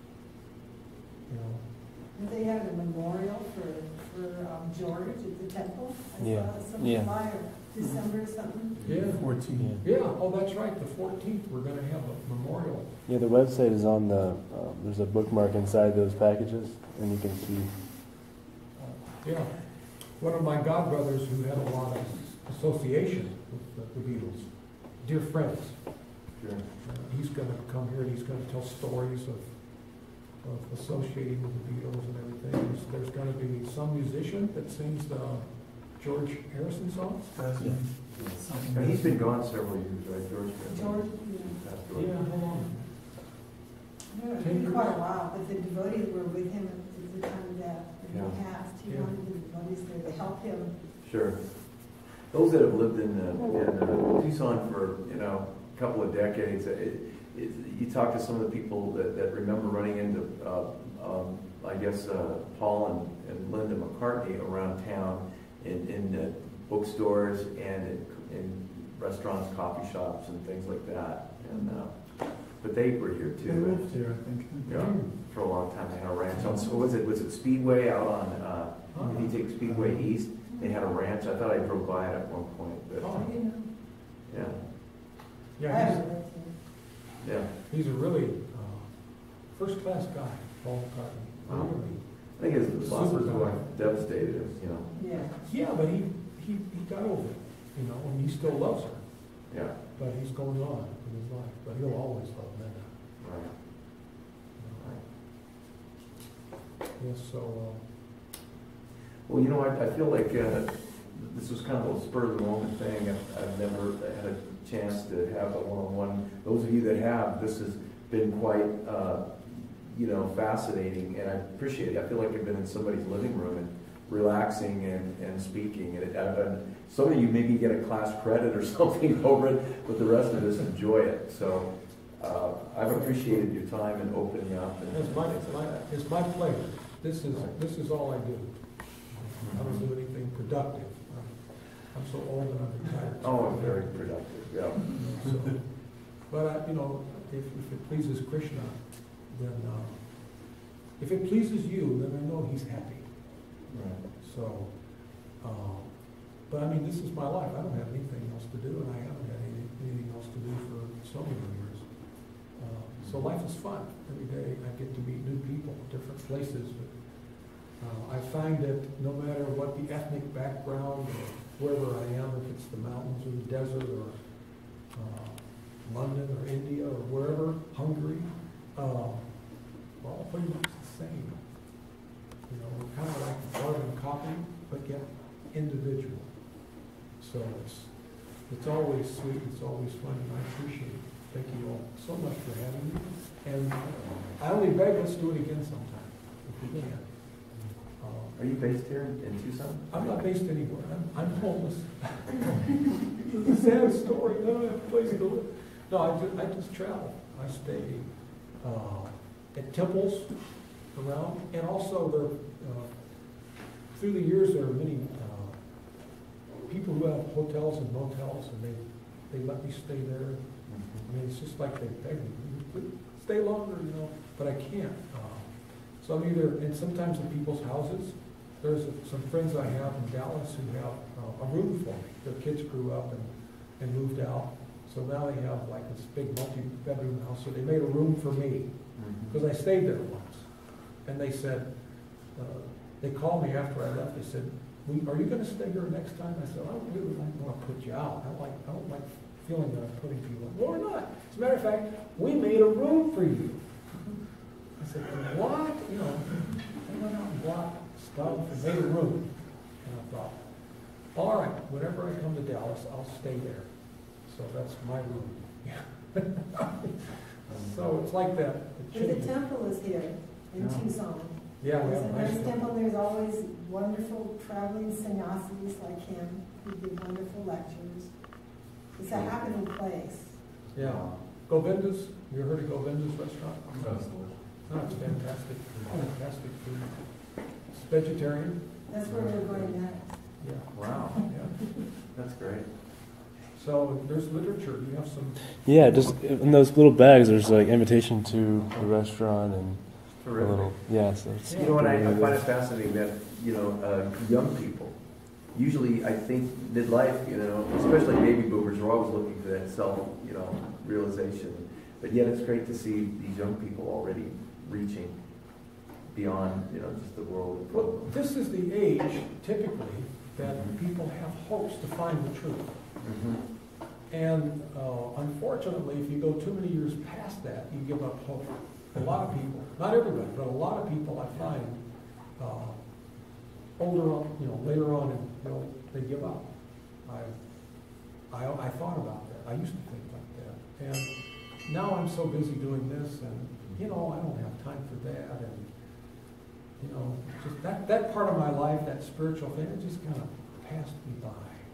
Speaker 1: You know.
Speaker 5: They had a memorial for George at the temple. I saw some
Speaker 10: Yeah.
Speaker 5: flyer, December something.
Speaker 1: Yeah.
Speaker 10: 14.
Speaker 1: Yeah, oh, that's right, the 14th, we're going to have a memorial.
Speaker 10: Yeah, the website is on the, there's a bookmark inside those packages, and you can see.
Speaker 1: Yeah. One of my godbrothers who had a lot of association with the Beatles, dear friends.
Speaker 7: Sure.
Speaker 1: He's going to come here and he's going to tell stories of associating with the Beatles and everything. There's going to be some musician that sings the George Harrison songs.
Speaker 10: Yeah.
Speaker 7: And he's been gone several years, right, George?
Speaker 5: George,
Speaker 7: Passed away.
Speaker 1: Yeah, how long?
Speaker 5: yeah. It's been quite a while, but the devotees were with him at the time of death. And he
Speaker 7: Yeah.
Speaker 5: passed. He
Speaker 1: Yeah.
Speaker 5: wanted the devotees there to help him.
Speaker 7: Sure. Those that have lived in Tucson for, you know, a couple of decades, you talk to some of the people that remember running into, I guess, Paul and Linda McCartney around town in bookstores and in restaurants, coffee shops, and things like that. And but they were here too.
Speaker 11: They lived here, I think.
Speaker 7: Yeah, for a long time. They had a ranch on. So was it Speedway out on? If you take Speedway East, they had a ranch. I thought I drove by it at one point. But,
Speaker 1: Oh.
Speaker 7: yeah,
Speaker 5: I
Speaker 1: Yeah,
Speaker 5: haven't lived here.
Speaker 7: yeah.
Speaker 1: he's a really first-class guy, Paul McCartney.
Speaker 7: Wow.
Speaker 1: Really.
Speaker 7: I think his loss was what devastated him. You know.
Speaker 5: Yeah.
Speaker 1: Yeah, but he got over it, you know, and he still loves her.
Speaker 7: Yeah.
Speaker 1: But he's going on in his life. But he'll always love Linda.
Speaker 7: Right. Right.
Speaker 1: Yes, so,
Speaker 7: Well, you know, I feel like this was kind of a spur of the moment thing. I've never had a chance to have a one-on-one. Those of you that have, this has been quite, you know, fascinating, and I appreciate it. I feel like I've been in somebody's living room and relaxing and speaking. And some of you maybe get a class credit or something over it, but the rest of us enjoy it. So I've appreciated your time and opening up. And
Speaker 1: it's my pleasure. This is all I do. I don't do anything productive. I'm so old and I'm retired.
Speaker 7: Oh, I'm very productive, yeah.
Speaker 1: So, but, you know, if it pleases Krishna, then, if it pleases you, then I know he's happy.
Speaker 7: Right.
Speaker 1: So, but I mean, this is my life. I don't have anything else to do, and I haven't had anything else to do for so many years. So life is fun. Every day I get to meet new people, different places. I find that no matter what the ethnic background or wherever I am, if it's the mountains or the desert or London or India or wherever, Hungary, we're all pretty much the same. You know, we're kind of like carbon copy, but yet individual. So it's always always sweet, it's always fun, and I appreciate it. Thank you all so much for having me. And I only beg, let's do it again sometime, if we can.
Speaker 9: Are you based here in Tucson?
Speaker 1: I'm not based anywhere. I'm homeless. It's a sad story. I don't have a place to live. No, I just travel. I stay at temples around, and also through the years there are many people who have hotels and motels, and they let me stay there. I mean, it's just like they beg me, stay longer, but I can't. So I'm either, and sometimes in people's houses. There's some friends I have in Dallas who have a room for me. Their kids grew up and moved out. So now they have like this big multi-bedroom house. So they made a room for me because I stayed there once. And they said, they called me after I left. They said, are you going to stay here next time? I said, I don't really want to put you out. I don't like feeling that I'm putting people out. No, we're not. As a matter of fact, we made a room for you. I said, what? They went out and bought stuff and made a room. And I thought, all right, whenever I come to Dallas, I'll stay there. So that's my room. So it's like that.
Speaker 5: And the temple is here in Tucson.
Speaker 1: Yeah, we
Speaker 5: There's
Speaker 1: have
Speaker 5: a
Speaker 1: a nice
Speaker 5: nice
Speaker 1: temple.
Speaker 5: temple. There's always wonderful traveling sannyasis like him who give wonderful lectures. It's a happening place.
Speaker 1: Yeah. Govinda's, you heard of Govinda's restaurant?
Speaker 4: That's
Speaker 1: No, it's fantastic. Fantastic food. It's vegetarian.
Speaker 5: That's where we're going next.
Speaker 1: Yeah.
Speaker 9: Wow,
Speaker 1: Yeah.
Speaker 9: that's great.
Speaker 1: So there's literature. You have some.
Speaker 10: Yeah, just in those little bags, there's like invitation to the restaurant and a
Speaker 9: Terrific.
Speaker 10: little, yeah. So it's
Speaker 9: You know what, I find it fascinating that, young people, usually I think midlife, especially baby boomers are always looking for that self, realization. But yet it's great to see these young people already reaching beyond, just the world.
Speaker 1: Well, this is the age, typically, that people have hopes to find the truth. And unfortunately, if you go too many years past that, you give up hope. A lot of people, not everybody, but a lot of people I find older on, later on, they give up. I thought about that. I used to think like that. And now I'm so busy doing this, and I don't have time for that. And just that part of my life, that spiritual thing, it just kind of passed me by.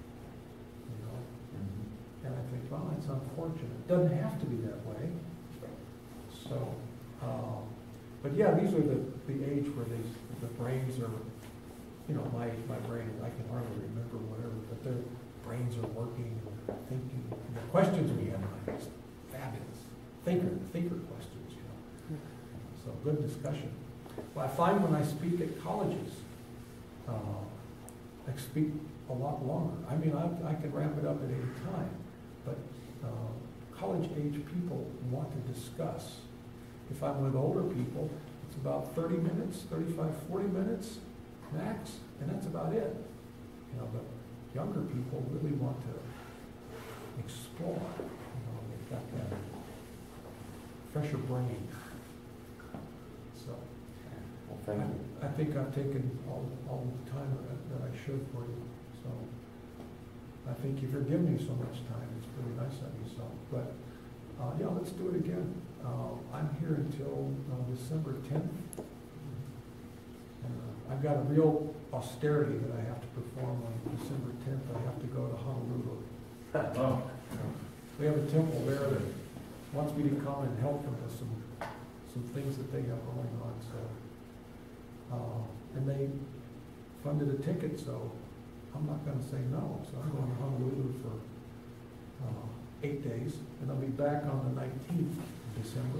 Speaker 1: And I think, well, it's unfortunate. It doesn't have to be that way. So, but yeah, these are the age where the brains are, my brain, I can hardly remember whatever, but their brains are working and they're thinking. And the questions we have are just fabulous. Thinker questions, So good discussion. Well, I find when I speak at colleges, I speak a lot longer. I mean, I can wrap it up at any time, but college-age people want to discuss. If I'm with older people, it's about 30 minutes, 35, 40 minutes max, and that's about it. But younger people really want to explore. They've got that fresher brain. So,
Speaker 9: Well, thank you.
Speaker 1: I think I've taken all the time that I should for you. So, I think you've given me so much time. It's really nice of you. So, but yeah, let's do it again. I'm here until December 10th. I've got a real austerity that I have to perform on December 10th. I have to go to Honolulu.
Speaker 4: Oh.
Speaker 1: We have a temple there that wants me to come and help them with some things that they have going on. So, and they funded a ticket, so I'm not going to say no. So I'm going to Honolulu for 8 days, and I'll be back on the 19th of December.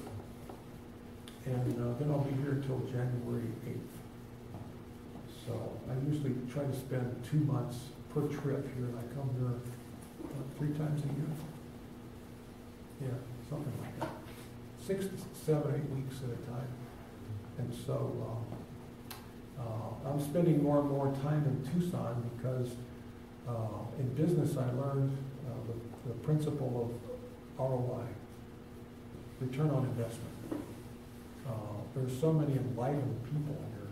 Speaker 1: And then I'll be here until January 8th. So I usually try to spend 2 months per trip here, and I come here 3 times a year. Yeah, something like that. 6 to 7, 8 weeks at a time. And so I'm spending more and more time in Tucson because in business I learned the principle of ROI, return on investment. There's so many enlightened people here,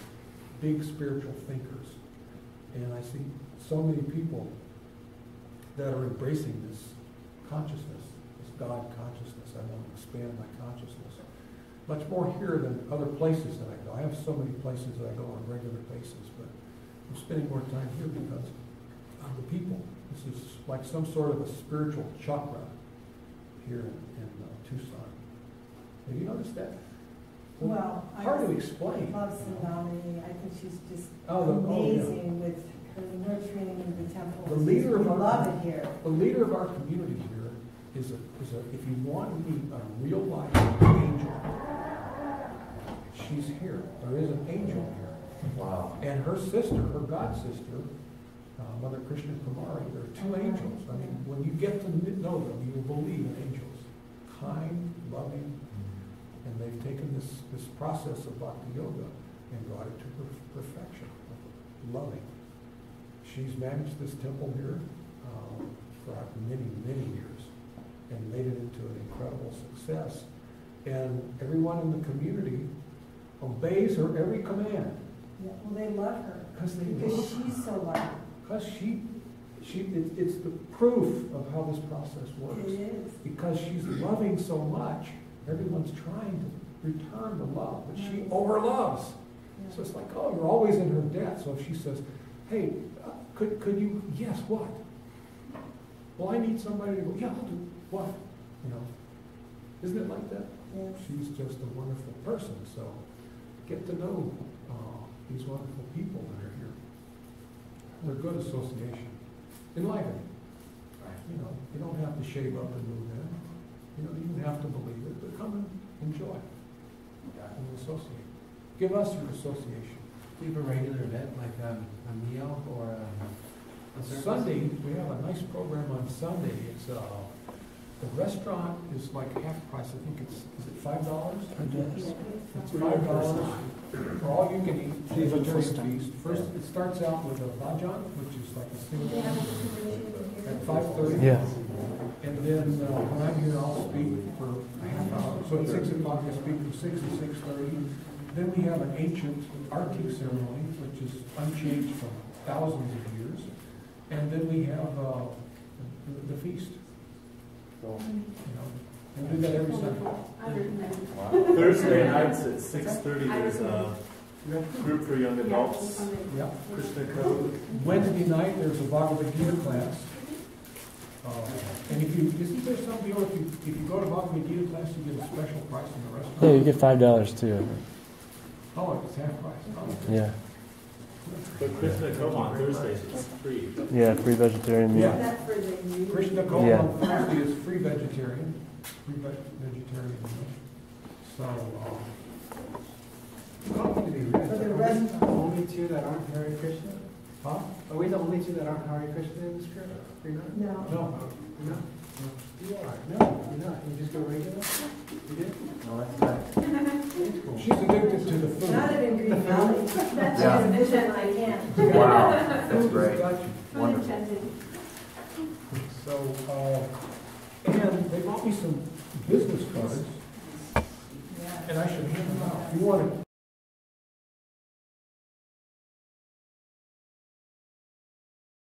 Speaker 1: big spiritual thinkers, and I see so many people that are embracing this consciousness, this God consciousness. I want to expand my consciousness. Much more here than other places that I go. I have so many places that I go on a regular basis, but I'm spending more time here because of the people. This is like some sort of a spiritual chakra here in Tucson. Have you noticed that?
Speaker 5: Well,
Speaker 1: Hard to explain.
Speaker 5: I love Tsunami. I think she's just
Speaker 1: Oh, yeah.
Speaker 5: amazing with her nurturing the temple.
Speaker 1: The leader of
Speaker 5: we
Speaker 1: our
Speaker 5: love it here.
Speaker 1: The leader of our community here is a if you want to meet a real life angel, she's here. There is an angel here.
Speaker 7: Wow.
Speaker 1: And her sister, her god sister, Mother Krishna Kumari, there are two angels. I mean, when you get to know them, you will believe in angels. Kind, loving, and they've taken this process of bhakti yoga and brought it to perfection. Loving. She's managed this temple here for many, many years and made it into an incredible success. And everyone in the community obeys her every command.
Speaker 5: Yeah, well, they love her.
Speaker 1: Because
Speaker 5: she's so loving.
Speaker 1: Because it's the proof of how this process works.
Speaker 5: It is.
Speaker 1: Because she's loving so much, everyone's trying to return the love, but she overloves.
Speaker 5: Yeah.
Speaker 1: So it's like, oh, you're always in her debt. So if she says, hey, could you, yes, what? Well, I need somebody to go, yeah, I'll do what? You know, isn't it like that?
Speaker 5: Yes.
Speaker 1: She's just a wonderful person. So get to know these wonderful people that are here. They're good association. Enlivening. You know, you don't have to shave up and move in. You don't even have to believe it, but come and enjoy and associate. Give us your association.
Speaker 8: Do you have a regular event, like a meal or a service?
Speaker 1: Sunday, we have a nice program on Sunday. It's the restaurant is like half price. I think is it $5?
Speaker 8: Yes.
Speaker 1: It's $5 for all you can eat. Vegetarian feast. First, it starts out with a bhajan, which is like a single at 5:30.
Speaker 10: Yeah.
Speaker 1: And then when I'm here, I'll speak for a half hour. So at 6 o'clock, I speak from 6 to 6:30. Then we have an ancient arctic ceremony, which is unchanged from thousands of years. And then we have the feast. So, you know, and we do that every Sunday.
Speaker 6: Thursday nights at 6:30, there's a group for young adults,
Speaker 1: Yeah.
Speaker 6: Krishna Code.
Speaker 1: Wednesday night, there's a Bhagavad Gita class. And isn't there some deal if you go to Bhagavad Gita class, you get a special price in the restaurant?
Speaker 10: Yeah, you get $5 too. I think.
Speaker 1: Oh, it's half price. Oh.
Speaker 10: Yeah.
Speaker 6: But Krishna Code on Thursdays is free.
Speaker 10: Yeah, free vegetarian meal.
Speaker 1: Yeah.
Speaker 5: That for the youth.
Speaker 1: Krishna Koma
Speaker 10: Yeah.
Speaker 1: on Thursday is free vegetarian meal. So, come to be
Speaker 5: For the rest,
Speaker 8: The only two that aren't Hare Krishna?
Speaker 1: Huh?
Speaker 8: Are we the only two that aren't Hare Krishna in this group? We're not?
Speaker 5: no.
Speaker 1: No.
Speaker 8: No.
Speaker 1: You are.
Speaker 8: No, you're not. You just go regular? You did?
Speaker 3: No, that's right.
Speaker 1: She's addicted to the food.
Speaker 5: Not in Green Valley. That's
Speaker 9: Yeah.
Speaker 5: the vision I can.
Speaker 9: Wow, that's
Speaker 1: Food has
Speaker 9: great.
Speaker 1: got you.
Speaker 9: Wonderful.
Speaker 1: So, and they bought me some business cards,
Speaker 5: Yeah.
Speaker 1: and I should hand them out. If you want to